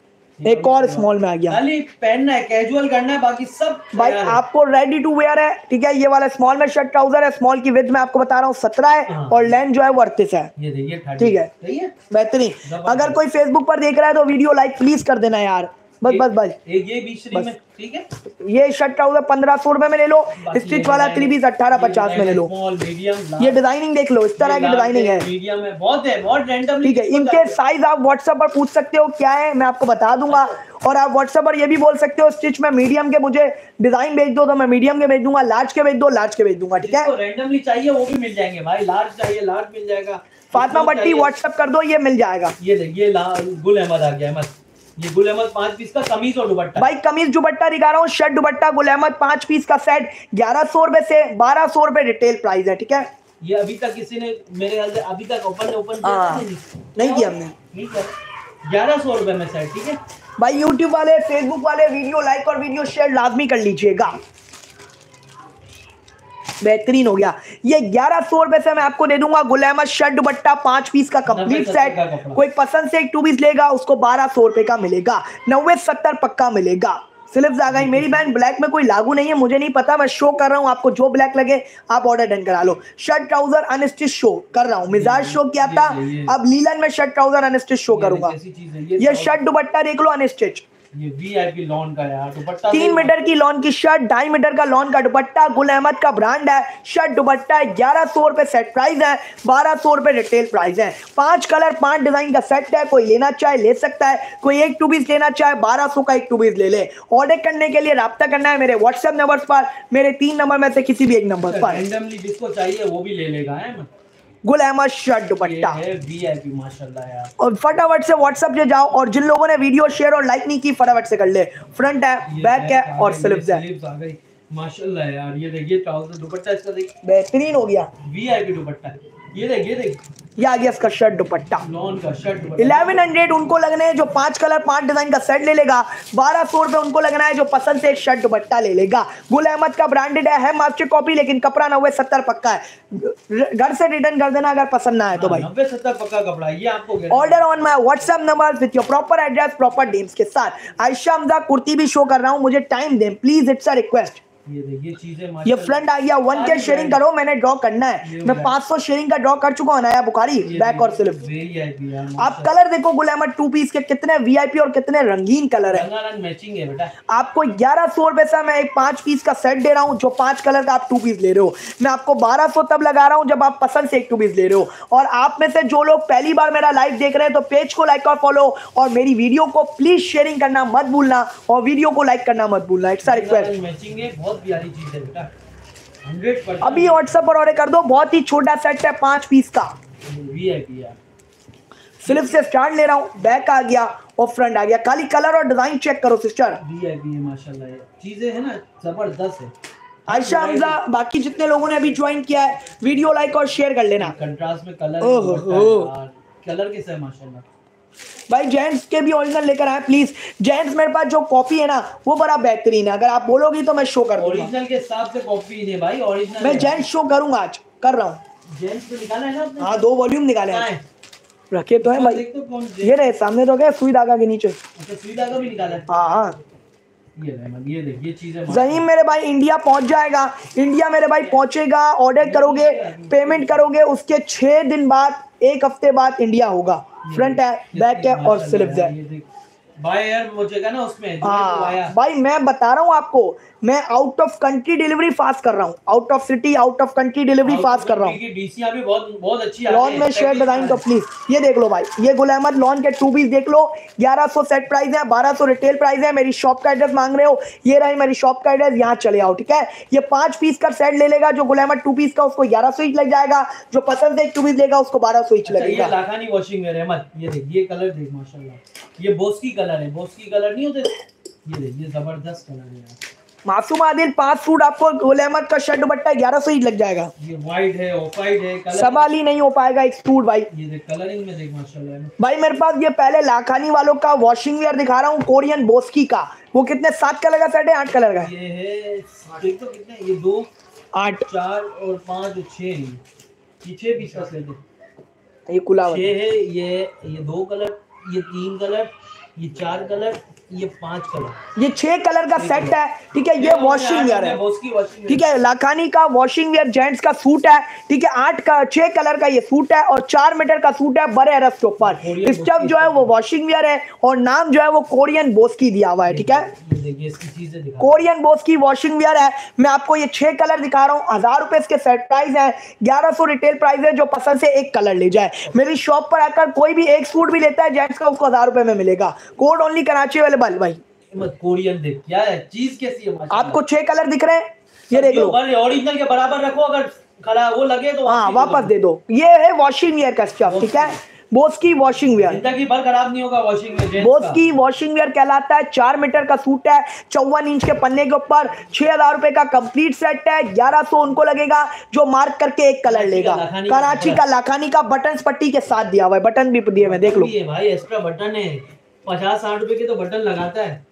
एक और स्मॉल में आ गया खाली पहनना है, कैजुअल करना है, बाकी सब भाई तैयार है। आपको रेडी टू वेयर है। ठीक है, ये वाला स्मॉल में शर्ट ट्राउजर है। स्मॉल की विड्थ में आपको बता रहा हूँ 17 है हाँ। और लेंथ जो है वो 38 है। ये देखिए 30, ठीक है, सही है, बेहतरीन। अगर कोई फेसबुक पर देख रहा है तो वीडियो लाइक प्लीज कर देना यार, बस बस बस। ये 20 में, ठीक है। ये शर्ट ट्राउजर 1500 रुपए में ले लो, बाकी स्टिच वाला 3 पीस 1850 में ले लो। स्मॉल, मीडियम, ये डिजाइनिंग देख लो, इस तरह की डिजाइनिंग है। मीडियम है, बहुत है, बहुत रैंडमली। ठीक है, इनके साइज आप व्हाट्सएप पर पूछ सकते हो क्या है, मैं आपको बता दूंगा। और आप व्हाट्सएप पर ये भी बोल सकते हो स्टिच में मीडियम के मुझे डिजाइन भेज दो, तो मैं मीडियम के भेज दूंगा। लार्ज के भेज दो, लार्ज के भेज दूंगा। ठीक है, रैंडमली चाहिए वो भी मिल जाएंगे भाई। लार्ज चाहिए, लार्ज मिल जाएगा। फातिमा भट्टी व्हाट्सएप कर दो, ये मिल जाएगा। ये देखिए गुल अहमद आ गया। अहमद, ये गुल अहमद 5 पीस का कमीज और दुपट्टा। भाई कमीज दुपट्टा दिखा रहा हूँ, शर्ट दुपट्टा गुल अहमद 5 पीस का सेट 1100 रुपए से 1200 रुपए रिटेल प्राइस है। ठीक है, ये अभी तक किसी ने मेरे ख्याल से अभी तक ओपन नहीं किया हमने, नहीं किया। 1100 रुपए में सेट। ठीक है भाई यूट्यूब वाले, फेसबुक वाले वीडियो लाइक और वीडियो शेयर लाजमी कर लीजिएगा। बेहतरीन हो गया। ये 1100 रुपए से मैं आपको दे दूंगा गुल अहमद शर्ट दुपट्टा 5 पीस का कंप्लीट सेट। कोई पसंद से एक 2 पीस लेगा उसको 1200 रुपए का मिलेगा। 90-70 पक्का मिलेगा। स्लिप्स आ गई मेरी बहन, ब्लैक में कोई लागू नहीं है, मुझे नहीं पता, मैं शो कर रहा हूँ आपको। जो ब्लैक लगे आप ऑर्डर डन करा लो। शर्ट ट्राउजर अनस्टिच शो कर रहा हूँ, मिजाज शो किया था, अब लीलन में शर्ट ट्राउजर अनस्टिच शो करूंगा। ये शर्ट दुपट्टा देख लो अनस्टिच, ये वीआईपी लॉन का यार दुपट्टा। 3 मीटर की लॉन की शर्ट, 2.5 मीटर का लॉन का दुपट्टा, गुल अहमद का ब्रांड है। शर्ट दुपट्टा 1100 रुपए सेट प्राइस है, 1200 रुपए रिटेल प्राइस है। 5 कलर 5 डिजाइन का सेट है, कोई लेना चाहे ले सकता है, कोई एक 2 पीस लेना चाहे 1200 का एक 2 पीस ले ले। ऑर्डर करने के लिए राब्ता करना है मेरे व्हाट्सएप नंबर पर, मेरे 3 नंबर में से किसी भी एक नंबर पर। रैंडमली जिसको चाहिए वो भी ले लेगा है। गुल अहमद शर्ट दुपट्टा है वीआईपी माशाल्लाह यार। और फटाफट से व्हाट्सएप पे जाओ, और जिन लोगों ने वीडियो शेयर और लाइक नहीं की फटाफट से कर ले। फ्रंट है, बैक है और स्लिप्स है। आ गई माशाल्लाह यार। ये देखिए ट्राउजर दुपट्टा इसका देख, बेहतरीन हो गया। वीआईपी दुपट्टा। ये देख ये आ गया इसका शर्ट दुपट्टा। लॉन का शर्ट 1100 उनको लगने हैं जो 5 कलर 5 डिजाइन का सेट ले लेगा। 1200 रुपए उनको लगना है जो पसंद से एक शर्ट दुपट्टा ले लेगा। गुल अहमद का ब्रांडेड है मास्टर कॉपी, लेकिन कपड़ा 90-70 पक्का है। घर से रिटर्न कर देना अगर पसंद ना आए तो भाई। 90-70 पक्का कपड़ा ये आपको। Order on my WhatsApp number with your proper address, proper names के साथ। आयशा हमजा कुर्ती भी शो कर रहा हूँ, मुझे टाइम दें प्लीज, इट्स अ रिक्वेस्ट। ये देखिए चीजें ये फ्रंट आ गया। 1K शेयरिंग करो, मैंने ड्रॉ करना है। मैं 500 शेयरिंग का ड्रॉ कर चुका हूं। अनाया बुखारी बैक और स्लिप। आप कलर देखो गुल अहमद 2 पीस के कितने वीआईपी और कितने रंगीन कलर है। मैचिंग है बेटा। आपको 1100 रुपए से मैं एक 5 पीस का सेट दे रहा हूं, जो 5 कलर का आप 2 पीस ले रहे हो। मैं आपको 1200 तब लगा रहा हूं जब आप पसंद से एक 2 पीस ले रहे हो। और आप में से जो लोग पहली बार मेरा लाइव देख रहे हैं तो पेज को लाइक और फॉलो, और मेरी वीडियो को प्लीज शेयरिंग करना मत भूलना, और वीडियो को लाइक करना मत भूलना। It's a request. मैचिंग है, बहुत प्यारी चीज है। अभी व्हाट्सएप पर ऑर्डर कर दो, बहुत ही छोटा सेट है 5 पीस का। स्लिप से स्टार्ट ले रहा हूँ, बैक आ गया और फ्रंट आ गया। खाली कलर और डिजाइन चेक करो सिस्टर। वीआईपी माशाल्लाह चीजें है ना, जबरदस्त है। आयशा हमजा, बाकी जितने लोगों ने अभी ज्वाइन किया है वीडियो लाइक और शेयर कर लेना। कंट्रास्ट में कलर, कलर कैसा है माशाल्लाह। भाई जेंट्स के भी ओरिजिनल लेकर आए प्लीज। जेंट्स मेरे पास जो कॉपी है ना वो बड़ा बेहतरीन है, अगर आप बोलोगी तो मैं शो कर दूंगा। ओरिजिनल के हिसाब से कॉपी है भाई, ओरिजिनल मैं जेंट्स शो करूंगा, आज कर रहा हूँ। जेंट्स तो निकाला है ना आपने? हाँ 2 वॉल्यूम निकाले हैं, रखे तो है भाई। ये रहे सामने तो गए सुई धागा के नीचे। अच्छा सुई धागा भी निकाला है। हाँ ये देखिए चीजें। ज़हीम मेरे भाई इंडिया पहुंच जाएगा। इंडिया मेरे भाई पहुंचेगा, ऑर्डर करोगे, पेमेंट करोगे, उसके 6 दिन बाद 1 हफ्ते बाद इंडिया होगा। फ्रंट है, बैक है और स्लिप्स है। बाय एयर पहुंचेगा ना उसमें। हाँ भाई मैं बता रहा हूँ आपको, मैं out of country delivery fast कर रहा हूँ, out of city out of country delivery fast कर रहा हूँ। डीसीआं भी बहुत अच्छी लॉन में शेयर डिजाइन तो प्लीज ये देख लो भाई। ये गुल अहमद लॉन के 2 पीस देख लो, 1100 सेट प्राइस है, 1200 रिटेल प्राइस है। मेरी शॉप का एड्रेस मांग रहे हो, ये रही मेरी शॉप का एड्रेस, यहाँ चले आओ। ठीक है, ये 5 पीस का सेट ले लेगा जो गुल अहमद 2 पीस का, उसको 1100 ही लग जाएगा। जो पसंद है 2 पीस लेगा उसको 1200 ही लगेगा। ये लाखानी वॉशिंग है रहमत। ये देख, ये कलर देख माशाल्लाह, ये बोस्की कलर है। बोस्की कलर नहीं होते, ये देख, ये जबरदस्त कलर है यार। मासूम आदिल 5 सूट आपको गुल अहमद का शर्ट दुपट्टा 1100 ही लग जाएगा। ये वाइट है, ऑफ वाइट है, कलर सवाल ही नहीं हो पाएगा एक सूट भाई। ये देख कलरिंग में देख माशाल्लाह भाई। मेरे पास ये पहले लाखानी वालों का वॉशिंग वेयर दिखा रहा हूँ, कोरियन बोस्की का। वो कितने 7 कलर का सेट है, 8 कलर का है। ये है देख तो कितने, ये 2 8 4 और 5 और 6 ये 6 पीस का सेट है। ये कुला 6 है। ये 2 कलर, ये 3 कलर ये 4 कलर, ये 5 कलर, ये 6 कलर का सेट है, ठीक है। ये वॉशिंग वेयर है, बोस की वॉशिंग ठीक है। लाखानी का वॉशिंग वेयर जेंट्स का सूट है, ठीक है। 6 कलर का ये सूट है और 4 मीटर का सूट है बड़े अरस के ऊपर। स्टफ जो है वो वॉशिंग वेयर है और नाम जो है वो कोरियन बोस की दिया हुआ है, ठीक है। देखिए इसकी चीजें दिखा, कोरियन बोस की वॉशिंग वेयर है। मैं आपको ये 6 कलर दिखा रहा हूँ, 1000 रुपए इसके सेट प्राइस है, 1100 रिटेल प्राइस है। जो पसंद से एक कलर ले जाए, मेरी शॉप पर आकर कोई भी एक सूट भी लेता है जेंट्स का, उसको 1000 रुपए में मिलेगा। कोड ओनली कराची अवेलेबल भाई। मत कोरियन देख क्या है, चीज कैसी है माशाल्लाह। आपको 6 कलर दिख रहे हैं, ये देख लो। ओरिजिनल के बराबर रखो, अगर खड़ा वो लगे तो हाँ वापस दे दो। ये है वॉशिंग वेयर का स्टफ, ठीक है। बोस की वॉशिंग वेयर, जिंदगी भर खराब नहीं होगा वॉशिंग में। बोस की वॉशिंग वेयर कहलाता है। 4 मीटर का सूट है, 54 इंच के पन्ने के ऊपर, 6000 रुपए का कंप्लीट सेट है। 1100 उनको लगेगा जो मार्क करके एक कलर लेगा। कराची का लाखानी का बटन पट्टी के साथ दिया हुआ है, बटन भी दिए हुए, देख लो भाई। एक्स्ट्रा बटन है, 50-60 रुपए के तो बटन लगाता है।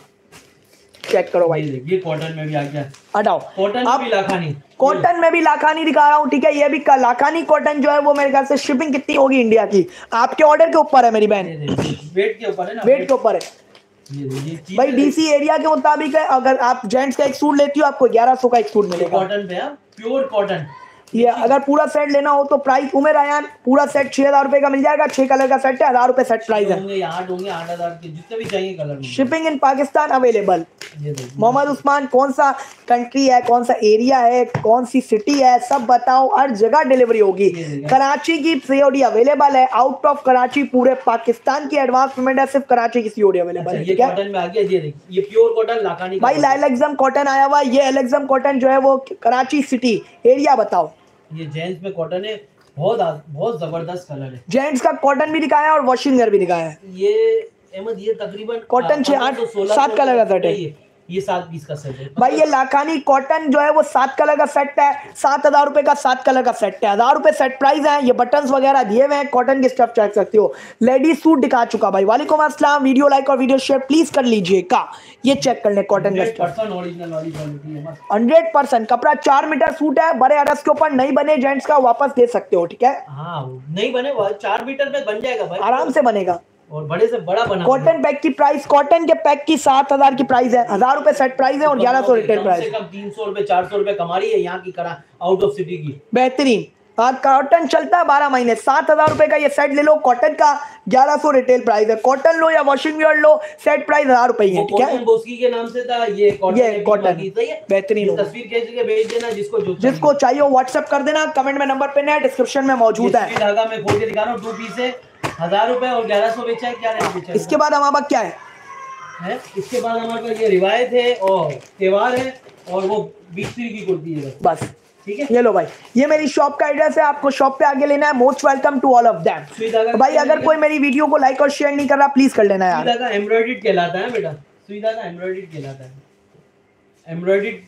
चेक करो भाई। ये कॉटन में भी आ गया, हटाओ। कॉटन में भी लाखानी, कॉटन में भी लाखानी दिखा रहा हूँ, ठीक है। ये भी लाखानी कॉटन जो है वो मेरे ख्याल से शिपिंग कितनी होगी इंडिया की, आपके ऑर्डर के ऊपर है मेरी बहन, वेट के ऊपर है ना, वेट के ऊपर है भाई। डीसी एरिया के मुताबिक है। अगर आप जेंट्स का एक सूट लेती हो आपको 1100 का एक सूट मिलेगा कॉटन पे, प्योर कॉटन। ये अगर पूरा सेट लेना हो तो प्राइस उमेर आयान पूरा सेट 6000 रुपए का मिल जाएगा। 6 कलर का सेट है, 1000 रुपए सेट प्राइस है। होंगे 8000 के जितने भी चाहिए colour. Shipping in Pakistan available. Mohammad Usman कौन सा कंट्री है, कौन सा एरिया है, कौन सी सिटी है, सब बताओ। हर जगह डिलीवरी होगी। कराची की सीओडी अवेलेबल है, आउट ऑफ कराची पूरे पाकिस्तान की एडवांस पेमेंट है, सिर्फ कराची की सीओडी अवेलेबल है, ठीक है। कॉटन में आ गया, ये प्योर कॉटन लाखानी भाई एलेक्सम कॉटन आया हुआ है। ये एलेक्सम कॉटन जो है वो कराची सिटी एरिया बताओ। ये जेंट्स में कॉटन है, बहुत जबरदस्त कलर है। जेंट्स का कॉटन भी दिखाया है और वॉशिंग वेयर भी दिखाया है। ये अहमद, ये तकरीबन कॉटन 7 कलर का सेट है। ये 7 पीस का सेट है भाई। ये लाखानी कॉटन जो है वो 7 कलर का सेट है, 7000 रुपए का 7 कलर का सेट है। 1000 रुपए सेट प्राइस है। ये बटन्स वगैरह दिए हुए हैं, कॉटन के स्टफ चेक सकते हो। लेडीज सूट दिखा चुका भाई। वालेकुम अस्सलाम। वीडियो लाइक और वीडियो शेयर प्लीज कर लीजिएगा। ये चेक कर ले कॉटन का स्टफ, ओरिजिनल वाली क्वालिटी है, 100% कपड़ा। 4 मीटर सूट है, बड़े अरस के ऊपर। नहीं बने जेंट्स का वापस दे सकते हो, ठीक है। हाँ नहीं बने 4 मीटर में बन जाएगा भाई, आराम से बनेगा। और बड़े से बड़ा बना। कॉटन पैक की प्राइस, कॉटन के पैक की 7000 की प्राइस है, 1000 रुपए सेट प्राइस है और 1100 रिटेल प्राइस। कम 300 रुपए 400 रुपए कमा रही है यहाँ की करा आउट ऑफ सिटी की। बेहतरीन। और कॉटन चलता है 12 महीने। 7000 रुपए का ये सेट ले लो कॉटन का, 1100 रिटेल प्राइस है। कॉटन लो या वॉशिंग वेयर लो, सेट प्राइस 1000 रुपए है, ठीक है। बोस्की के नाम से था ये कॉटन बेहतरीन। तस्वीर खींच के भेज देना जिसको चाहिए व्हाट्सएप कर देना, कमेंट में नंबर पे है, डिस्क्रिप्शन में मौजूद है। धागा में खोल के दिखा रहा हूँ, 2 पीस है, 1000 रुपए और 1100 बेचा है। क्या रेट बेचा है? इसके बाद हमारे पास क्या है? इसके बाद हमारे पास ये रिवायत है और त्योहार है और वो 20 की कुर्ती है बस, ठीक है। ये लो भाई, ये मेरी शॉप का एड्रेस है। आपको शॉप पे आगे लेना है। Most welcome to all of them. भाई अगर कोई मेरी वीडियो को लाइक और शेयर नहीं कर रहा प्लीज कर लेना यार। सुई धागा एम्ब्रॉयडर्ड कहलाता है बेटा, सुई धागा एम्ब्रॉयडर्ड कहलाता है। एम्ब्रॉयडर्ड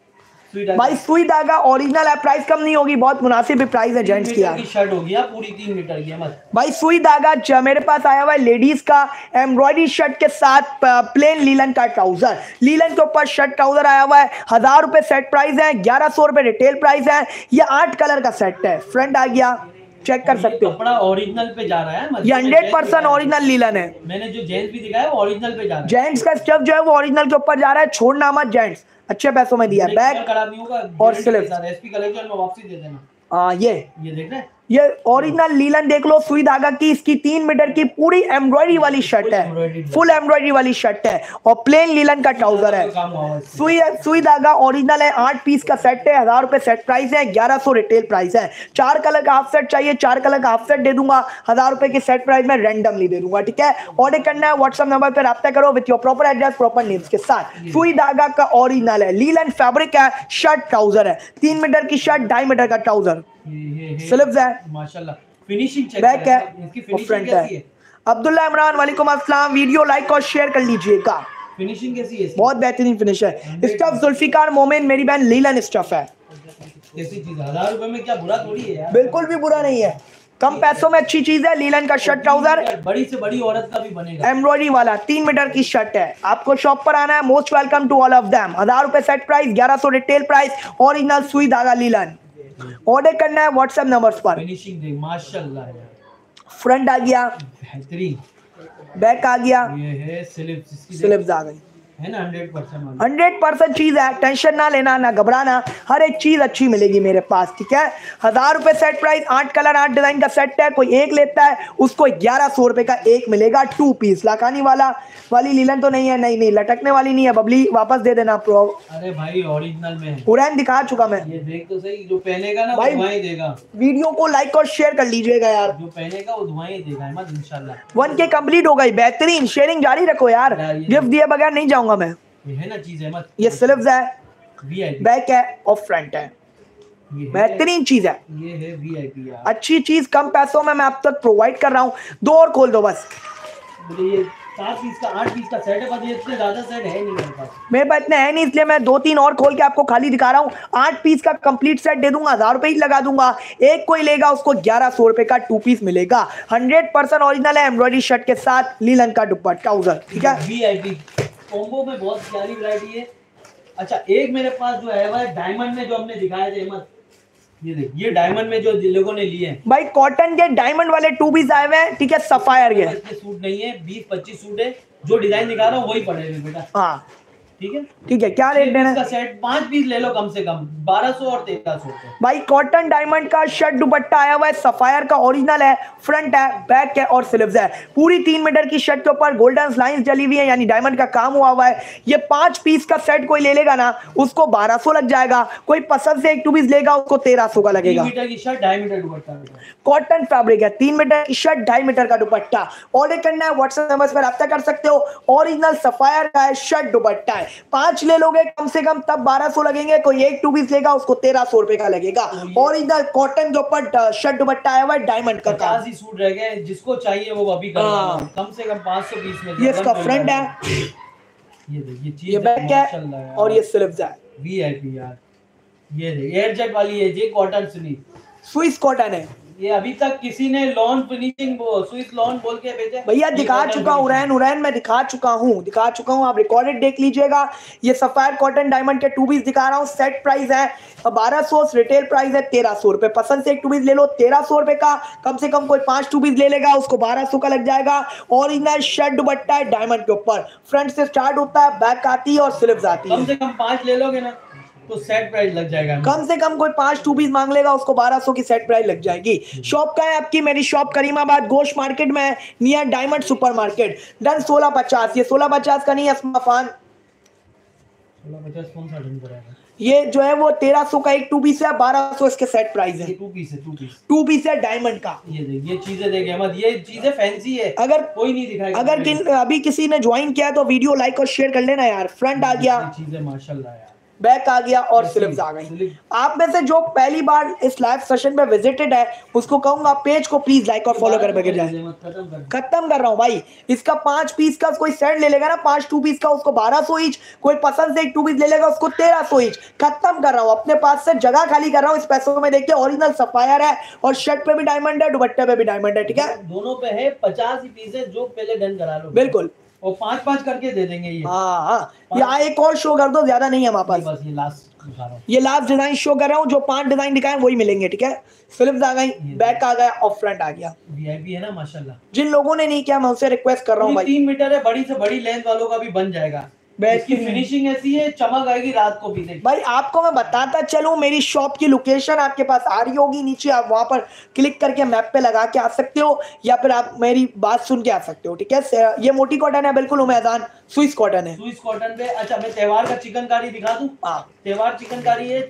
भाई सुई धागा ओरिजिनल है, प्राइस कम नहीं होगी, बहुत मुनासिब प्राइस है जेंट्स की। शर्ट होगी पूरी 3 मीटर की मत। भाई सुई धागा मेरे पास आया हुआ है लेडीज का एम्ब्रॉयडरी शर्ट के साथ प्लेन लीलन का ट्राउजर, लीलन के ऊपर शर्ट ट्राउजर आया हुआ है। 1000 रुपए सेट प्राइस है, 1100 रुपए रिटेल प्राइस है। ये 8 कलर का सेट है, फ्रंट आ गया, चेक कर सकते हो। कपड़ा ओरिजिनल पे जा रहा है, ये 100% ओरिजिनल लीलन है। मैंने जो जेंट्स भी दिखाया वो ओरिजिनल पे जा रहा है। जेंट्स का स्टफ जो है वो ओरिजिनल के ऊपर जा रहा है, छोड़ना मत जेंट्स, अच्छे पैसों में दिया। बैग खराब नहीं होगा और स्लीव्स एसपी कलेक्शन में वापसी दे देना। हाँ ये देख रहे हैं, ये ओरिजिनल लीलन देख लो, सुई धागा की। इसकी 3 मीटर की पूरी एम्ब्रॉयडरी वाली शर्ट है, फुल एम्ब्रॉयडरी वाली शर्ट है और प्लेन लीलन का ट्राउजर है। सुई धागा ओरिजिनल है, 8 पीस का सेट है, 1000 रुपए सेट प्राइस है, 1100 रिटेल प्राइस है। 4 कलर का हाफ सेट चाहिए, 4 कलर का हाफ सेट दे दूंगा, 1000 रुपए की सेट प्राइस में रैंडमली दे दूंगा, ठीक है। ऑर्डर करना है व्हाट्सएप नंबर पे रब्ता करो with your proper address, proper names के साथ। सुई धागा का ओरिजिनल है, लीलन फैब्रिक है, शर्ट ट्राउजर है, 3 मीटर की शर्ट, 2.5 मीटर का ट्राउजर, स्लीव्स है, माशाल्लाह। फिनिशिंग चेक बैक है, इसकी और फिनिशिंग फ्रंट कैसी है। है? अब्दुल्ला इमरान वालेकुम अस्सलाम। वीडियो लाइक और शेयर कर लीजिएगा। फिनिशिंग कैसी है? बहुत बेहतरीन फिनिश है। स्टफ जुल्फिकार मोमिन मेरी बहन लीलन स्टफ है। कैसी चीज, 1000 रुपए में क्या बुरा थोड़ी है यार। बिल्कुल भी बुरा नहीं है, कम पैसों में अच्छी चीज है। लीलन का शर्ट ट्राउजर, बड़ी से बड़ी औरत का भी बनेगा, एम्ब्रॉयडरी वाला, 3 मीटर की शर्ट है। आपको शॉप पर आना है। Most welcome to all of them. 1000 रुपए set price, 1100 retail price, original सुई धागा लीलन। ऑर्डर करना है व्हाट्सएप नंबर्स पर। फिनिशिंग देख माशाल्लाह यार, फ्रंट आ गया, बेहतरीन। बैक आ गया, ये है स्लिप्स, इसकी स्लिप्स आ गई। है ना 100% वाली। 100% चीज है, टेंशन ना लेना ना घबराना, हर एक चीज अच्छी मिलेगी मेरे पास, ठीक है। 1000 रुपए सेट प्राइस, 8 कलर 8 डिजाइन का सेट है। कोई एक लेता है उसको 1100 रुपए का एक मिलेगा 2 पीस। लाखानी वाली लीलन तो नहीं है, नहीं लटकने वाली नहीं है, बबली वापस दे देना प्रो। अरे भाई ओरिजिनल में है, उड़ैन दिखा चुका मैं। ये देख तो सही, जो पहनेगा ना वो भाई, धुआं ही देगा। वीडियो को लाइक और शेयर कर लीजिएगा यार। जो पहनेगा वो धुआं ही देगा अहमद इंशाल्लाह। 1K कंप्लीट हो गई, बेहतरीन। शेयरिंग जारी रखो यार, गिफ्ट दिए बगैर नहीं जाऊंगा मैं। ये है ना चीज अहमद, ये स्लिप्स है, वीआईपी, बैक है और फ्रंट है, ये है, बेहतरीन चीज है। ये है वीआईपी यार। अच्छी चीज कम पैसों में मैं आप तक प्रोवाइड कर रहा हूँ। 2 और खोल दो बस। मुझे ये 7 पीस का 8 पीस का सेट है, बस ये इतने ज्यादा सेट है नहीं मेरे पास। मेरे पास इतने है नहीं, इसलिए मैं 2-3 और खोल के आपको खाली दिखा रहा हूँ। 8 पीस का कंप्लीट सेट दे दूंगा, 1000 रुपए ही लगा दूंगा। एक कोई लेगा उसको 1100 रुपए का 2 पीस मिलेगा। 100% ओरिजिनल है, एम्ब्रॉयडरी शर्ट के साथ लीलन का दुपट्टा ट्राउजर, ठीक है। वीआईपी कॉम्बो में बहुत प्यारी वैरायटी है। अच्छा एक मेरे पास जो है वो डायमंड में जो हमने दिखाए थे अहमद, ये देख, ये डायमंड में जो लोगों ने लिए हैं भाई, कॉटन के डायमंड वाले 2 पीस आए हुए हैं, ठीक है, सफायर के। इसके सूट नहीं है, 20-25 सूट है, जो डिजाइन दिखा रहा हूँ वही पड़ेगा बेटा। हाँ ठीक है, ठीक है, क्या रेट देना इसका है? सेट 5 पीस ले लो कम से कम 1200 और 1300 रुपए। भाई कॉटन डायमंड का शर्ट दुपट्टा आया हुआ है, सफायर का ओरिजिनल है, फ्रंट है, बैक है और स्लीव्स है। पूरी 3 मीटर की शर्ट के ऊपर गोल्डन लाइंस जली हुई है, यानी डायमंड का काम हुआ हुआ है। ये 5 पीस का सेट कोई ले लेगा ना उसको 1200 लग जाएगा। कोई पसंद से 1 2 पीस लेगा उसको 1300 का लगेगा। 3 मीटर की शर्ट 2.5 मीटर दुपट्टा बेटा। कॉटन फैब्रिक है, 3 मीटर की शर्ट 2.5 मीटर का दुपट्टा। ऑर्डर करना है व्हाट्सएप नंबर पर रब्ता कर सकते हो। ओरिजिनल सफायर का है, शर्ट दुपट्टा है। 5 ले लोगे कम से कम तब 1200 लगेंगे। कोई 1 2 पीस लेगा उसको 1300 रुपए का लगेगा। ओरिजिनल कॉटन के ऊपर शर्ट दुपट्टा आया हुआ है, डायमंड का काम। 50 ही सूट रह गए, जिसको चाहिए वो अभी कर कम से कम 500 पीस में। ये इसका फ्रंट है, ये देखिए चीज, ये बैक है और ये स्लीव्स है। वीआईपी यार, ये देख एयर जेट वाली है, ये कॉटन सुनी, स्विस कॉटन है। ये अभी तक किसी ने लॉन फिनिशिंग स्विस लॉन बोल के भेजे भैया दिखा चुका हूँ, उरैन में दिखा चुका हूँ, आप रिकॉर्डेड देख लीजिएगा। ये सफायर कॉटन डायमंड के 2 पीस दिखा रहा हूँ। सेट प्राइस है 1200, रिटेल प्राइस है 1300 रुपए। पसंद से 1 2 पीस ले लो 1300 रुपए का। कम से कम कोई 5 2 पीस ले लेगा उसको 1200 का लग जाएगा। ओरिजिनल शर्ट दुपट्टा है डायमंड के ऊपर, फ्रंट से स्टार्ट होता है, बैक आती है और स्लीव्स आती है। कम से कम 5 ले लोगे ना तो सेट प्राइस लग जाएगा। कम से कम कोई 5 2 पीस मांग लेगा उसको 1200 की सेट प्राइस लग जाएगी। शॉप का है आपकी, मेरी शॉप करीमाबाद गोश्त मार्केट में है, near diamond super market. Done 1650। ये 1650 का नहीं है अस्माफान, 1650 कौन सा डन कराएगा? ये जो है वो 1300 का एक 2 पीस है, 1200 इसके सेट प्राइस है। ये 2 पीस है, 2 पीस है डायमंड का। ये देख, ये चीजें देख अहमद, ये चीजें फैंसी है, अगर कोई नहीं दिखाएगा। अभी किसी ने ज्वाइन किया है तो वीडियो लाइक और शेयर कर लेना यार। फ्रंट आ गया, चीजें माशाल्लाह यार, बैक आ गया और स्लीव्स आ गई। आप में से जो पहली बार इस लाइव सेशन पे विजिटेड है उसको कहूंगा पेज को प्लीज लाइक और फॉलो कर बगैर जाए। खत्म कर रहा हूं भाई। इसका 5 पीस का कोई सेट ले लेगा ना, 5 2 पीस का, उसको 1200 ईच। कोई पसंद से 1 2 पीस ले लेगा उसको 1300 ईच। खत्म कर रहा हूं, अपने पास से जगह खाली कर रहा हूं इस पैसों में। देखिए ओरिजिनल सफायर है और शर्ट पे भी डायमंड है, दुपट्टे पे भी डायमंड है, ठीक है। दोनों पे है 50 ही पीस है, जो पहले डन करा लो बिल्कुल, और 5-5 करके दे देंगे ये। हाँ, यहाँ एक और शो कर दो, ज्यादा नहीं है हमारे पास। बस ये लास्ट दिखा रहा हूँ, ये लास्ट डिजाइन शो कर रहा हूँ, जो 5 डिजाइन दिखाए वही मिलेंगे, ठीक है। स्लीव्स आ गई, बैक आ गया और फ्रंट आ गया। वीआईपी है ना माशाल्लाह। जिन लोगों ने नहीं किया मैं उनसे रिक्वेस्ट कर रहा हूँ भाई। 3 मीटर है, बड़ी से बड़ी लेंथ वालों का भी बन जाएगा। इसकी फिनिशिंग ऐसी है, चमक आएगी रात को भी। भाई आपको मैं बताता चलूं, मेरी शॉप की लोकेशन आपके पास आ रही होगी नीचे, आप वहां पर क्लिक करके मैप पे लगा के आ सकते हो, या फिर आप मेरी बात सुन के आ सकते हो, ठीक है। ये मोटी कॉटन है, बिल्कुल उमेदान स्विस कॉटन है। स्विस कॉटन पे। अच्छा मैं त्योहार का चिकनकारी दिखा दूं? हाँ, त्योहार चिकनकारी है,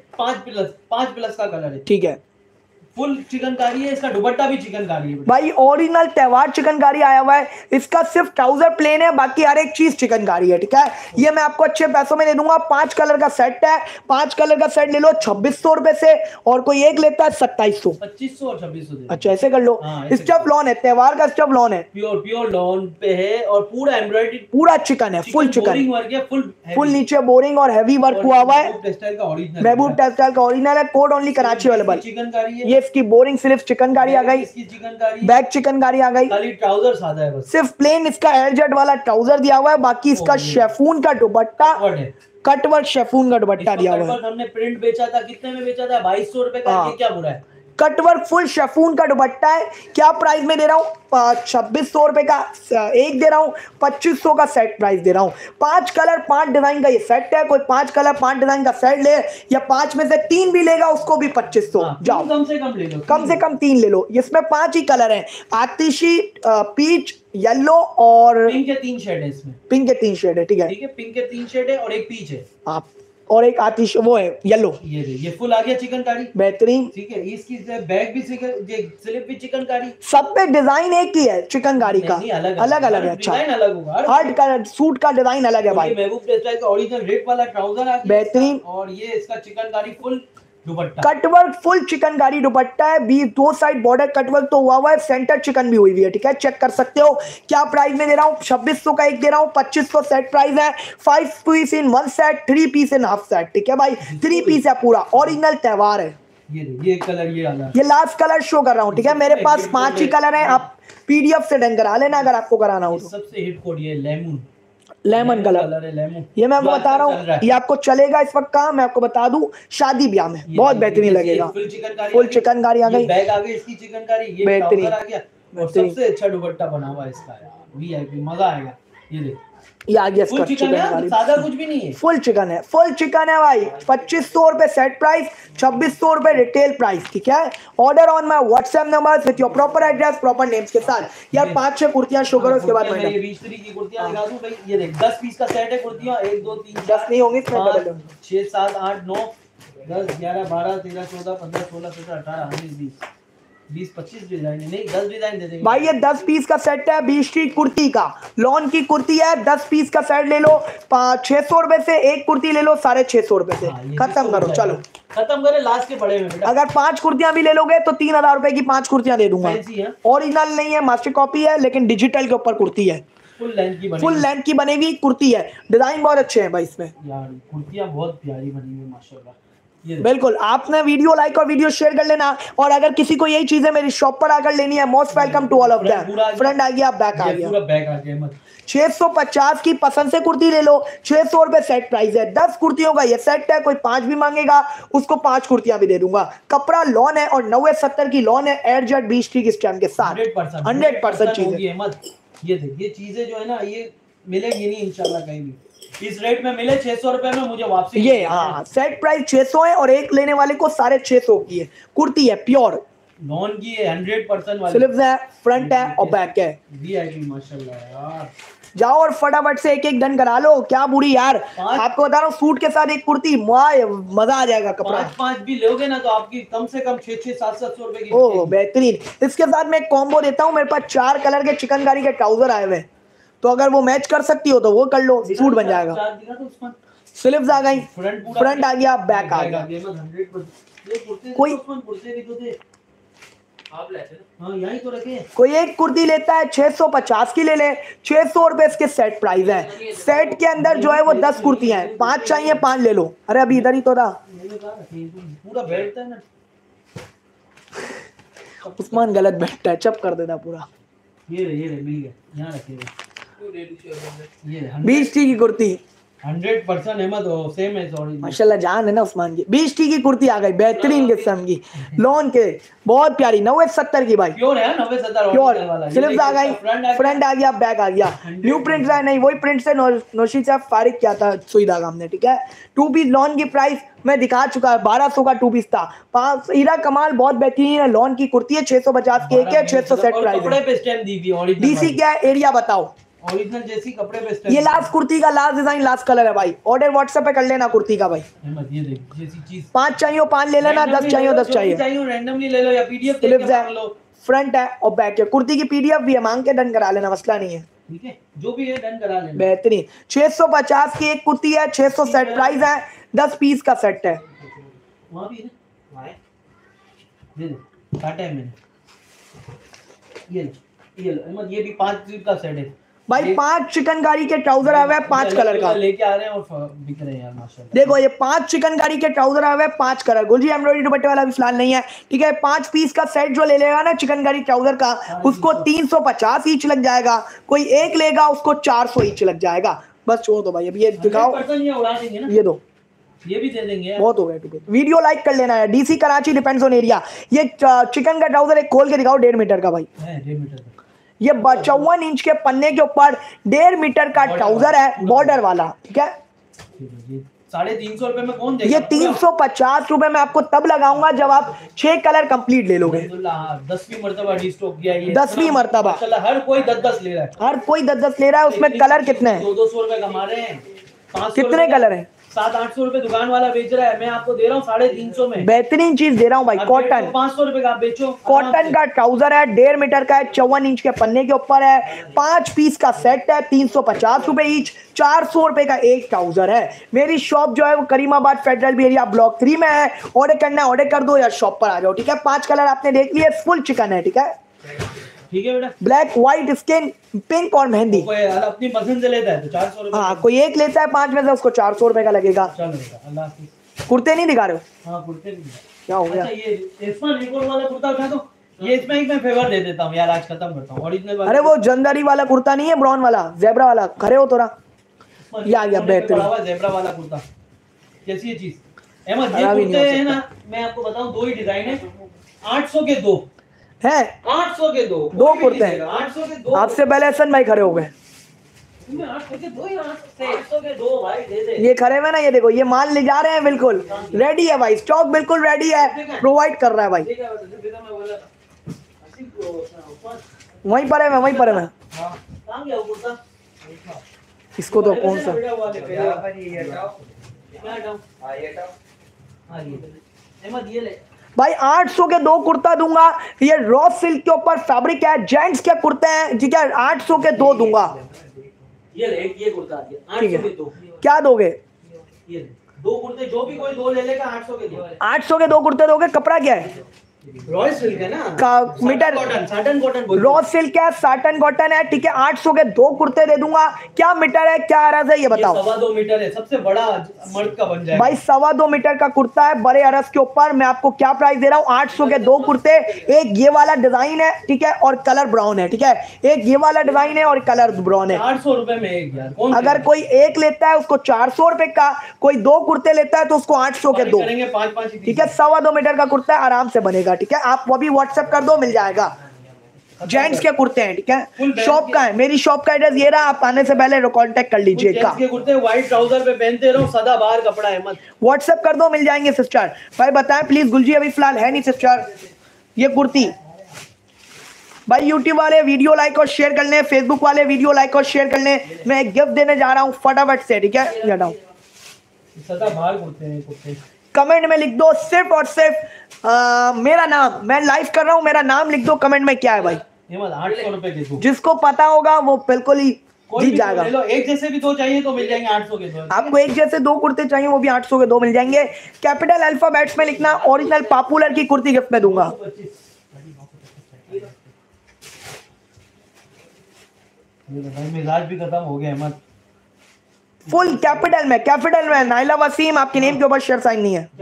5 प्लस का कलर है, ठीक है। फुल चिकनकारी है। इसका दुपट्टा भी चिकनकारी है भाई ओरिजिनल त्योहार चिकनकारी आया हुआ है। इसका सिर्फ ट्राउजर प्लेन है, बाकी हर एक चीज चिकनकारी है, ठीक है। ये मैं आपको अच्छे पैसों में दे दूंगा। 5 कलर का सेट है, 5 कलर का सेट ले लो 2600 रुपए से, और कोई एक लेता है 2700, 2500 और 2600। अच्छा ऐसे कर लो। स्टफ लॉन है, त्योहार का स्टफ लॉन है, प्योर लॉन पे है और पूरा एम्ब्रॉयडरी, पूरा चिकन है, फुल चिकन वर्क है, फुल नीचे बोरिंग और हैवी वर्क हुआ हुआ है। महबूब टेक्सटाइल का ओरिजिनल है, code only Karachi available. Chikankari है, ये इसकी बोरिंग सिर्फ चिकनकारी आ गई, बैक चिकनकारी आ गई, खाली ट्राउजर सादा है बस, सिर्फ प्लेन इसका एयर जेट वाला ट्राउजर दिया हुआ है। बाकी इसका शेफून का दुपट्टा, कटवर्क शेफून का दुपट्टा दिया हुआ है। हमने प्रिंट बेचा था, कितने में बेचा था? 2200 रुपए का। ये क्या बुरा है? कटवर्क फुल शेफून का दुपट्टा है। क्या प्राइस में दे रहा हूँ? 2600 रुपए का एक दे रहा हूँ, 2500 का सेट प्राइस दे रहा हूँ। 5 कलर 5 डिजाइन का ये सेट है। कोई 5 कलर 5 डिजाइन का सेट ले या 5 में से 3 भी लेगा उसको भी 2500। जाओ कम से कम ले लो, कम से कम 3 ले लो। इसमें 5 ही कलर हैं, आतिशी, पीच, येलो और पिंक के 3 शेड है इसमें। पिंक के 3 शेड है, ठीक है। ठीक है, पिंक के 3 शेड है और एक पीच है आप और एक आतिश वो है येलो। ये फुल आ गया चिकनकारी, बेहतरीन। ठीक है। इसकी बैग भी स्लिप भी चिकनकारी। सब पे डिजाइन एक ही है चिकनकारी का, अलग अलग है। अच्छा, डिजाइन अलग होगा, हर कलर सूट का डिजाइन अलग है भाई। महबूब टेक्सटाइल का ओरिजिनल रेड वाला ट्राउजर आ गया बेहतरीन। और ये इसका चिकनकारी फुल दुपट्टा, कटवर्क फुल चिकनकारी दुपट्टा है। बीच 2 साइड बॉर्डर कटवर्क तो हुआ है, सेंटर चिकन भी हुई है, ठीक है। चेक कर सकते हो। क्या प्राइस में दे रहा हूँ? 2600 का एक दे रहा हूँ, 2500 सेट प्राइस है। 5 piece in 1 set, 3 piece in half set, ठीक है भाई। 3 पीस है पूरा, ओरिजिनल त्योहार है। ये कलर ये वाला, ये लास्ट कलर शो कर रहा हूँ, ठीक है। मेरे पास 5 ही कलर है, आप पीडीएफ से डन करा लेना अगर आपको कराना हो तो। सबसे हिट कोड ये लेमन कलर है, लेमन। ये मैं आपको बता रहा हूँ, ये आपको चलेगा इस वक्त का। मैं आपको बता दूं, शादी ब्याह में बहुत बेहतरीन लगेगा। फुल चिकनकारी आ गई, बैग आ गई इसकी चिकनकारी, ये बेहतरीन ट्राउजर आ गया और सबसे अच्छा दुपट्टा बना हुआ है इसका यार, वीआईपी, मजा आएगा। ये देख, ये आ गया फुल इसका चिकन है, सादा कुछ भी नहीं है, फुल चिकन है। फुल चिकन है भाई। 2500 रुपए सेट प्राइस, 2600 रुपए रिटेल प्राइस, ठीक है। Order on my WhatsApp number with your proper address, proper names के साथ। यार 5-6 कुर्तियां शो करो, उसके बाद मैं ये 20 तरीके की कुर्तियां दिखा दूं भाई। ये देख, 10 पीस का सेट है कुर्तियां, 1 2 3 10 नहीं होंगी इसमें, डबल 6 7 8 9 10 11 12 13 14 15 16 17 18 19 20 25 डिजाइन है, नहीं 10 डिजाइन दे देंगे भाई। ये 10 पीस का सेट है, 20 की कुर्ती का, लॉन की कुर्ती है। 10 पीस का सेट ले लो, 600 रुपए से एक कुर्ती ले लो, 650 रुपए से खत्म करो। चलो खत्म करे, लास्ट के बड़े में बेटा। अगर 5 कुर्तियां भी ले लोगे तो 3000 रुपए की 5 कुर्तियां दे दूंगा। ओरिजिनल नहीं है, मास्टर कॉपी है, लेकिन डिजिटल के ऊपर कुर्ती है। फुल लेंथ की बनी हुई कुर्ती है। डिजाइन बहुत अच्छे हैं भाई इसमें यार, कुर्तियां बहुत प्यारी बनी हुई माशाल्लाह। बिल्कुल, आपने वीडियो लाइक और वीडियो शेयर कर लेना। और अगर किसी को यही चीजें मेरी शॉप पर आकर लेनी है, most welcome to all of them. Front आ गया, बैक आ गया, पूरा बैक आ गया। 650 की पसंद से कुर्ती ले लो, 600 रुपए सेट प्राइस है। 10 कुर्तियों का ये सेट है। कोई 5 भी मांगेगा उसको 5 कुर्तियां भी दे दूंगा। कपड़ा लॉन है और 90-70 की लॉन है, एयरजेट 20 की स्टैम्प के साथ। 100% चीजें। ये देख, ये चीजें जो है ना, ये मिलेगी नहीं इंशाल्लाह कहीं भी। इस रेट में मिले 600 रुपए में, मुझे वापसी। ये हाँ, सेट प्राइस 600 है और एक लेने वाले को 650 की है। कुर्ती है प्योर लॉन की है, 100% वाली। स्लीव्स है, फ्रंट है और बैक है। वीआईपी माशाल्लाह यार। जाओ और फटाफट से एक डन करा लो। क्या बुरी यार, आपको बता रहा हूँ, सूट के साथ एक कुर्ती, मजा आ जाएगा। कपड़ा 5 भी लोगे ना तो आपकी कम से कम 6 700 रुपए की। ओह बेहतरीन। इसके साथ मैं एक कॉम्बो देता हूँ। मेरे पास 4 कलर के चिकनकारी के ट्राउजर आए हुए, तो अगर वो मैच कर सकती हो तो वो कर लो, सूट बन जाएगा। स्लीव्स आ गई, फ्रंट आ गया, बैक आ गया। कोई कोई एक कुर्ती लेता है 650 की ले ले, 600 रुपए इसके सेट प्राइस है। सेट के अंदर जो है वो 10 कुर्तियां हैं, 5 चाहिए 5 ले लो। अरे अभी इधर ही तो था, पूरा बैठता है ना उस्मान, गलत बैठता है, चप कर देना पूरा। ये मिल गया, यहाँ रखिएगा। 20 की कुर्ती 100% अहमद हो, सेम है सॉरी माशाल्लाह, जान है ना उस्मान की। 20 की कुर्ती आ गई, बेहतरीन किस्म की, लॉन के, बहुत प्यारी, 90-70 की भाई, प्योर है, 90-70 प्योर। स्लीव्स आ गई, फ्रंट आ गया, बैक आ गया। न्यू प्रिंट है, नहीं वही प्रिंट से नौशी से फारिग किया था सुई धागा हमने, ठीक है। 2 पीस लॉन की प्राइस मैं दिखा चुका है, 1200 का 2 पीस था। 5 हीरा कमाल बहुत बेहतरीन है, लॉन की कुर्ती है, 650 की एक है, 600 सेट प्राइस है। डीसी क्या है, एरिया बताओ। ओरिजिनल जैसी कपड़े पे ये लास्ट कुर्ती का लास्ट डिजाइन, लास्ट कलर है भाई। ऑर्डर व्हाट्सएप पे कर लेना कुर्ती का भाई। ये देख, जैसी चीज 5 चाहिए 5 ले लेना, 10 चाहिए 10 चाहिए। रैंडमली ले लो या पीडीएफ देख के मांग लो। फ्रंट है और बैक है। कुर्ती की पीडीएफ भी है, मांग के डन करा लेना, मसला नहीं है, ठीक है। जो भी है डन करा लेना। बेहतरीन। 650 की एक कुर्ती है, 600 सेट प्राइस है, 10 पीस का सेट है। वहां भी है ना, ये दे काटा है मैंने। ये लो अहमद, ये भी 5 का सेट है भाई। 5 चिकनकारी के ट्राउजर आए हुए हैं, 5 कलर का लेके आ रहे हैं और बिक रहे हैं यार माशाल्लाह। देखो ये 5 चिकनकारी के ट्राउजर आए हुए हैं, 5 कलर। गुलजी एम्ब्रॉयडरी दुपट्टे वाला भी फिलहाल नहीं है, ठीक है। 5 पीस का सेट जो ले लेगा ना चिकनकारी ट्राउजर का, उसको 350 ईच लग जाएगा। कोई एक लेगा उसको 400 ईच लग जाएगा। बस छोड़ दो भाई, अब ये दिखाओ, ये दो ये भी दे देंगे यार। बहुत हो गया। वीडियो लाइक कर लेना है। DC Karachi depends on area. ये चिकन का ट्राउजर एक खोल के दिखाओ 1.5 मीटर का भाई। है 1.5 मीटर का। ये 54 इंच के पन्ने के ऊपर 1.5 मीटर का ट्राउजर है, बॉर्डर वाला, ठीक है। ये 350 रुपए में कौन देगा? ये 350 रुपए में आपको तब लगाऊंगा जब आप 6 कलर कंप्लीट ले लोगे। 10वीं मर्तबा डिस्टॉक किया ये। 10वीं मर्तबा माशाल्लाह, हर कोई 10-10 ले रहा है। हर कोई 10-10 ले रहा है। उसमें कलर कितने हैं? 200 रुपए कमा रहे हैं। 500 कितने कलर हैं? 700-800 रुपए दुकान वाला बेच रहा है, मैं आपको दे रहा हूँ 350 में। बेहतरीन चीज दे रहा हूँ भाई। कॉटन 500 रुपए का आप बेचो। कॉटन का ट्राउजर है, 1.5 मीटर का है, 54 इंच के पन्ने के ऊपर है, 5 पीस का सेट है, 350 रुपए ईच, 400 रुपए का एक ट्राउजर है। मेरी शॉप जो है वो करीमाबाद फेडरल एरिया ब्लॉक 3 में है। ऑर्डर करना है ऑर्डर कर दो या शॉप पर आ जाओ, ठीक है। 5 कलर आपने देख लिए, फुल चिकन है, ठीक है। ठीक है बेटा। ब्लैक, व्हाइट, स्किन, पिंक और मेहंदी। कोई अपनी पसंद से लेता है तो 400 रुपए। हाँ, कोई एक लेता है 5 में से, उसको 400 रुपए का लगेगा। चलो बेटा, अल्लाह हाफिज़। कुर्ते नहीं दिखा रहे हो? हाँ, कुर्ते भी। क्या हो गया? अच्छा, ये इस्माइल निकोल वाला कुर्ता उठा दो। ये इसमें एक मैं फेवर दे देता हूँ यार, आज खत्म करता हूँ ओरिजिनल वाला। अरे वो जंदारी वाला कुर्ता नहीं है, ब्राउन वाला, जेब्रा वाला, खड़े हो थोड़ा। ये आ गया बेहतरीन जेब्रा वाला कुर्ता। कैसी है चीज अहमद? ये खराब ही नहीं कुर्ते हो है ना, मैं आपको बताऊं, 2 ही डिजाइन है। 800 के 2 है। 800 के 2 दो कुर्ते हैं। 800 के 2। आपसे पहले हसन भाई खड़े हो गए। 800 के 2 ही 800 के 2 भाई दे दे। ये खड़े हुए ना, ये देखो, ये माल ले जा रहे हैं, बिल्कुल रेडी है भाई, स्टॉक बिल्कुल रेडी है, प्रोवाइड कर रहा है भाई। वहीं पर है मैं, वहीं पर है मैं। कहां गया वो कुर्ता? इसको तो कौन सा अहमद ये ले भाई, 800 के 2 कुर्ता दूंगा। ये रॉ सिल्क के ऊपर फैब्रिक है, जेंट्स के कुर्ते हैं, ठीक है। 800 के 2 दूंगा। ये ले, ये कुर्ता आ गया ठीक 800 है, के 2। क्या दोगे? ये ले, 2 कुर्ते, जो भी कोई 2 ले लेगा 800 के 2। 800 के 2 कुर्ते दोगे। कपड़ा क्या है? रॉयल सिल्क है ना, का metre cotton, satin cotton raw silk है, साटन कॉटन है, ठीक है। 800 के 2 कुर्ते दे दूंगा। क्या मीटर है, क्या अरज है, ये बताओ। 2.25 मीटर है, सबसे बड़ा मर्द का बन जाएगा भाई 2.25 मीटर का कुर्ता है, बड़े अरस के ऊपर। मैं आपको क्या प्राइस दे रहा हूँ? 800 के 2 कुर्ते। एक ये वाला डिजाइन है, ठीक है, और कलर ब्राउन है, ठीक है। एक ये वाला डिजाइन है और कलर ब्राउन है। 800 रुपए में एक यार, कौन अगर कोई एक लेता है उसको 400 रुपए का, कोई 2 कुर्ते लेता है तो उसको 800 के 2, करेंगे 5-5 ही, ठीक है। 2.25 मीटर का कुर्ता है, आराम से बनेगा, ठीक है। आप वो भी व्हाट्सएप कर दो, मिल जाएगा। जेंट्स के कुर्ते हैं, ठीक है। शॉप का है, मेरी शॉप का एड्रेस ये रहा, आप आने से पहले कांटेक्ट कर लीजिएगा। जेंट्स के कुर्ते व्हाइट ट्राउजर पे पहनते रहो, सदाबहार कपड़ा है मत। व्हाट्सएप कर दो, मिल जाएंगे सिस्टर। भाई बताएं प्लीज, गुलजी अभी फिलहाल है नहीं सिस्टर। ये कुर्ती भाई, यूट्यूब वाले वीडियो लाइक और शेयर कर लें, फेसबुक वाले वीडियो लाइक और शेयर कर लें। मैं एक गिफ्ट देने जा रहा हूँ फटाफट से, ठीक है। जाओ, सदाबहार कुर्ते हैं कुर्ते। कमेंट में लिख दो सिर्फ और सिर्फ मेरा नाम, मैं लाइव कर रहा हूँ, मेरा नाम लिख दो कमेंट में, क्या है भाई। 800 रुपए के 2। जिसको पता होगा वो बिल्कुल ही जीत जाएगा। ले लो, एक जैसे भी 2 चाहिए तो मिल जाएंगे 800 के 2। आपको एक जैसे 2 कुर्ते चाहिए, वो भी 800 के 2 मिल जाएंगे। कैपिटल अल्फाबेट्स में लिखना, ओरिजिनल पॉपुलर की कुर्ती गिफ्ट में दूंगा। मिजाज भी खत्म हो गया अहमद। फुल कैपिटल में नाइला वसीम, आपके नेम के ऊपर शेयर साइन नहीं है।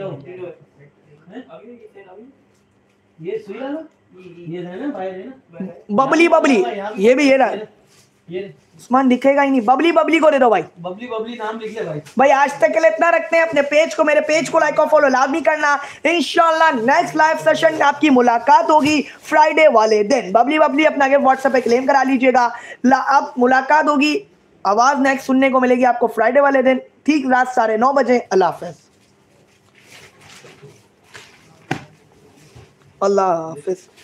ये सुई वाला, ये है ना भाई, है ना बबली ये भी ये रहा। ये उस्मान दिखेगा ही नहीं। बबली को दे दो भाई। बबली नाम लिख ले भाई। भाई आज तक के लिए इतना रखते हैं। अपने पेज को, मेरे पेज को लाइक और फॉलो लाजमी करना। इंशाल्लाह नेक्स्ट लाइव सेशन में आपकी मुलाकात होगी फ्राइडे वाले दिन। बबली अपना गिफ्ट व्हाट्सएप पे क्लेम करा लीजिएगा। अब मुलाकात होगी, आवाज नेक्स्ट सुनने को मिलेगी आपको फ्राइडे वाले दिन, ठीक रात 9:30 बजे। अल्लाह हाफिज। अल्लाह हाफिज।